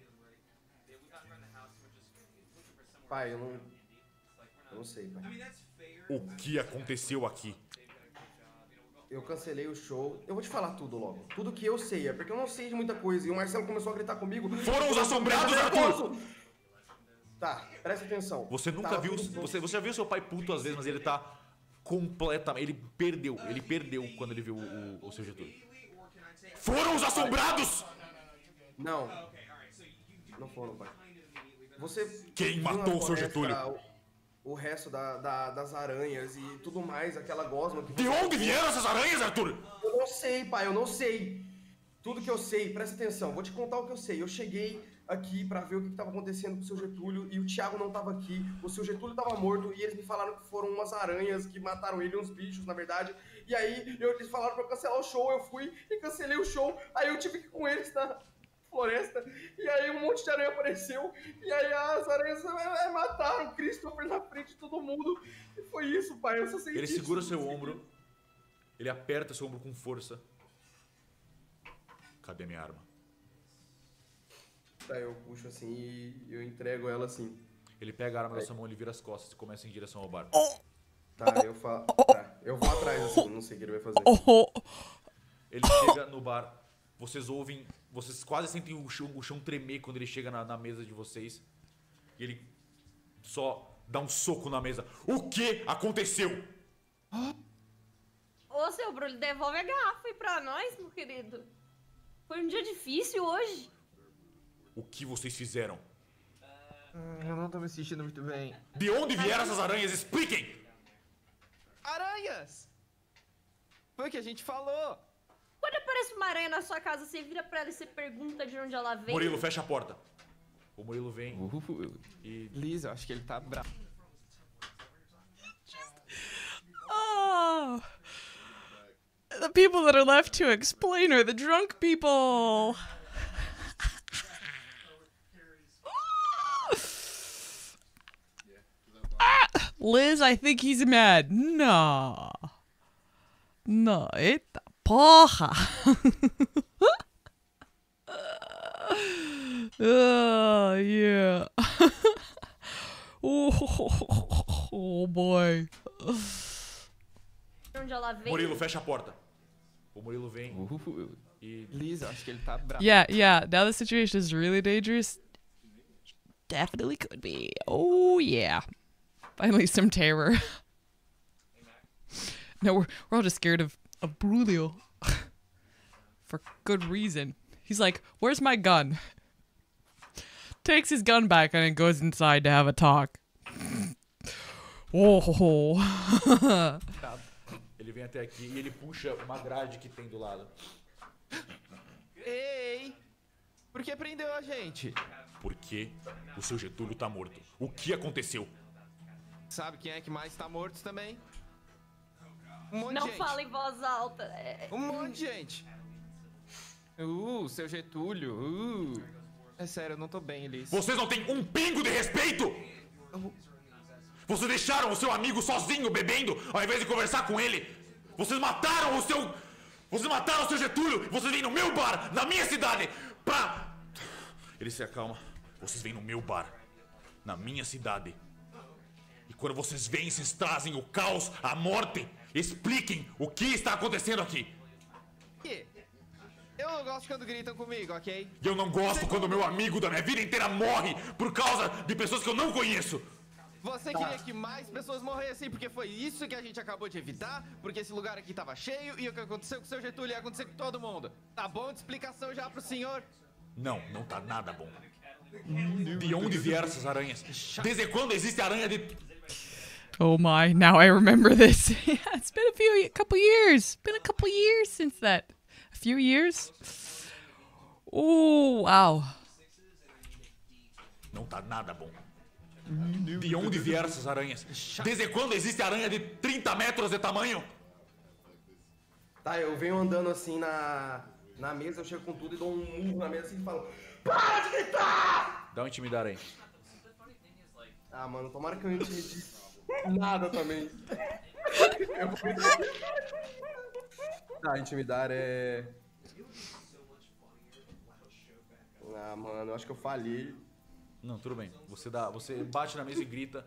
pai, eu não. Eu não sei, pai. O que aconteceu aqui? Eu cancelei o show. Eu vou te falar tudo logo. Tudo que eu sei, é porque eu não sei de muita coisa. E o Marcelo começou a gritar comigo. Foram os assombrados, Eu tô Arthur! nervoso. Tá, presta atenção. Você nunca Tava viu. tudo bom. Você, você já viu seu pai puto às vezes, mas ele tá completamente. Ele perdeu, ele perdeu quando ele viu o, o seu Getúlio. Foram os assombrados! Não. Não foram, pai. Você. Quem viu matou na o seu floresta Getúlio? O, o resto da, da- das aranhas e tudo mais, aquela gosma que. De você- onde vieram essas aranhas, Arthur? Eu não sei, pai, eu não sei. Tudo que eu sei, presta atenção, vou te contar o que eu sei. Eu cheguei aqui pra ver o que estava acontecendo com o seu Getúlio e o Thiago não tava aqui. O seu Getúlio tava morto e eles me falaram que foram umas aranhas que mataram ele, uns bichos, na verdade. E aí eu- eles falaram pra eu cancelar o show, eu fui e cancelei o show. Aí eu tive que ir com eles na floresta. E aí um monte de aranha apareceu. E aí as aranhas é, é, mataram o Christopher na frente de todo mundo. E foi isso, pai. Eu só sei Ele disso. segura o seu ombro. Ele aperta seu ombro com força. Cadê minha arma? Tá, eu puxo assim e eu entrego ela assim. Ele pega a arma da sua mão, ele vira as costas e começa em direção ao bar. Tá, eu falo. Tá, eu vou atrás assim, não sei o que ele vai fazer. Ele chega no bar, vocês ouvem, vocês quase sentem o chão, o chão tremer quando ele chega na, na mesa de vocês. E ele só dá um soco na mesa. O que aconteceu? Ô, seu Bruno, devolve a garrafa aí pra nós, meu querido. Foi um dia difícil hoje. O que vocês fizeram? Eu não tô me sentindo muito bem. De onde vieram essas aranhas? Expliquem! Aranhas! Foi o que a gente falou. Quando aparece uma aranha na sua casa, você vira pra ela e você pergunta de onde ela vem. Murilo, fecha a porta. O Murilo vem Uh, e... Liz, eu acho que ele tá bravo. Oh. The people that are left to explain are the drunk people. Ah, Liz, I think he's mad. No. No, eita porra. Oh, yeah. Oh, oh boy. De onde ela vem. Murilo, fecha a porta. O Murilo vem Uh, e... Liz, eu acho que ele tá bravo. Yeah, yeah. Now the situation is really dangerous. Definitely could be. Oh, yeah. Finally, some terror. No, we're, we're all just scared of, of Brulio. For good reason. He's like, where's my gun? Takes his gun back and then goes inside to have a talk. Oh. Ele vem até aqui e ele puxa uma grade que tem do lado. Ei! Por que prendeu a gente? Porque o seu Getúlio tá morto. O que aconteceu? Sabe quem é que mais tá morto também? Um monte Não de gente. fala em voz alta. É... Um monte de gente. Uh, seu Getúlio. Uh. É sério, eu não tô bem, Liz. Vocês não têm um pingo de respeito? Vocês deixaram o seu amigo sozinho bebendo ao invés de conversar com ele? Vocês mataram o seu... Vocês mataram o seu Getúlio! Vocês vêm no meu bar, na minha cidade, pra... Ele se acalma. Vocês vêm no meu bar, na minha cidade. E quando vocês vêm, vocês trazem o caos, a morte. Expliquem o que está acontecendo aqui. Que? Eu não gosto quando gritam comigo, ok? E eu não gosto quando meu amigo da minha vida inteira morre por causa de pessoas que eu não conheço. Você queria que mais pessoas morressem porque foi isso que a gente acabou de evitar? Porque esse lugar aqui tava cheio e o que aconteceu com o seu Getúlio ia acontecer com todo mundo. Tá bom de explicação já pro senhor? Não, não tá nada bom. De onde vieram essas aranhas? Desde quando existe aranha de... Oh my, now I remember this. Yeah, it's been a few, a couple years. Been a couple years since that. A few years? Oh, wow. Não tá nada bom. De onde vieram essas aranhas? Desde quando existe aranha de trinta metros de tamanho? Tá, eu venho andando assim na, na mesa, eu chego com tudo e dou um murro na mesa assim e falo: para de gritar! Dá um intimidar aí. Ah, mano, tomara que eu intimide nada também. Eu vou... Tá, intimidar é... Ah, mano, eu acho que eu falhei. Não, tudo bem. Você dá, você bate na mesa e grita.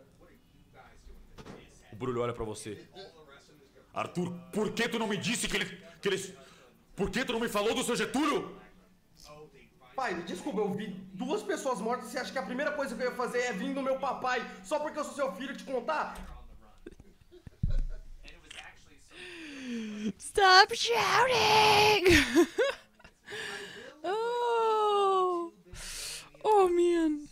O Brulho olha pra você. Arthur, por que tu não me disse que ele, que ele... Por que tu não me falou do seu Getúlio? Pai, desculpa, eu vi duas pessoas mortas e você acha que a primeira coisa que eu ia fazer é vir no meu papai só porque eu sou seu filho te contar? Stop shouting! Oh. Oh, man.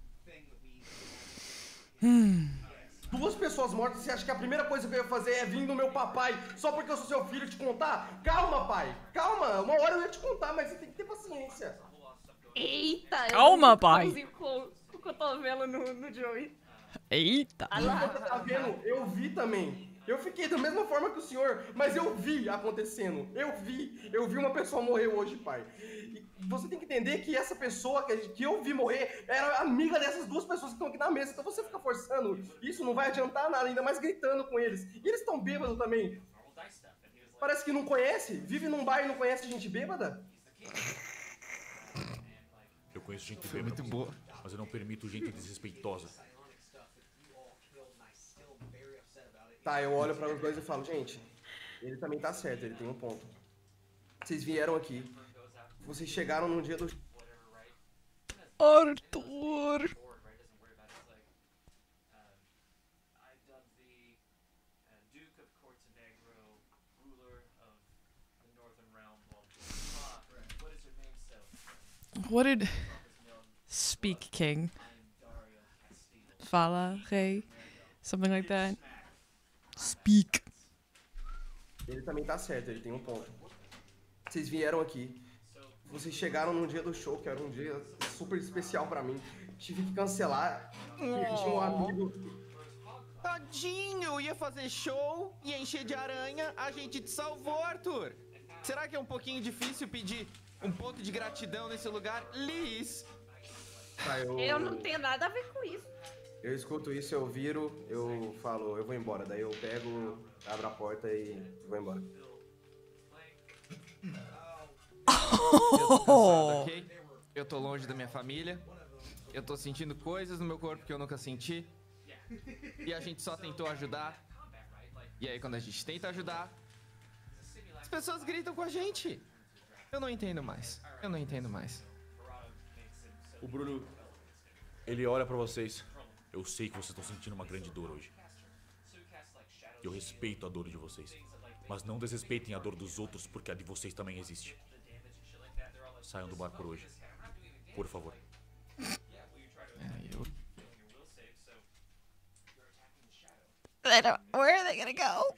Hmm. Duas pessoas mortas, você acha que a primeira coisa que eu ia fazer é vir no meu papai só porque eu sou seu filho te contar? Calma, pai. Calma. Uma hora eu ia te contar, mas você tem que ter paciência. Eita! Calma, pai. Com o cotovelo no, no Joey. Eita. Ah lá. Você tá vendo? Eu vi também. Eu fiquei da mesma forma que o senhor, mas eu vi acontecendo. Eu vi. Eu vi uma pessoa morrer hoje, pai. E você tem que entender que essa pessoa que, que eu vi morrer era amiga dessas duas pessoas que estão aqui na mesa. Então você fica forçando. Isso não vai adiantar nada, ainda mais gritando com eles. E eles estão bêbados também. Parece que não conhece. Vive num bar e não conhece gente bêbada. Eu conheço gente Foi bêbada, muito boa. mas eu não permito gente desrespeitosa. Tá, eu olho pra os dois e falo, gente, ele também tá certo, ele tem um ponto. Vocês vieram aqui, vocês chegaram num dia do... Arthur! What did... Speak, King. Fala, Rei. Something like that. Speak. Ele também tá certo, ele tem um ponto. Vocês vieram aqui, vocês chegaram num dia do show, que era um dia super especial pra mim. Tive que cancelar, perdi um amigo. Tadinho, eu ia fazer show, ia encher de aranha, a gente te salvou, Arthur. Será que é um pouquinho difícil pedir um pouco de gratidão nesse lugar? Liz! Tá, eu... Eu não tenho nada a ver com isso. Eu escuto isso, eu viro, eu falo, eu vou embora. Daí eu pego, abro a porta e vou embora. Eu tô cansado, ok? Eu tô longe da minha família. Eu tô sentindo coisas no meu corpo que eu nunca senti. E a gente só tentou ajudar. E aí quando a gente tenta ajudar, as pessoas gritam com a gente. Eu não entendo mais. Eu não entendo mais. O Bruno, ele olha pra vocês. Eu sei que vocês estão sentindo uma grande dor hoje. Eu respeito a dor de vocês. Mas não desrespeitem a dor dos outros, porque a de vocês também existe. Saiam do bar por hoje. Por favor. É, eu... I don't, where are they gonna go?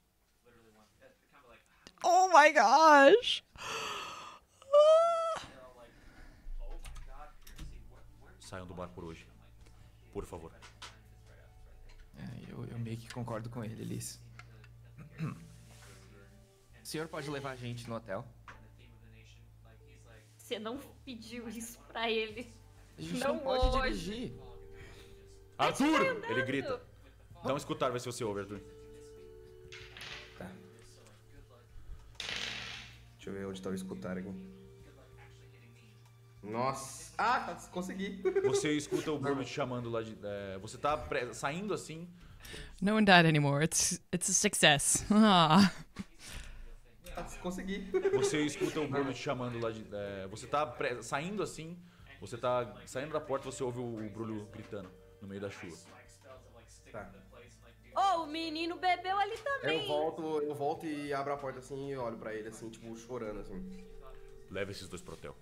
Oh my gosh! Saiam do bar por hoje. Por favor. É, eu, eu meio que concordo com ele, Liz. O senhor pode levar a gente no hotel? Você não pediu isso pra ele. A gente não não pode hoje. dirigir. Arthur! Ele grita. Dá um escutar, vai ser você ouve, Arthur. Tá. Deixa eu ver onde tá o escutar aqui. Nossa. Ah, consegui. Você escuta o Bruno te chamando lá de... É, você tá pre- saindo assim... No one died anymore. It's it's a success. Ah. Consegui. Você escuta o Bruno te chamando lá de... É, você tá pre- saindo assim... Você tá saindo da porta, você ouve o Bruno gritando no meio da chuva. Tá. Oh, o menino bebeu ali também. Eu volto, eu volto e abro a porta assim e olho pra ele assim, tipo, chorando assim. Leva esses dois pro hotel.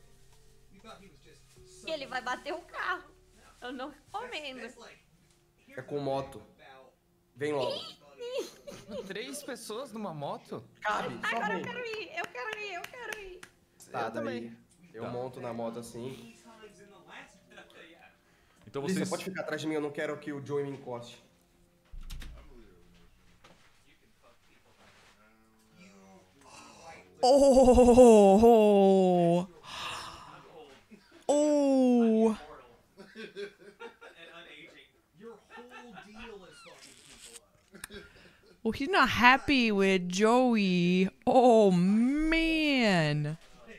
E ele vai bater o carro. Eu não recomendo. É com moto. Vem logo. Três pessoas numa moto? Cabe, só Agora vem. eu quero ir, eu quero ir, eu quero ir. Tá, Eu daí também. eu Tá. monto na moto assim. Então Liz, vocês... você pode ficar atrás de mim, eu não quero que o Joey me encoste. Oh. Oh. Well, he's not happy with Joey. Oh, man.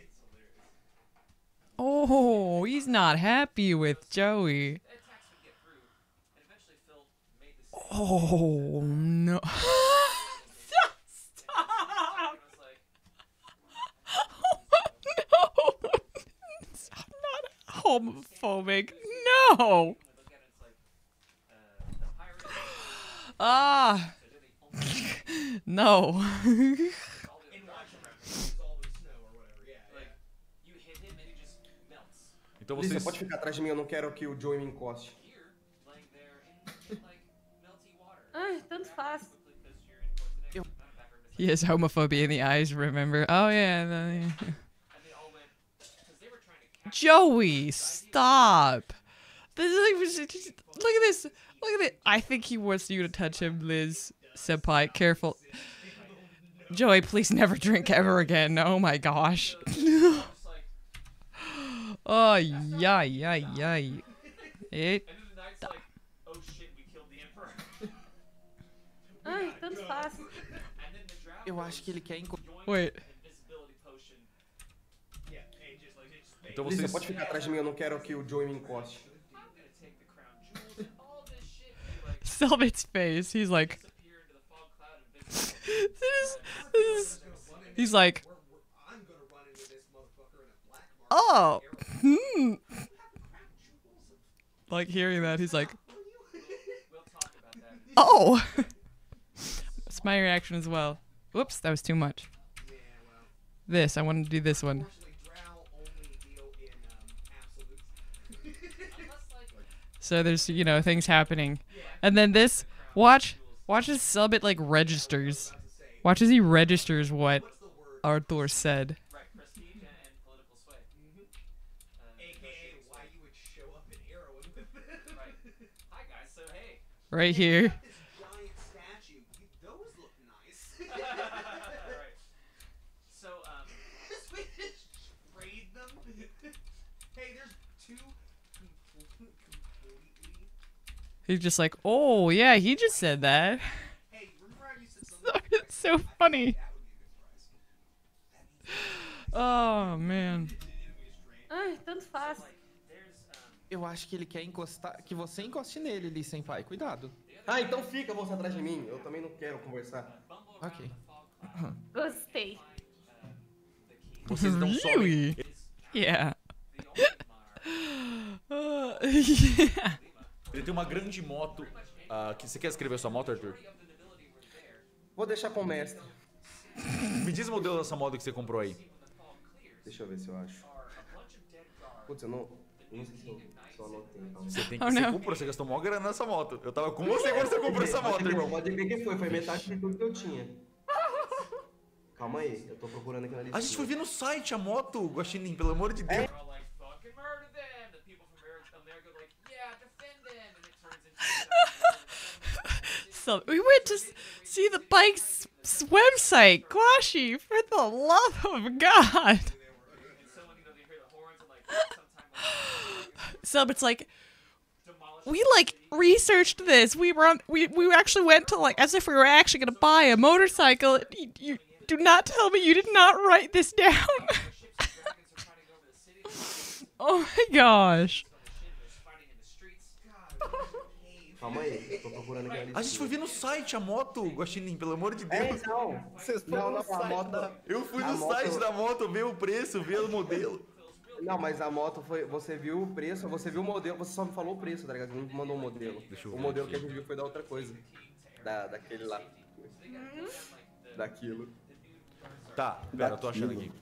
Oh, he's not happy with Joey. Oh, no. Stop. Oh, no. I'm not homophobic. No. Ah. No. In Watchmen, it's all the snow or whatever. Yeah, like you hit him and he just melts. Então Lisa, vocês... pode ficar atrás de mim, eu não quero que o Joey me encoste. Here, laying there in like melty water. Ai, tanto faz. Because you're in court today. Not a background He has homophobia in the eyes, remember? Oh, yeah. the- And they all went because they were trying to catch Joey, stop. This is like, look at this. Look at it. I think he wants you to touch him, Liz. Senpai, careful. Joey, please never drink ever again. Oh my gosh. Oh, yeah, yeah, yeah. It. And then the knight's like, oh shit, we killed the emperor. Ai, tanto faz. And then the drow Eu acho que ele quer enco... Wait. invisibility potion. Yeah, and just like it just Então Lisa, vocês... pode ficar atrás de mim, eu não quero que o Joey me encoste. I'm gonna take the crown jewels and all this shit and like Selvit's face. He's like. disappear into the fog cloud and invisible. This is, this is, he's like. I'm gonna run into this motherfucker in a black market. Oh. Hmm. Like hearing that, he's like. We'll talk about that. Oh. That's my reaction as well. Whoops, that was too much. Yeah, well, This, I wanted to do this one. unfortunately, drow only deal in um, absolutes. Unless like So there's, you know, things happening. And then this, watch, watch as Selbit like registers. Watch as he registers what Arthur said. right prestige and, and political sway. Uh, A K A why you would show up in heroin with this. right. Hi guys. So hey. Right here. This giant statue. You, those look nice. right. So um. This way just trade them. Hey, there's two completely. He's just like, oh yeah, he just said that. Hey, remember how you said something? It's so funny. That would be a good price. Oh man. Ai, tanto faz. There's um. Eu acho que ele quer encostar... Que você encoste nele, Lee Senpai. Cuidado. Ah, então fica você atrás de mim. Eu também não quero conversar. Ok. Gostei. Vocês não sobem... Really? Yeah. Uh, yeah. Ele tem uma grande moto. ah, que... Você quer escrever sua moto, Arthur? Vou deixar com o mestre. Me diz o modelo dessa moto que você comprou aí. Deixa eu ver se eu acho. Putz, eu não... eu não sei se eu, se eu anotei. Calma. Você tem que... Oh, você não. comprou, você gastou mó grana nessa moto. Eu tava com você quando você comprou essa moto, Pode ver, irmão. Pode ver quem foi. Foi metade de tudo que eu tinha. Calma aí, eu tô procurando aqui na lista. A gente foi ver no site a moto, Guaxinim, pelo amor de Deus. They're all like fucking murder them. The people from America, America are like, yeah, defend them, and it turns into. So we went to s- see the bike's s- website, Guashi, for the love of God. And someone, you know, they hear the horns and like sometime like, So it's like demolish. we like researched this. We were on. We we actually went to like as if we were actually gonna buy a motorcycle. You, you do not tell me you did not write this down. Ships and dragons are fighting over the city. Oh my gosh. There's fighting in the streets. Calma aí, eu tô procurando aqui na lista. A gente foi ver no site a moto, Guaxinim, pelo amor de É, Deus. então. Vocês foram Não, no não, a site moto... da- Eu fui A no moto- site da moto ver o preço, ver o modelo. Não, mas a moto foi... Você viu o preço, você viu o modelo, você só me falou o preço, tá ligado? Não me mandou o modelo. Deixa eu O ver modelo aqui. que a gente viu foi da outra coisa. Da, daquele lá. Daquilo. Tá, pera, eu tô achando aqui.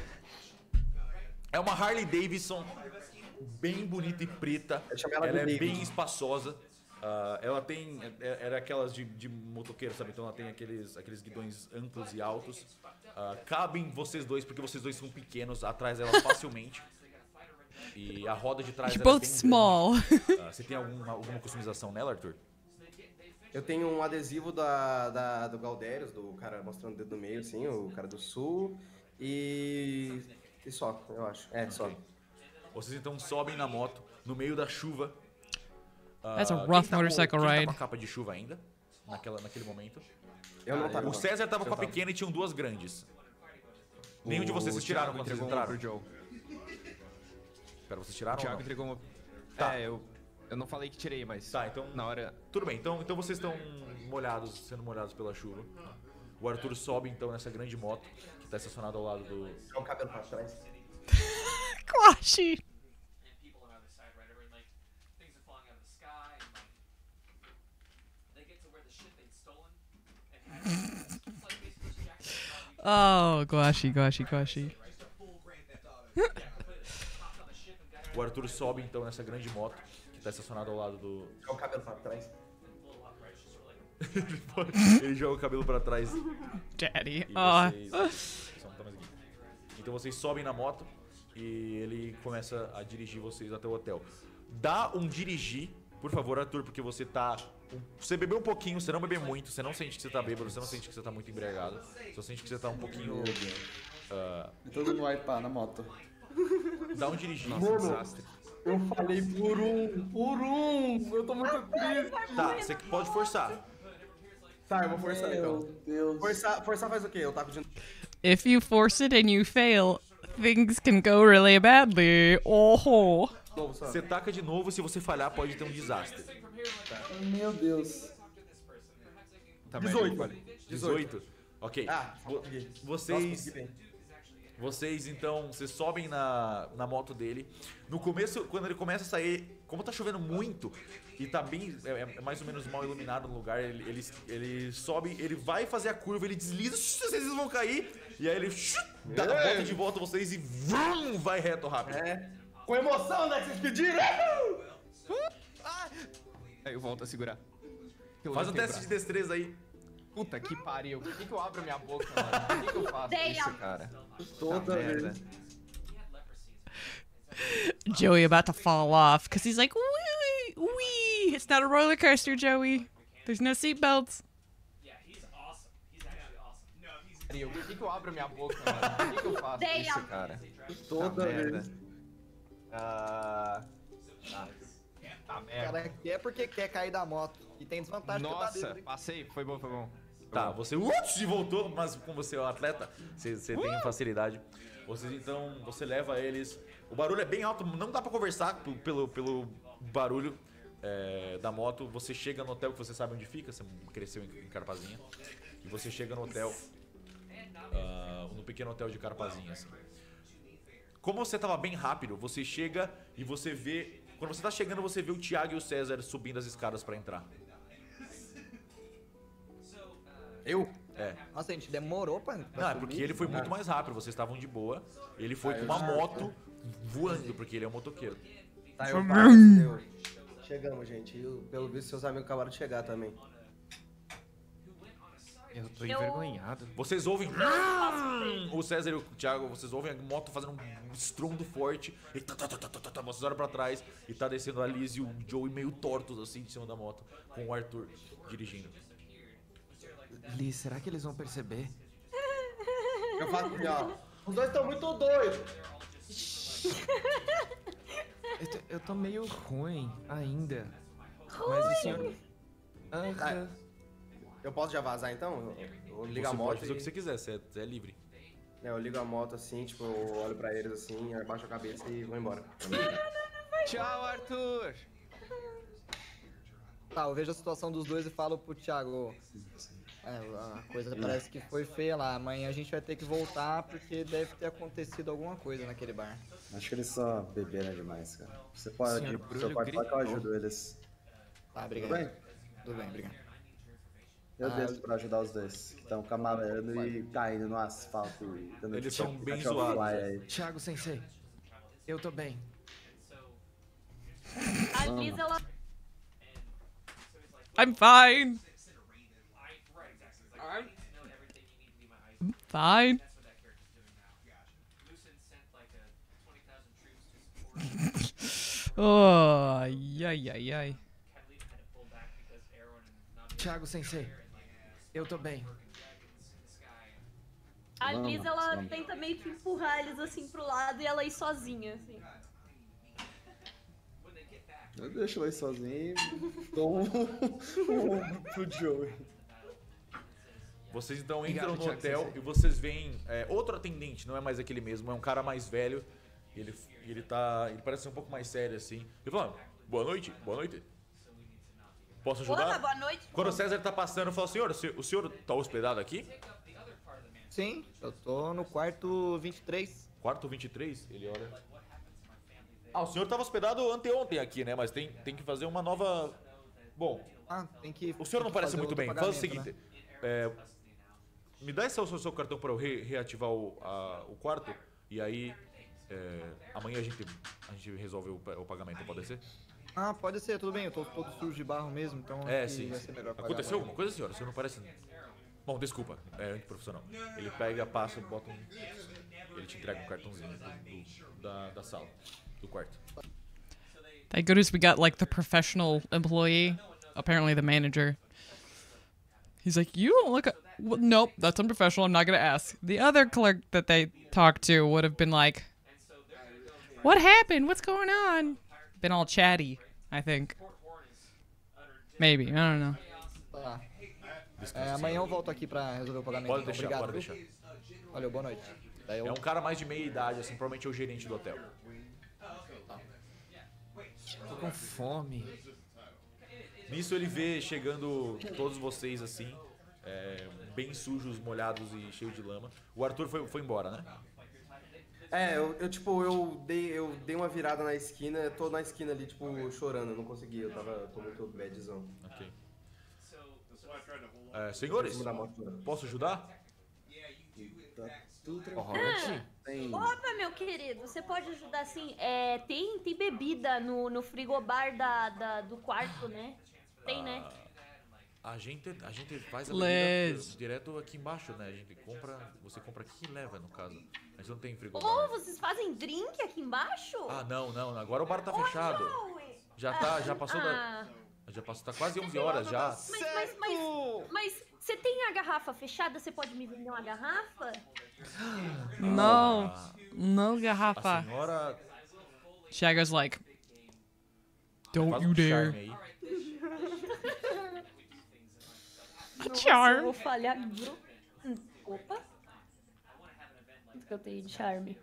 É uma Harley Davidson, bem bonita e preta. Eu chamo ela Ela de é David. bem espaçosa. Ah, ela tem. é- Era aquelas de, de motoqueiro, sabe? Então ela tem aqueles, aqueles guidões amplos e altos. Ah, cabem vocês dois, porque vocês dois são pequenos, atrás dela facilmente. E a roda de trás You're ela é both bem small. grande. Ah, você tem alguma, alguma customização nela, Arthur? Eu tenho um adesivo da, da, do Galdérios, do cara mostrando o dedo no meio, assim, o cara do sul. E. E só, eu acho. É, só. Vocês então sobem na moto, no meio da chuva. Ah, That's a quem rough tá com- motorcycle quem ride. Tá com a capa de chuva ainda? Naquela, naquele momento? Eu não tava. O César tava Eu com a tava. pequena e tinham duas grandes. Nenhum de O vocês vocês tiraram Thiago quando vocês entregou uma entraram? pro Joe. Pera, vocês O tiraram ou Thiago não? entregou uma... Tá. É, eu... Eu não falei que tirei, mas... Tá, então... Na hora... Tudo bem, então, então vocês estão molhados, sendo molhados pela chuva. O Arthur sobe então nessa grande moto que tá estacionada ao lado do... Joga o cabelo pra trás. Guashi. And people on either side, right? Everyone like things are falling out of the sky, and like they get to where the shit they'd stolen and had. It's like Oh, Guashi, Guashi, Guashi. O Arthur sobe então nessa grande moto que tá estacionada ao lado do. Joga o cabelo pra trás. Ele joga o cabelo pra trás. Daddy. E Oh. vocês... Só não tá mais aqui. Então vocês sobem na moto e ele começa a dirigir vocês até o hotel. Dá um dirigir, por favor, Arthur, porque você tá. Você bebeu um pouquinho, você não bebeu muito, você não sente que você tá bêbado, você não sente que você tá muito embriagado. Você sente que você tá um pouquinho. Uh... Todo mundo vai pá na moto. Dá um dirigir. Nossa, um desastre. Eu falei por um, por um. Eu tô muito triste. Tá, você pode forçar. Tá, eu vou forçar Meu então. Deus. Forçar, forçar faz o quê? Eu taco de. If you force it and you fail, things can go really badly. Oh. Você taca de novo, se você falhar, pode ter um desastre. Tá. Meu Deus. Tá, dezoito. dezoito. Ok. Ah, Vo- vocês. Vocês então, vocês sobem na, na moto dele. No começo, quando ele começa a sair, como tá chovendo muito e tá bem, é, é mais ou menos mal iluminado no lugar, ele, ele, ele sobe, ele vai fazer a curva, ele desliza, vocês vão cair, e aí ele dá a volta de volta vocês e vrum, vai reto rápido. É. Com emoção, né? Que vocês pediram? Aí eu volto a segurar. Eu Faz um vou teste de quebrar. destreza aí. Puta que pariu. Por que, que eu abro minha boca, mano? Por que, que eu faço Damn. isso, cara? Toda Puta vez. merda. Joey about to fall off because he's like, wee, wee. It's not a roller coaster, Joey. There's no seatbelts. Yeah, he's awesome. He's actually awesome. No, he's. Pariu. Por que, que eu abro minha boca, mano? Por que, que eu faço isso, Damn. cara? Toda Puta merda. vez. Ah. Ah. Tá O merda. cara quer porque quer cair da moto. E tem desvantagem porque tá Nossa, bêbado, hein? passei. Foi bom, foi bom. Foi Tá, bom. você ups, e voltou, mas como você é um atleta, você, você tem facilidade. Vocês então, você leva eles. O barulho é bem alto, não dá pra conversar p- pelo, pelo barulho é, da moto. Você chega no hotel que você sabe onde fica, você cresceu em, em Carpazinha. E você chega no hotel, ah, no pequeno hotel de Carpazinha, assim. Como você tava bem rápido, você chega e você vê. Quando você tá chegando, você vê o Thiago e o César subindo as escadas pra entrar. Eu? É. Nossa, a gente demorou pra. pra Não, é subir. porque ele foi muito mais rápido, vocês estavam de boa. Ele foi Ah, com eu uma já- moto voando, porque ele é um motoqueiro. Tá, eu paro, eu- Chegamos, gente. E o- pelo visto, seus amigos acabaram de chegar também. Eu tô Eu- envergonhado. Vocês ouvem. O César e o Thiago, vocês ouvem a moto fazendo um estrondo forte. E tá, tá, tá, tá, tá, tá, vocês olham pra trás e tá descendo a Liz e o Joey meio tortos assim de cima da moto, com o Arthur dirigindo. Liz, será que eles vão perceber? Eu faço assim, ó. Os dois estão muito doidos. Eu tô, eu tô meio ruim ainda. Mas o senhor. Ah, Eu posso já vazar então? Eu, eu ligo Você a moto. pode fazer o e- que você quiser, você é, você é livre. É, eu ligo a moto assim, tipo, eu olho pra eles assim, abaixo a cabeça e vou embora. tchau, Arthur! Tá, eu vejo a situação dos dois e falo pro Thiago. É, a coisa parece que foi feia lá. Amanhã a gente vai ter que voltar porque deve ter acontecido alguma coisa naquele bar. Acho que eles só beberam demais, cara. Você pode, Senhor você Brulho pode falar que eu gritou. ajudo eles. Tá, obrigado. Tudo bem? Tudo bem, obrigado. Eu Ah, desço eu- pra ajudar os dois, que estão camarando e caindo no asfalto e dando Eles tchau- são bem tchau zoados, fly é. aí. Thiago Sensei, eu tô bem. A Liz, ela. I'm fine. I'm fine. Oh, ai, ai, ai. Thiago Sensei, eu tô bem. A Vamos, Liz, ela vamos. tenta meio que empurrar eles assim pro lado e ela ir sozinha, assim. Eu deixo ela aí sozinho e dou um, um pro Joey. Vocês então Obrigado, entram no Thiago hotel Sensei. e vocês veem é, outro atendente, não é mais aquele mesmo, é um cara mais velho. E ele, e ele tá. Ele parece ser um pouco mais sério assim. Ele fala, boa noite, boa noite. Posso ajudar? Olá, boa noite. Quando o César tá passando, fala, senhor, o senhor- o senhor tá hospedado aqui? Sim, eu tô no quarto vinte e três. Quarto vinte e três? Ele olha. Ah, o senhor tava hospedado anteontem aqui, né? Mas tem, tem que fazer uma nova. Bom, Ah, tem que. o senhor não tem que parece fazer muito outro bem. Faz o pagamento, seguinte. né? é, me dá esse seu, seu cartão pra eu re- reativar o, a- o quarto. E aí, é, amanhã a gente, a gente resolve o, pa- o pagamento, pode ser? Ah, pode ser, tudo bem, eu tô todo sujo de barro mesmo, então É, acho que sim. vai ser melhor pagar Aconteceu amanhã. alguma coisa, senhora? Você não parece... Bom, desculpa, é antiprofissional. Ele pega, passa, bota um... Ele te entrega um cartãozinho do- do- da, da sala, do quarto. Thank goodness we got like the professional employee, apparently the manager. He's like, you don't look. A- well, nope, that's unprofessional. I'm not gonna ask. The other clerk that they talked to would have been like, what happened? What's going on? Been all chatty, I think. Maybe, I don't know. Tá. É, amanhã eu volto aqui pra resolver o pagamento. Pode então. deixar, Obrigado, pode viu? deixar. Valeu, boa noite. Daí eu... É um cara mais de meia idade, assim, provavelmente é o gerente do hotel. Tô com fome. Nisso ele vê chegando todos vocês assim, é, bem sujos, molhados e cheios de lama. O Arthur foi, foi embora, né? É, eu, eu, tipo, eu dei, eu dei uma virada na esquina, eu tô na esquina ali, tipo, chorando, eu não consegui, eu tava, tô muito badzão. Ok. É, senhores, posso ajudar? Tá tudo Ah, opa, meu querido, você pode ajudar assim? É, tem, tem bebida no, no frigobar da, da- do quarto, né? Tem, né? A gente, a gente faz a Les. bebida direto aqui embaixo, né? A gente compra, você compra aqui e leva, no caso. A gente não tem Ou frigobar. vocês fazem drink aqui embaixo? Ah, não, não, agora o bar tá fechado. Já tá, já passou Ah. da... Já passou, tá quase onze horas já. Mas, mas, mas, mas você tem a garrafa fechada? Você pode me vender uma garrafa? No, no A garrafa. senhora... Shagger's like, don't Faz you um dare. charme aí. Nossa, charm. eu vou falhar. gru- Hum, Opa. Quanto que eu tenho de charme?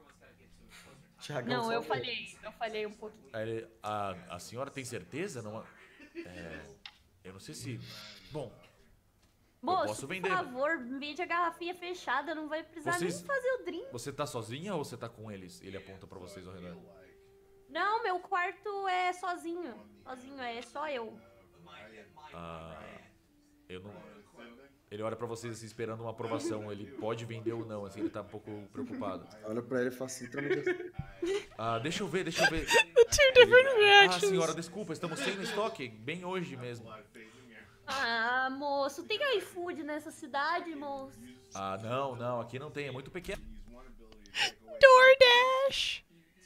Não, eu falhei. Eu falhei um pouquinho. Aí ele, a, a senhora tem certeza? Não, é, eu não sei se... Bom, Moço, posso por vender. favor, vende a garrafinha fechada. Não vai precisar Vocês- nem fazer o drink. você tá sozinha ou você tá com eles? Ele aponta pra vocês ao redor. Não, meu quarto é sozinho. Sozinho, é só eu. Ah, eu não... Ele olha pra vocês assim, esperando uma aprovação. Ele pode vender ou não, assim, ele tá um pouco preocupado. Olha pra ele e fala assim, literalmente assim. Ah, deixa eu ver, deixa eu ver. Two different Ah, reactions. senhora, desculpa, estamos sem no estoque, bem hoje mesmo. Ah, moço, tem iFood nessa cidade, moço? Ah, não, não, aqui não tem, é muito pequeno. DoorDash.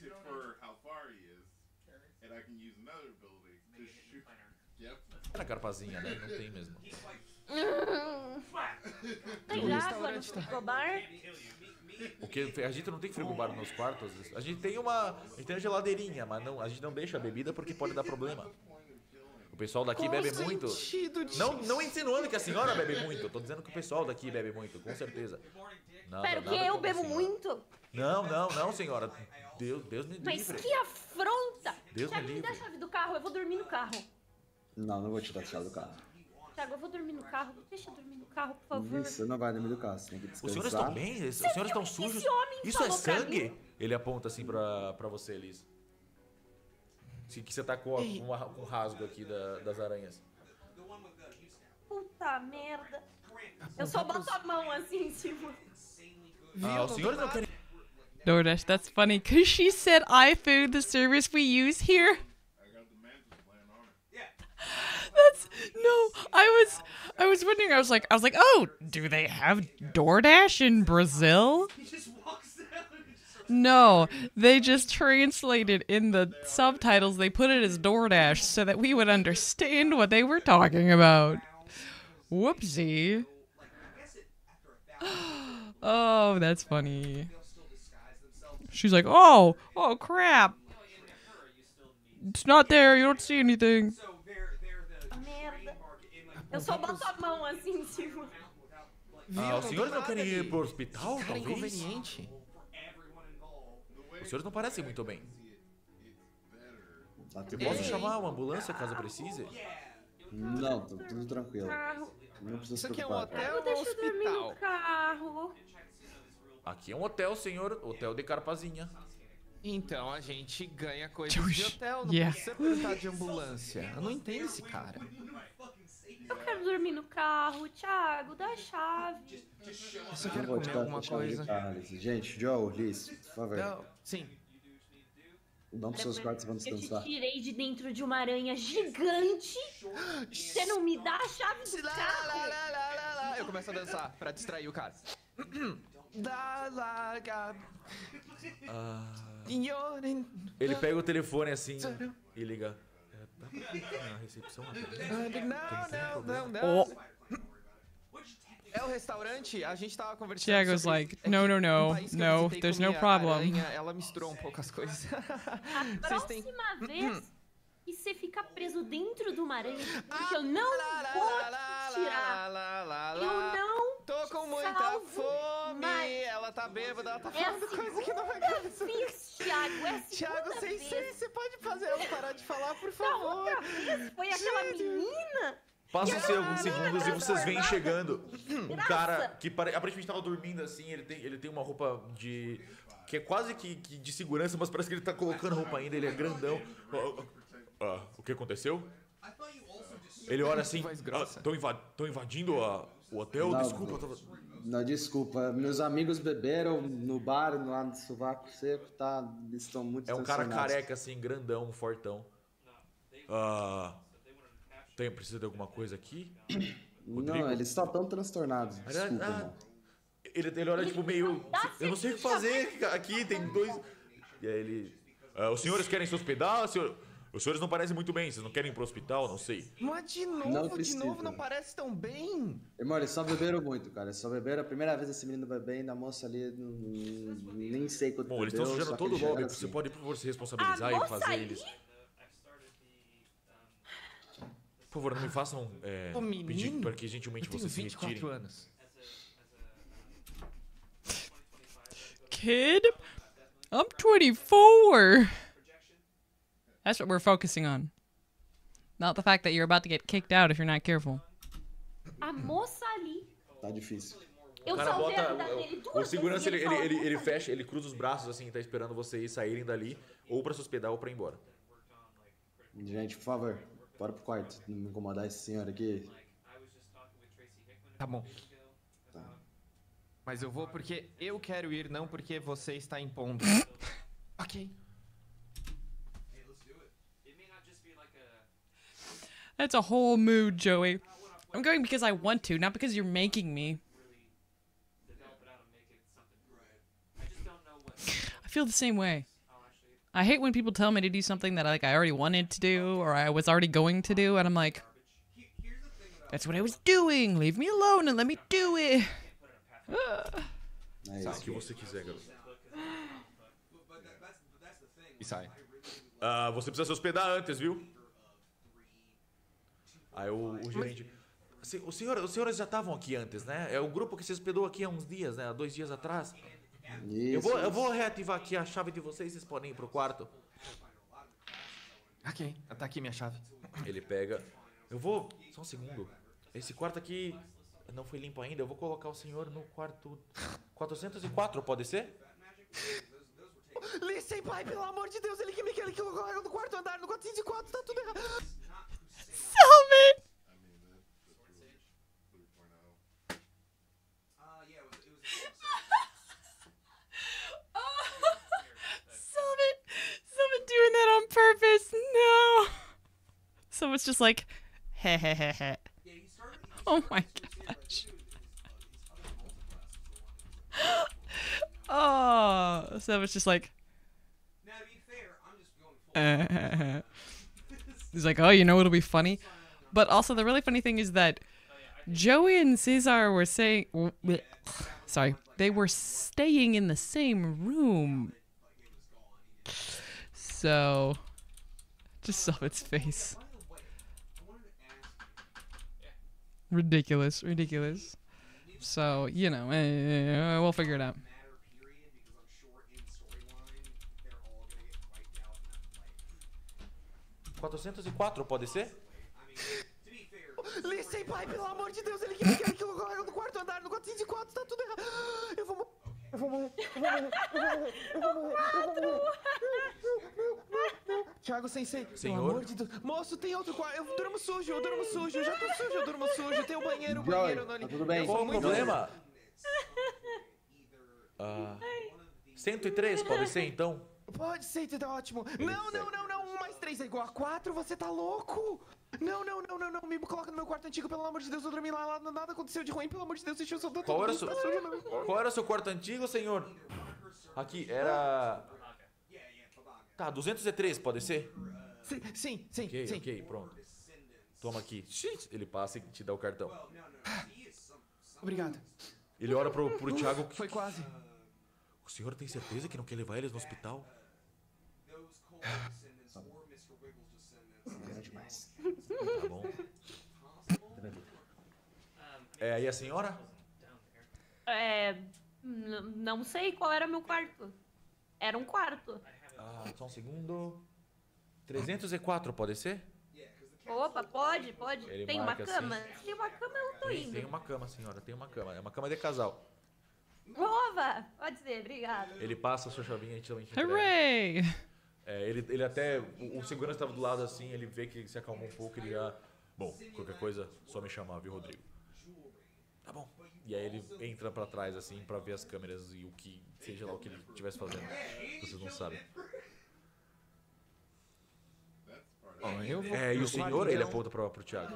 Na carpazinha, né? Não tem mesmo. Hum. Tem água no frigobar? Porque a gente não tem frigobar nos quartos. A gente tem uma, a gente tem uma geladeirinha, mas não, a gente não deixa a bebida porque pode dar problema. O pessoal daqui Qual bebe o muito. sentido disso? Não, não insinuando que a senhora bebe muito. Eu tô dizendo que o pessoal daqui bebe muito, com certeza. Nada, Espero que nada eu contra a bebo senhora. muito. Não, não, não, senhora. Deus, Deus me Mas livre. que afronta! Deus me Thiago, me dá a livre. chave do carro, eu vou dormir no carro. Não, não vou te dar a chave do carro. Thiago, eu vou dormir no carro. Deixa eu dormir no carro, por favor. Você não vai dormir do carro, você tem que Os descansar. senhores estão bem? Os senhores estão Esse sujos? homem Isso é falou pra sangue? mim. Ele aponta assim pra, pra você, Liz. Se- Que você tá com, a- com, a- com o rasgo aqui da- das aranhas. Puta merda. Eu só boto a mão assim em cima. Ah, os senhores não querem... DoorDash, that's funny, cause she said iFood, the service we use here. That's no. I was, I was wondering. I was like, I was like, oh, do they have DoorDash in Brazil? No, they just translated in the subtitles. They put it as DoorDash so that we would understand what they were talking about. Whoopsie. Oh, that's funny. She's like, oh, oh crap. It's not there. You don't see anything. Merda. Eu só boto a mão assim em cima. Ah, os senhores não querem ir pro hospital, Cara talvez? inconveniente. Os senhores não parecem muito bem. Tá Eu tudo posso bem. chamar uma ambulância caso precise? Não, tá tudo tranquilo. Carro. Não precisa Isso se aqui é um preocupar. hotel ou um Deixa eu dormir no hospital? carro. Aqui é um hotel, senhor. Hotel de Carpazinha. Então a gente ganha coisas de Jewish. hotel, não Yeah. precisa perguntar de ambulância. Eu não entendo esse cara. Eu quero dormir no carro, Thiago, dá a chave. Eu só Não quero vou te comer dar alguma a chave de coisa. carro, Alice. Gente, Joe, Liz, por favor. Não, sim. Vamos pros seus quartos e vamos Eu te descansar. tirei de dentro de uma aranha gigante. Você não me dá a chave do Lá, carro. lá, lá, lá, lá, lá. Eu começo a dançar pra distrair o cara. Lá, lá, lá. Ah, Ignoren- ele pega o telefone assim e liga. É, dá pra ir na recepção? Não, não, não, não. Oh. É o restaurante? A gente tava conversando Tiago's sobre... like, é que no, no, um no, país que eu no, visitei there's com no minha problem. aranha, ela misturou um pouco as coisas. A Vocês têm... próxima vez que você ficar preso dentro de uma aranha, que eu não vou te tirar. Eu não Tô com muita salvo fome. mais. Ela tá bêbada, ela tá É a falando coisa que não vai acontecer. vez, Thiago, é a Thiago, segunda sem vez. ser, você pode fazer ela parar de falar, por Da favor. outra vez foi aquela menina. Passam-se alguns segundos e vocês veem chegando um cara que pare... aparentemente tava dormindo assim, ele tem, ele tem uma roupa de... que é quase que, que de segurança, mas parece que ele tá colocando roupa ainda, ele é grandão. Ah, ah, o que aconteceu? Ele olha assim, estão inva... invadindo a... o hotel? Não, Desculpa, eu tava... Não, desculpa. Meus amigos beberam no bar, lá no Sovaco Seco, tá? Eles estão muito É um cara transtornados. careca assim, grandão, fortão. Ah... Tem, precisa de alguma coisa aqui? Rodrigo? Não, eles estão tão transtornados. Desculpa, Ah, irmão. Ele, ele olha tipo meio... Eu não sei o que fazer aqui, tem dois... E aí ele... "Ah, os senhores querem se hospedar? Senhor... Os senhores não parecem muito bem, vocês não querem ir pro hospital? Não sei. Mas de Não novo, de precisa. novo, não parece tão bem. Irmão, eles só beberam muito, cara. Eles só beberam. A primeira vez esse menino bebendo, a moça ali, não- nem sei quanto Bom, eles bebeu, estão só sujando que todo o eles lobby. chegaram Você assim. pode, por favor, se responsabilizar A e moça fazer ali? eles... Por favor, não me façam é, Ô, menino, pedir para que gentilmente Eu tenho vocês se vinte e quatro retirem. anos. Kid, I'm twenty-four. That's what we're focusing on. Not the fact that you're about to get kicked out if you're not careful. A moça ali. Tá difícil. Eu O cara salvei a bota... vida o- dele O, duas o segurança, ele, vezes. ele, ele, falou, ele "Moça, fecha, ele cruza os braços assim, tá esperando vocês saírem dali, ou pra se hospedar ou pra ir embora. Gente, por favor, bora pro quarto. Não me incomodar esse senhor aqui. Tá bom. Mas eu vou porque eu quero ir, não porque você está impondo. Ok. That's a whole mood, Joey. I'm going because I want to, not because you're making me. I feel the same way. I hate when people tell me to do something that like I already wanted to do or I was already going to do, and I'm like, that's what I was doing. Leave me alone and let me do it. Ah. É Sabe o isso. que você quiser, garoto. E sai. Ah, você precisa se hospedar antes, viu? Aí o, o gerente... "Se- O senhor, os senhores já estavam aqui antes, né? É o grupo que se hospedou aqui há uns dias, né? Há dois dias atrás. Isso, Eu vou, eu isso. vou reativar aqui a chave de vocês, vocês podem ir pro quarto." Ok, tá aqui minha chave. Ele pega... Eu vou... Só um segundo. Esse quarto aqui não foi limpo ainda. Eu vou colocar o senhor no quarto... quatrocentos e quatro, pode ser? Listen, pai, pelo amor de Deus, ele que me quer que eu no quarto andar, no quatrocentos e quatro, tá tudo errado. Solve it! Solve it! Someone doing that on purpose! No! Someone's just like, heh heh heh heh. Oh my gosh. Oh, so it's just like. Uh, he's like, oh, you know what'll be funny? But also, the really funny thing is that Joey and Cesar were saying. Sorry, they were staying in the same room. So. Just saw its face. Ridiculous, ridiculous. So, you know, eh, we'll figure it out. quatrocentos e quatro, pode ser? Listen, pai, pelo amor de Deus, ele que me quer que eu no quarto andar, no quatrocentos e quatro, tá tudo errado. Eu vou morrer. Eu vou morrer. Eu vou morrer. Eu vou morrer. Eu vou morrer. Eu vou morrer. Thiago Sensei, Senhor? pelo amor de Deus. Moço, tem outro quarto. Eu durmo sujo, eu durmo sujo, eu já tô sujo, eu durmo sujo. Tem o banheiro, o Joey, banheiro. Não, tá tudo bem? Eu sou Qual o muito- problema? Ah, cento e três, pode ser então? Pode ser, tá ótimo. Não, não, não, não. Um mais três é igual a quatro, você tá louco? Não, não, não, não, não. Me coloca no meu quarto antigo, pelo amor de Deus. Eu dormi lá, lá nada aconteceu de ruim, pelo amor de Deus. Deixa eu soltar Qual era, tudo. seu, Tá sujo no meu quarto. qual era seu quarto antigo, senhor? Aqui, era... Tá, duzentos e três, pode ser? Sim, sim, sim. Ok, sim. ok, pronto. Toma aqui. Ele passa e te dá o cartão. Obrigado. Ele olha pro, pro Thiago. Foi quase. O senhor tem certeza que não quer levar eles no hospital? Era demais. Tá bom. É aí a senhora? É. n- Não sei qual era meu quarto. Era um quarto. Ah, só um segundo. trezentos e quatro, pode ser? Opa, pode, pode. Ele Tem uma marca cama? assim. Se tem uma cama, eu tô Tem, indo. tem uma cama, senhora, tem uma cama. É uma cama de casal. Ova! Pode ser, obrigada. Ele passa a sua chavinha e a gente também te entrega. Hooray! É, ele, ele até. O, o segurança estava do lado assim, ele vê que se acalmou um pouco, ele já. Bom, qualquer coisa, só me chamar, viu, Rodrigo? Tá bom. E aí ele entra pra trás assim pra ver as câmeras e o que. Seja lá o que ele estivesse fazendo. Vocês não sabem. Ó, eu vou É, e o pro senhor, quarto, ele então. aponta pro, pro Thiago.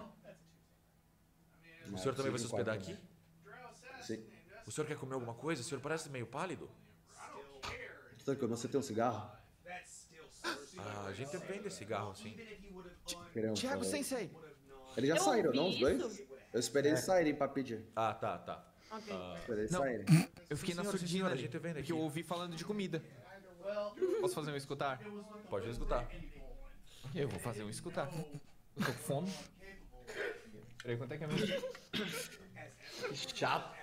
O senhor também vai se hospedar aqui? Sim. O senhor quer comer alguma coisa? O senhor parece meio pálido. Tranquilo, você tem um cigarro? Ah, a gente vende cigarro assim. Queremos, Thiago cara. Sensei. Eles já Eu saíram, ouvi não, os dois? isso. Eu esperei eles saírem pra pedir. Ah, tá, tá. Ok. Ah, Esperei eles Não. saírem. Eu fiquei Sim, na senhor, sim, surdina senhor, a ali, gente vem daqui. que eu ouvi falando de comida. Posso fazer um escutar? pode escutar. Eu vou fazer um escutar. Eu tô com fome. Peraí, quanto é que é mesmo? Chato.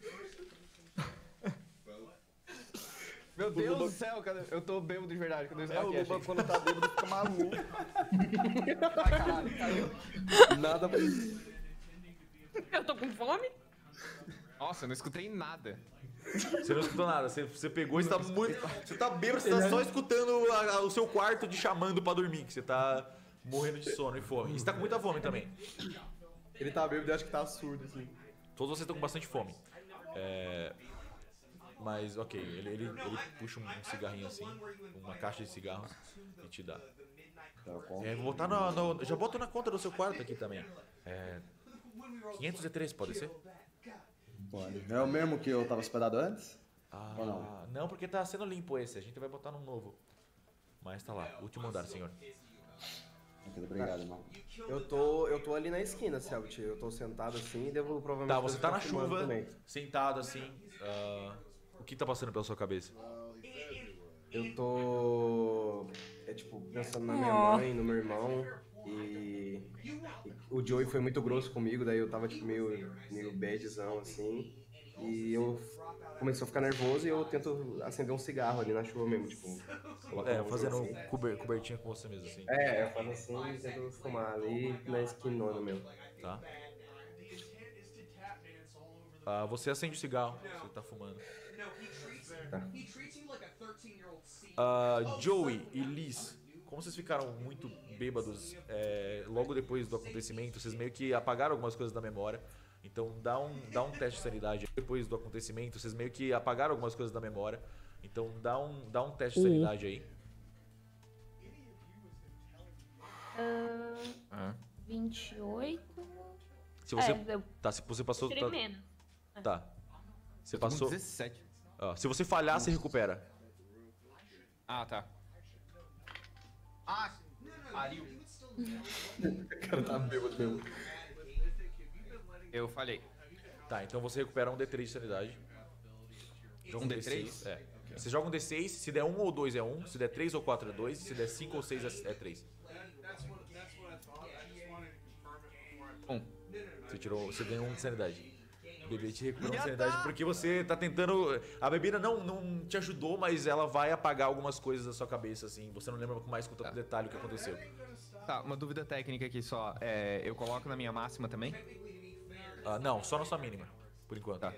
Meu Deus do céu, cara. Eu tô bêbado de verdade. Cadê É, o aqui, Luba achei. quando tá bêbado fica maluco. Ai, caralho, caiu. Nada pra... Eu tô com fome? Nossa, eu não escutei nada. Você não escutou nada, você, você pegou e você tá muito. Você tá bêbado, você tá só escutando a- a- o seu quarto te chamando pra dormir, que você tá morrendo de sono e fome. E você tá com muita fome também. Ele tá bêbado e acho que tá surdo, assim. Todos vocês estão com bastante fome. É. Mas, ok, ele, ele, ele puxa um cigarrinho assim, uma caixa de cigarros e te dá. É, vou botar no, no- já boto na conta do seu quarto aqui também. É. quinhentos e três, pode ser? Pode. É o mesmo que eu tava hospedado antes? Ah, Ou não? não, porque tá sendo limpo esse. A gente vai botar num novo. Mas tá lá, último andar, senhor. Muito obrigado, irmão. Eu tô, eu tô ali na esquina, Selbit. Eu tô sentado assim e devo provavelmente... Tá, você tá na ficar fumando chuva, também. sentado assim. ah, o que tá passando pela sua cabeça? Eu tô... É tipo, pensando na minha Oh. mãe, no meu irmão. E... e o Joey foi muito grosso comigo, daí eu tava tipo meio, meio badzão assim. E eu comecei a ficar nervoso e eu tento acender um cigarro ali na chuva mesmo, tipo... colocar É, um fazendo assim. cober, cobertinha com você mesmo, assim. É, eu faço assim e tento fumar ali na esquinona mesmo. Tá? Ah, você acende o cigarro, você tá fumando. Ah, Joey e Liz, como vocês ficaram muito bêbados é, logo depois do acontecimento, vocês meio que apagaram algumas coisas da memória. Então dá um, dá um teste de sanidade. Depois do acontecimento, vocês meio que apagaram algumas coisas da memória. Então dá um, dá um teste de sanidade aí. Ah, vinte e oito. Se você, É, eu tá, se você passou... tirei Tá, menos. tá. Você Eu tô com passou... dezessete. Ó, se você falhar, você recupera. Ah, tá. Ah, pariu. O cara tá bêbado mesmo. Eu falhei. Tá, então você recupera um D três de sanidade. Joga Um um D D seis. três? É. Você joga um D seis, se der um ou dois é um, se der três ou quatro é dois, se der cinco ou seis é, é três. Um. Você tirou. Você ganhou um de sanidade. O bebê te recuperou um de sanidade porque você tá tentando. A bebida não, não te ajudou, mas ela vai apagar algumas coisas da sua cabeça, assim. Você não lembra mais com tanto detalhe o que aconteceu. Tá, uma dúvida técnica aqui só. É, eu coloco na minha máxima também? Ah, não, só na sua mínima, por enquanto. Tá.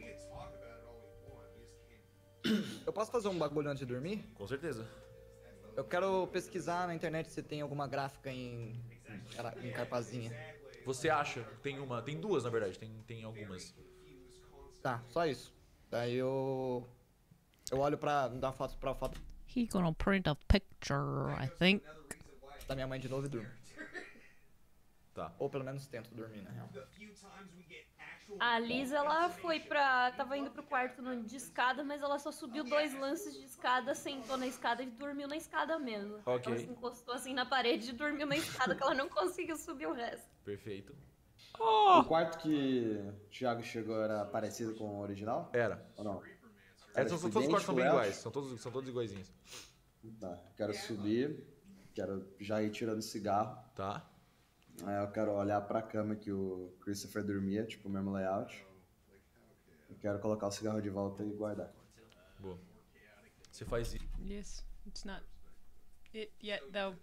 Eu posso fazer um bagulho antes de dormir? Com certeza. Eu quero pesquisar na internet se tem alguma gráfica em, cara- em carpazinha. Você acha? Tem uma, tem duas na verdade, tem, tem algumas. Tá, só isso. Daí eu. Eu olho pra. dar foto pra foto He gonna print a picture, I think. da minha mãe de novo e durmo. Tá. Ou pelo menos tento dormir, na real. A Liz, ela foi pra... Tava indo pro quarto no- de escada, mas ela só subiu dois lances de escada, sentou na escada e dormiu na escada mesmo. Ok. Ela se encostou assim na parede e dormiu na escada, que ela não conseguiu subir o resto. Perfeito. O quarto que o Thiago chegou era parecido com o original? Era. Ou não? É, Era, são, tipo, todos os quartos são bem idêntico, iguais, são todos, são todos iguaizinhos. Tá, quero subir, quero já ir tirando cigarro. Tá. Aí eu quero olhar pra cama que o Christopher dormia, tipo o mesmo layout. Eu quero colocar o cigarro de volta e guardar. Boa. Você faz isso. Yes, it's not it yet, though.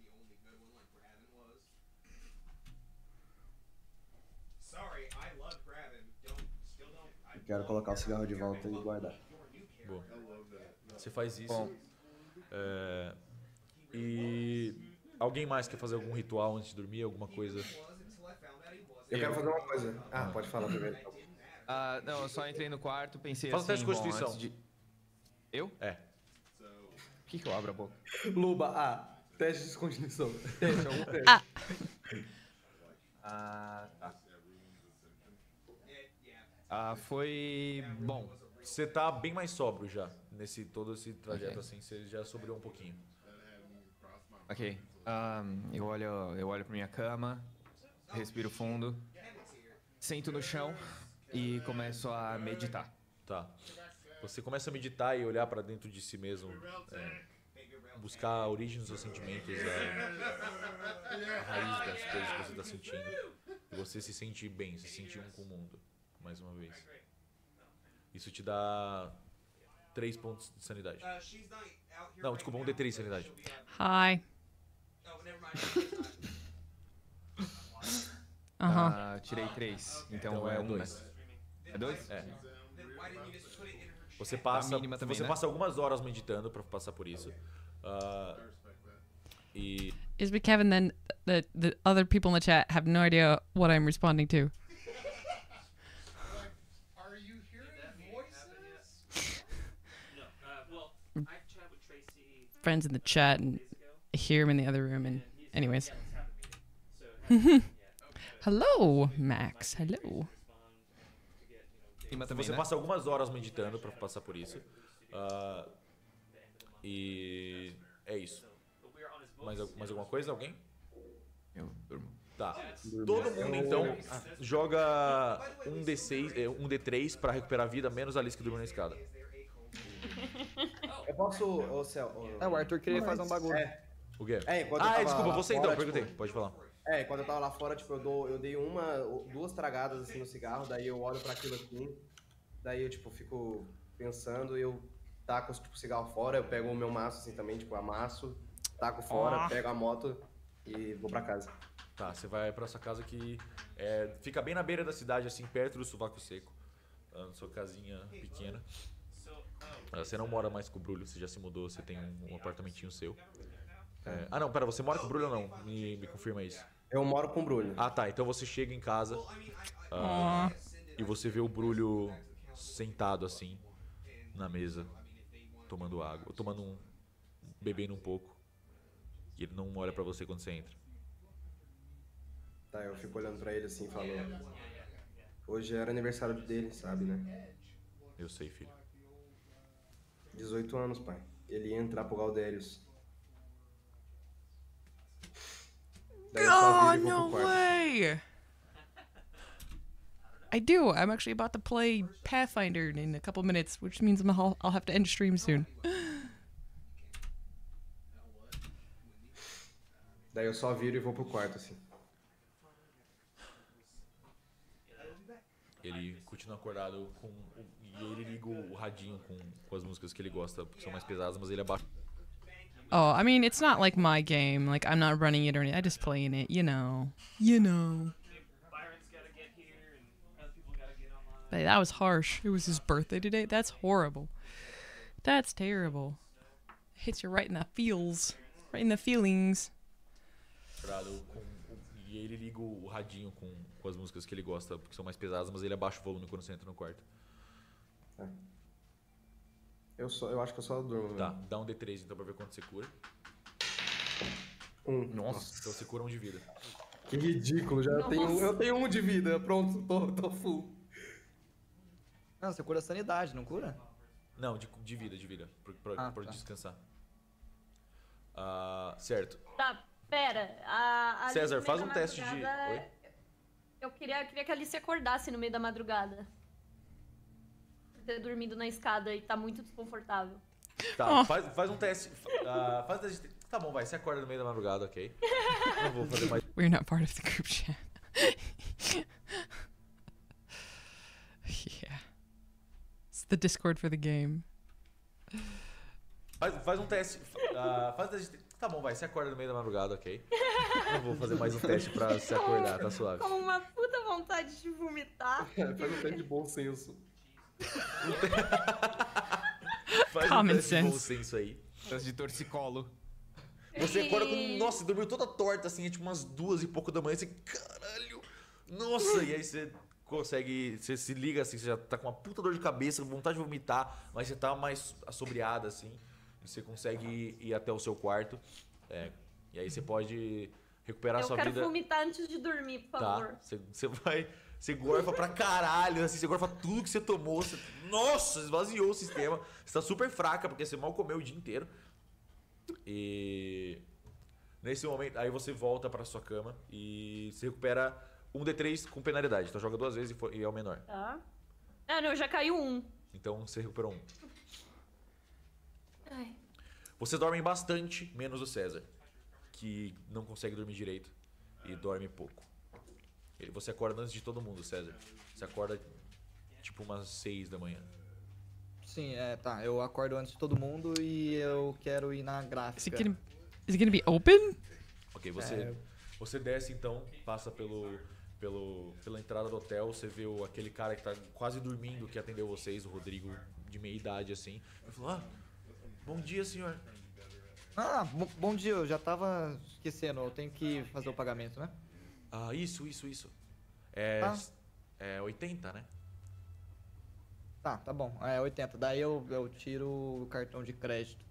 Sorry, I love grabbing. Don't, still don't. I Eu quero colocar o cigarro de volta e guardar. Boa. Você faz isso. É, e alguém mais quer fazer algum ritual antes de dormir, alguma coisa? Eu quero fazer uma coisa. Ah, pode falar primeiro. então. Ah, não, eu só entrei no quarto, pensei Faz um assim, teste de bom, Constituição. antes de... Eu? É. Por que que eu abro a boca? Luba, ah, teste de constituição. Teste, algum teste. Ah. Ah, tá. Ah, foi bom. Você tá bem mais sóbrio já, nesse todo esse trajeto assim, você já sobrou um pouquinho. Ok. Ahn, eu olho, eu olho pra minha cama, respiro fundo, sento no chão e começo a meditar. Tá. Você começa a meditar e olhar pra dentro de si mesmo, é, buscar a origem dos seus sentimentos, a, a raiz das coisas que você tá sentindo. E você se sente bem, se sente um com o mundo, mais uma vez. Isso te dá três pontos de sanidade. Uh, she's not out here Não, right desculpa, um now. D três de sanidade. Hi. Oh, never mind. Uh-huh. Ah, tirei três, então, Então é é um, dois. né? É dois? É. Then why didn't you just put it in her Você passa, A mínima também, você né? passa algumas horas meditando pra passar por isso. Ah, e Is with Kevin, then the the other people in the chat have no idea what I'm responding to. Are you hearing voices? No. Uh, well, I chat with Tracy Friends in the chat and I hear him in the other room. And anyways, yeah, let's have a meeting. So hello, Max. Hello. Cima também, você né? passa algumas horas meditando pra passar por isso. Ah, e é isso. Mais, al- mais alguma coisa? Alguém? Eu durmo. Tá. Todo mundo então joga um D seis, eh, um D três pra recuperar a vida, menos a Alice que dormiu na escada. Eu posso, ô Céu. ô- É, o Arthur queria fazer um bagulho. É, O quê? É, enquanto eu ah, tava desculpa, lá você fora, então, perguntei. tipo- Pode falar. é, quando eu tava lá fora, tipo, eu, dou, eu dei uma, duas tragadas assim no cigarro, daí eu olho pra aquilo aqui, daí eu, tipo, fico pensando e eu taco, tipo, o cigarro fora, eu pego o meu maço assim também, tipo, amasso, taco fora, Ah. pego a moto e vou pra casa. Tá, você vai pra sua casa que é, fica bem na beira da cidade, assim, perto do Sovaco Seco. ah, Na sua casinha pequena. Ah, Você não mora mais com o Brulho, você já se mudou, você tem um, um apartamentinho seu. É, ah não, pera, você mora com o Brulho ou não? Me, me confirma isso. Eu moro com o Brulho. Ah tá, então você chega em casa ah, e você vê o Brulho sentado assim, na mesa, tomando água, tomando um, bebendo um pouco. E ele não olha pra você quando você entra. Tá, eu fico olhando pra ele assim e falo, hoje era aniversário dele, sabe, né? Eu sei, filho. dezoito anos, pai. Ele ia entrar pro Galdérios. Daí eu só Oh, viro e vou no pro quarto. way! I do. I'm actually about to play Pathfinder in a couple minutes, which means I'm, I'll, I'll have to end stream soon. Daí eu só viro e vou pro quarto, assim. Ele continua acordado com o- e ele liga o radinho com, com as músicas que ele gosta, porque são mais pesadas, mas ele abaixa. Oh, I mean, it's not like my game. Like, I'm not running it or anything. I just playing it, you know. You know. Byron's gotta get here and other people gotta get online. But that was harsh. It was his birthday today. That's horrible. That's terrible. Hits you right in the feels. Right in the feelings. Com, e ele liga o radinho com, com as músicas que ele gosta, porque são mais pesadas, mas ele abaixa o volume quando você entra no quarto. É. Eu, só, eu acho que eu só durmo. Tá, mesmo. dá um D três então pra ver quanto você cura. Um. Nossa, Nossa. então você cura um de vida. Que ridículo, já tenho, eu tenho um de vida, pronto, tô, tô full. Não, você cura a sanidade, não cura? Não, de, de vida, de vida, pra, pra, Ah, pra tá. descansar. Ah, certo. Tá, pera. A, a César, Alice, faz no um meio da teste de- madrugada, Oi? Eu queria, queria que a Alice acordasse no meio da madrugada. Por ter dormido na escada e tá muito desconfortável. Tá, faz, faz um teste. ah, faz um teste. Tá bom, vai, você acorda no meio da madrugada, ok? Não vou fazer mais. We're not part of the group chat. Yeah. It's the Discord for the game. Faz, faz um teste. ah, faz um teste. Tá bom, vai, você acorda no meio da madrugada, ok? Não vou fazer mais um teste pra se acordar, tá suave. Com uma puta vontade de vomitar. Faz um teste de bom senso. Faz Common um teste de bom sense. senso aí. Teste de torcicolo. Você acorda com. Nossa, dormiu toda torta, assim, é tipo umas duas e pouco da manhã, você. Caralho! Nossa! E aí você consegue. Você se liga assim, você já tá com uma puta dor de cabeça, vontade de vomitar, mas você tá mais assobriada, assim. E você consegue ir até o seu quarto. É, e aí você pode recuperar a Eu sua quero vida. vomitar antes de dormir, por favor. Tá, você, você vai, você gorfa pra caralho, assim, você gorfa tudo que você tomou, você, nossa, esvaziou o sistema, você tá super fraca, porque você mal comeu o dia inteiro, e nesse momento, aí você volta pra sua cama e você recupera um D três com penalidade, então joga duas vezes e, for, e é o menor, Tá. Ah, não, já caiu um. então você recuperou um. Ai. Vocês dormem bastante, menos o César, que não consegue dormir direito e dorme pouco. Ele, você acorda antes de todo mundo, César. Você acorda tipo umas seis da manhã. Sim, é, tá. Eu acordo antes de todo mundo e eu quero ir na Is it gráfica. gonna, is it gonna be open? Ok, você, É. você desce então, passa pelo, pelo, pela entrada do hotel, você vê o, aquele cara que tá quase dormindo que atendeu vocês, o Rodrigo, de meia idade assim. Ele falou, ah, bom dia, senhor. Ah, bo- bom dia, eu já tava esquecendo, eu tenho que fazer o pagamento, né? Ah, isso, isso, isso. É, Tá. é oitenta, né? Tá, tá bom, é oitenta. Daí eu, eu tiro o cartão de crédito.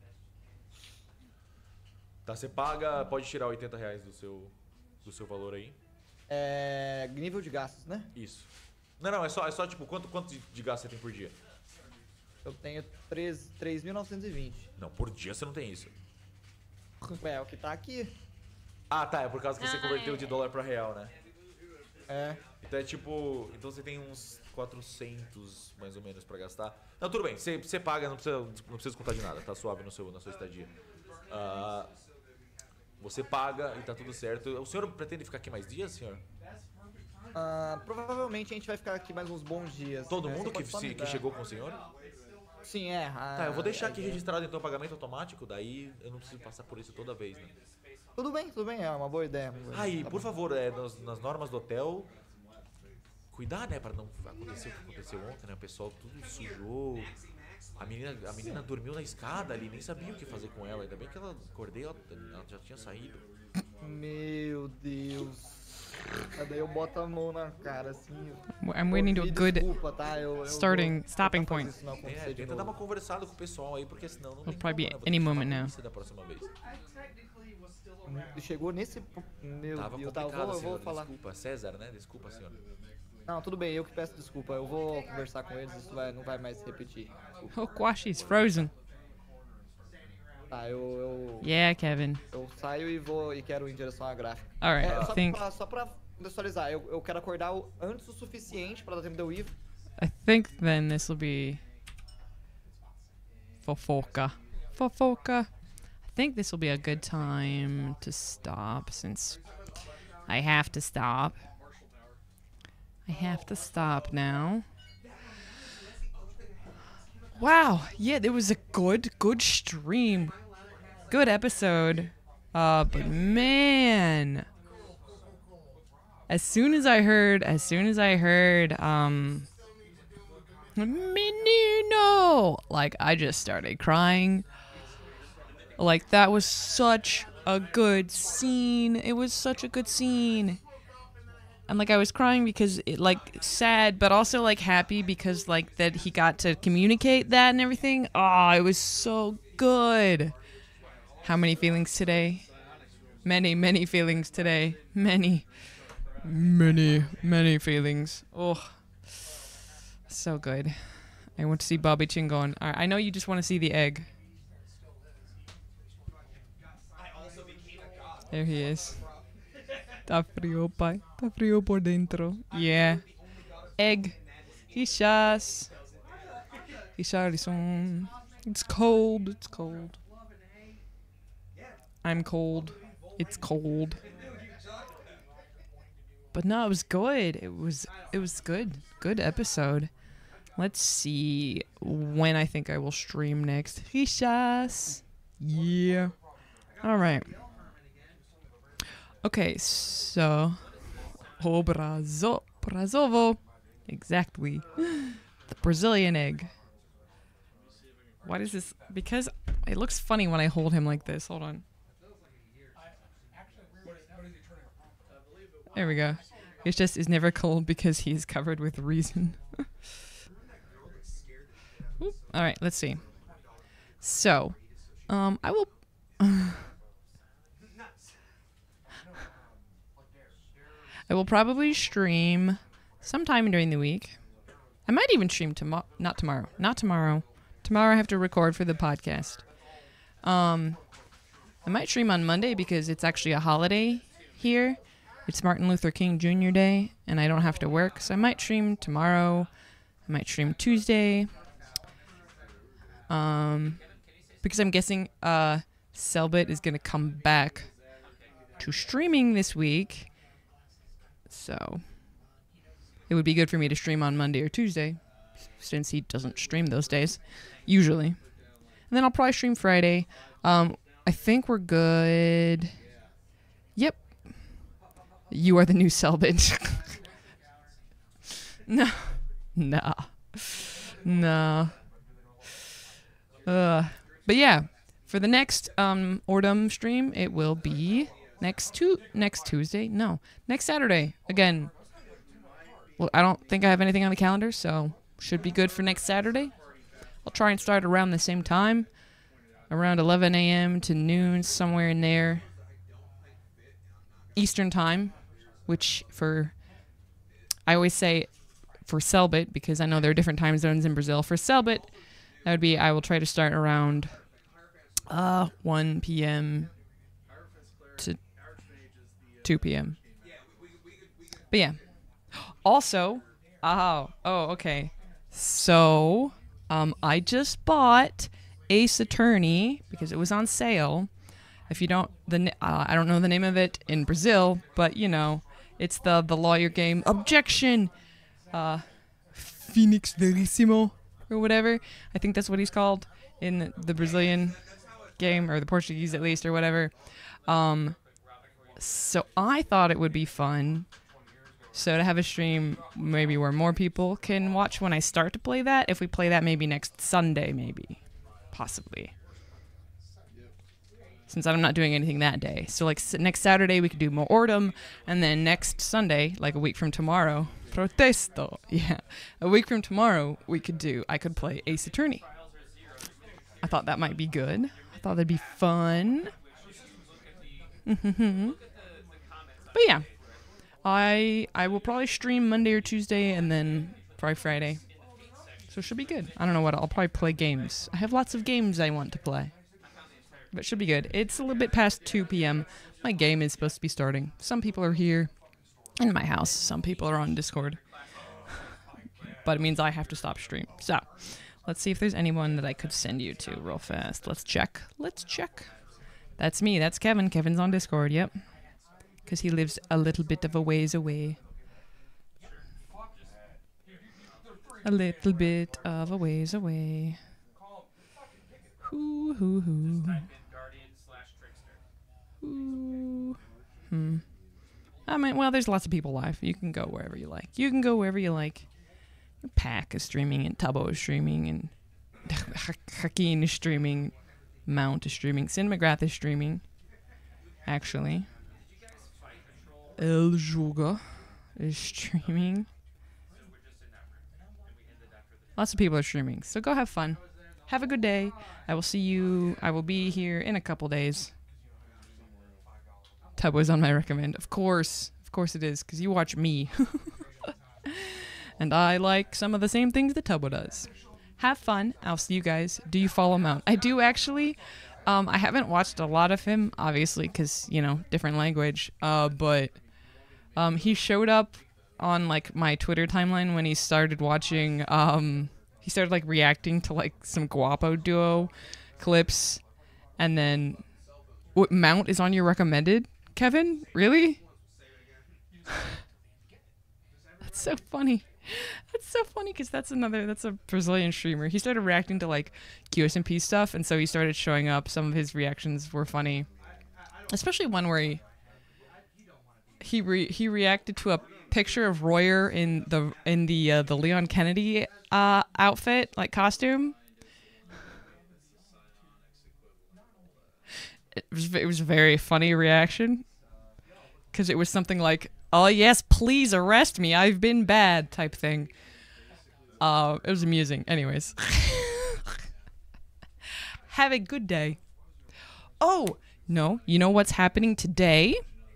Tá, você paga, pode tirar oitenta reais do seu, do seu valor aí. É. Nível de gastos, né? Isso. Não, não, é só, é só tipo, quanto, quanto de, de gasto você tem por dia? Eu tenho três mil novecentos e vinte. Não, por dia você não tem isso. Ué, é o que tá aqui. Ah, tá, é por causa que você Ah, converteu é. de dólar pra real, né? É. Então é tipo, então você tem uns quatrocentos mais ou menos pra gastar. Não, tudo bem, você, você paga, não precisa, não precisa contar de nada, tá suave no seu, na sua estadia. Ah, você paga e tá tudo certo. O senhor pretende ficar aqui mais dias, senhor? Ah, provavelmente a gente vai ficar aqui mais uns bons dias. Todo né? mundo Você que, pode só se- me que dar. chegou com o senhor? Sim, é. ah, Tá, eu vou deixar a aqui ideia. registrado então o pagamento automático, daí eu não preciso passar por isso toda vez, né? Tudo bem, tudo bem, é uma boa ideia. uma boa Ah, ideia, e tá por bom. favor, é, nas, nas normas do hotel, cuidar, né, pra não acontecer o que aconteceu ontem, né? O pessoal tudo sujou. A menina, a menina dormiu na escada ali, nem sabia o que fazer com ela. Ainda bem que ela acordei, ela, ela já tinha saído. Meu Deus. Ah, daí eu boto a mão na cara assim. I'm waiting to a Me good desculpa, tá? Eu- eu starting vou stopping tentar fazer point. isso não acontecer É, de tenta novo. dar uma conversada com o pessoal aí, porque senão não It'll tem probably como, be né? Vou any ter que chamar moment a now. polícia da próxima vez. Chegou nesse. po- Meu Tava Deus, tá, eu complicado, vou, eu vou senhor. falar. Desculpa, César, né? Desculpa, senhor. Não, tudo bem, eu que peço desculpa. Eu vou conversar com eles, isso vai, não vai mais se repetir. Oh, Kwashi's frozen. Tá, eu, eu, Yeah, Kevin. eu saio e vou e quero ir em direção à gráfica. Alright, É, I só, think pra, só pra contextualizar, eu, eu quero acordar o- antes o suficiente pra dar tempo de eu ir. I think then this will be Fofoka. Fofoka. I think this will be a good time to stop since I have to stop. I have to stop now. Wow, yeah, there was a good, good stream. Good episode. Uh, but man. As soon as I heard, as soon as I heard, um, Menino, like I just started crying. Like that was such a good scene. It was such a good scene. And like I was crying because it like sad, but also like happy because like that he got to communicate that and everything. Oh, it was so good. How many feelings today? Many, many feelings today. Many, many, many feelings. Oh, so good. I want to see Bobby Chingon. All right, I know you just want to see the egg. There he is. Tá frio, pai. Tá frio por dentro. Yeah. Egg. Hishas. Hisharison. It's cold. It's cold. I'm cold. It's cold. But no, it was good. It was it was good. Good episode. Let's see when I think I will stream next. Hishas. Yeah. All right. Okay, so obrazo, brazovo, exactly. The Brazilian egg. What is this? Because it looks funny when I hold him like this. Hold on. There we go. It's just is never cold because he's covered with reason. All right, let's see. So, um, I will. I will probably stream sometime during the week. I might even stream tomorrow. Not tomorrow. Not tomorrow. Tomorrow I have to record for the podcast. Um, I might stream on Monday because it's actually a holiday here. It's Martin Luther King Junior Day, and I don't have to work, so I might stream tomorrow. I might stream Tuesday. Um, because I'm guessing uh, Selbit is going to come back to streaming this week. So it would be good for me to stream on Monday or Tuesday, since he doesn't stream those days, usually. And then I'll probably stream Friday. Um, I think we're good. Yep. You are the new Selbit. No. Nah. Nah. Uh, but yeah, for the next um, Ordum stream, it will be next tu- next Tuesday. No, next Saturday. Again. Well, I don't think I have anything on the calendar, so should be good for next Saturday. I'll try and start around the same time, around eleven a.m. to noon, somewhere in there, Eastern time, which for, I always say for Selbit, because I know there are different time zones in Brazil. For Selbit, that would be, I will try to start around uh, one p.m. to two p.m. But yeah. Also, oh, oh, okay. So, um, I just bought Ace Attorney because it was on sale. If you don't, the uh, I don't know the name of it in Brazil, but you know, it's the the lawyer game. Objection, uh, Phoenix Verissimo or whatever. I think that's what he's called in the Brazilian game, or the Portuguese at least, or whatever. Um, so I thought it would be fun. So to have a stream maybe where more people can watch when I start to play that. If we play that maybe next Sunday, maybe. Possibly. Since I'm not doing anything that day. So like s- next Saturday we could do more Ordum. And then next Sunday, like a week from tomorrow, Protesto. Yeah. A week from tomorrow we could do, I could play Ace Attorney. I thought that might be good. I thought that'd be fun. But yeah. I I will probably stream Monday or Tuesday and then probably Friday. So it should be good. I don't know what. I'll probably play games. I have lots of games I want to play. But it should be good. It's a little bit past two p.m. My game is supposed to be starting. Some people are here in my house. Some people are on Discord. But it means I have to stop stream. So let's see if there's anyone that I could send you to real fast. Let's check. Let's check. That's me. That's Kevin. Kevin's on Discord. Yep. Because he lives a little bit of a ways away. A little bit of a ways away. Hoo hoo hoo. Hoo. Hmm. I mean, well, there's lots of people live. You can go wherever you like. You can go wherever you like. Pack is streaming, and Tubbo is streaming, and Hakeem is streaming, Mount is streaming, Cinemagrath is streaming. actually. El Juga is streaming. Lots of people are streaming, so go have fun. Have a good day. I will see you. I will be here in a couple days. Tubbo's on my recommend. Of course. Of course it is, because you watch me. And I like some of the same things that Tubbo does. Have fun. I'll see you guys. Do you follow Mount? I do, actually. Um, I haven't watched a lot of him, obviously, because, you know, different language. Uh, but um, he showed up on, like, my Twitter timeline when he started watching... Um, he started, like, reacting to, like, some Guapo Duo clips. And then... What, Mount is on your recommended, Kevin? Really? That's so funny. That's so funny because that's another, that's a Brazilian streamer. He started reacting to, like, Q S M P stuff, and so he started showing up. Some of his reactions were funny. Especially one where he... He, re he reacted to a picture of Royer in the in the uh, the Leon Kennedy uh, outfit, like costume. It was it was a very funny reaction because it was something like, "Oh yes, please arrest me. I've been bad," type thing. Uh, it was amusing. Anyways, have a good day. Oh no, you know what's happening today?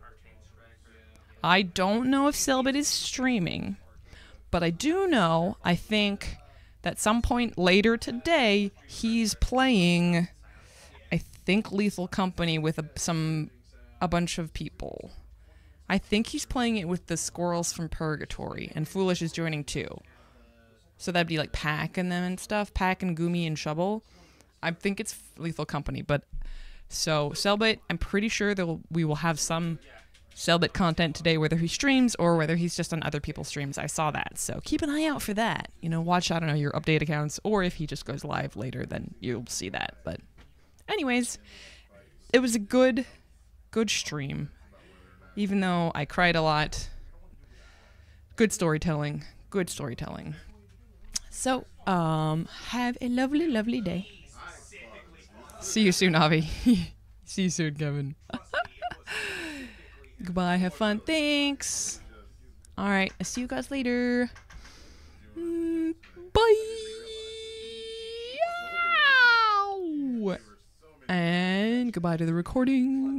I don't know if Selbit is streaming, but I do know, I think, that some point later today, he's playing, I think, Lethal Company with a, some, a bunch of people. I think he's playing it with the Squirrels from Purgatory, and Foolish is joining too. So that'd be like Pack and them and stuff, Pack and Gumi and Shovel. I think it's Lethal Company, but, so, Selbit, I'm pretty sure that we will have some Selbit content today, whether he streams or whether he's just on other people's streams. I saw that, so keep an eye out for that. You know, watch, I don't know, your update accounts, or if he just goes live later, then you'll see that. But anyways, it was a good, good stream. Even though I cried a lot. Good storytelling. Good storytelling. So, um, have a lovely, lovely day. See you soon, Avi. See you soon, Kevin. Goodbye, have fun, thanks. Alright, I'll see you guys later. Mm, bye! Ow! And goodbye to the recording.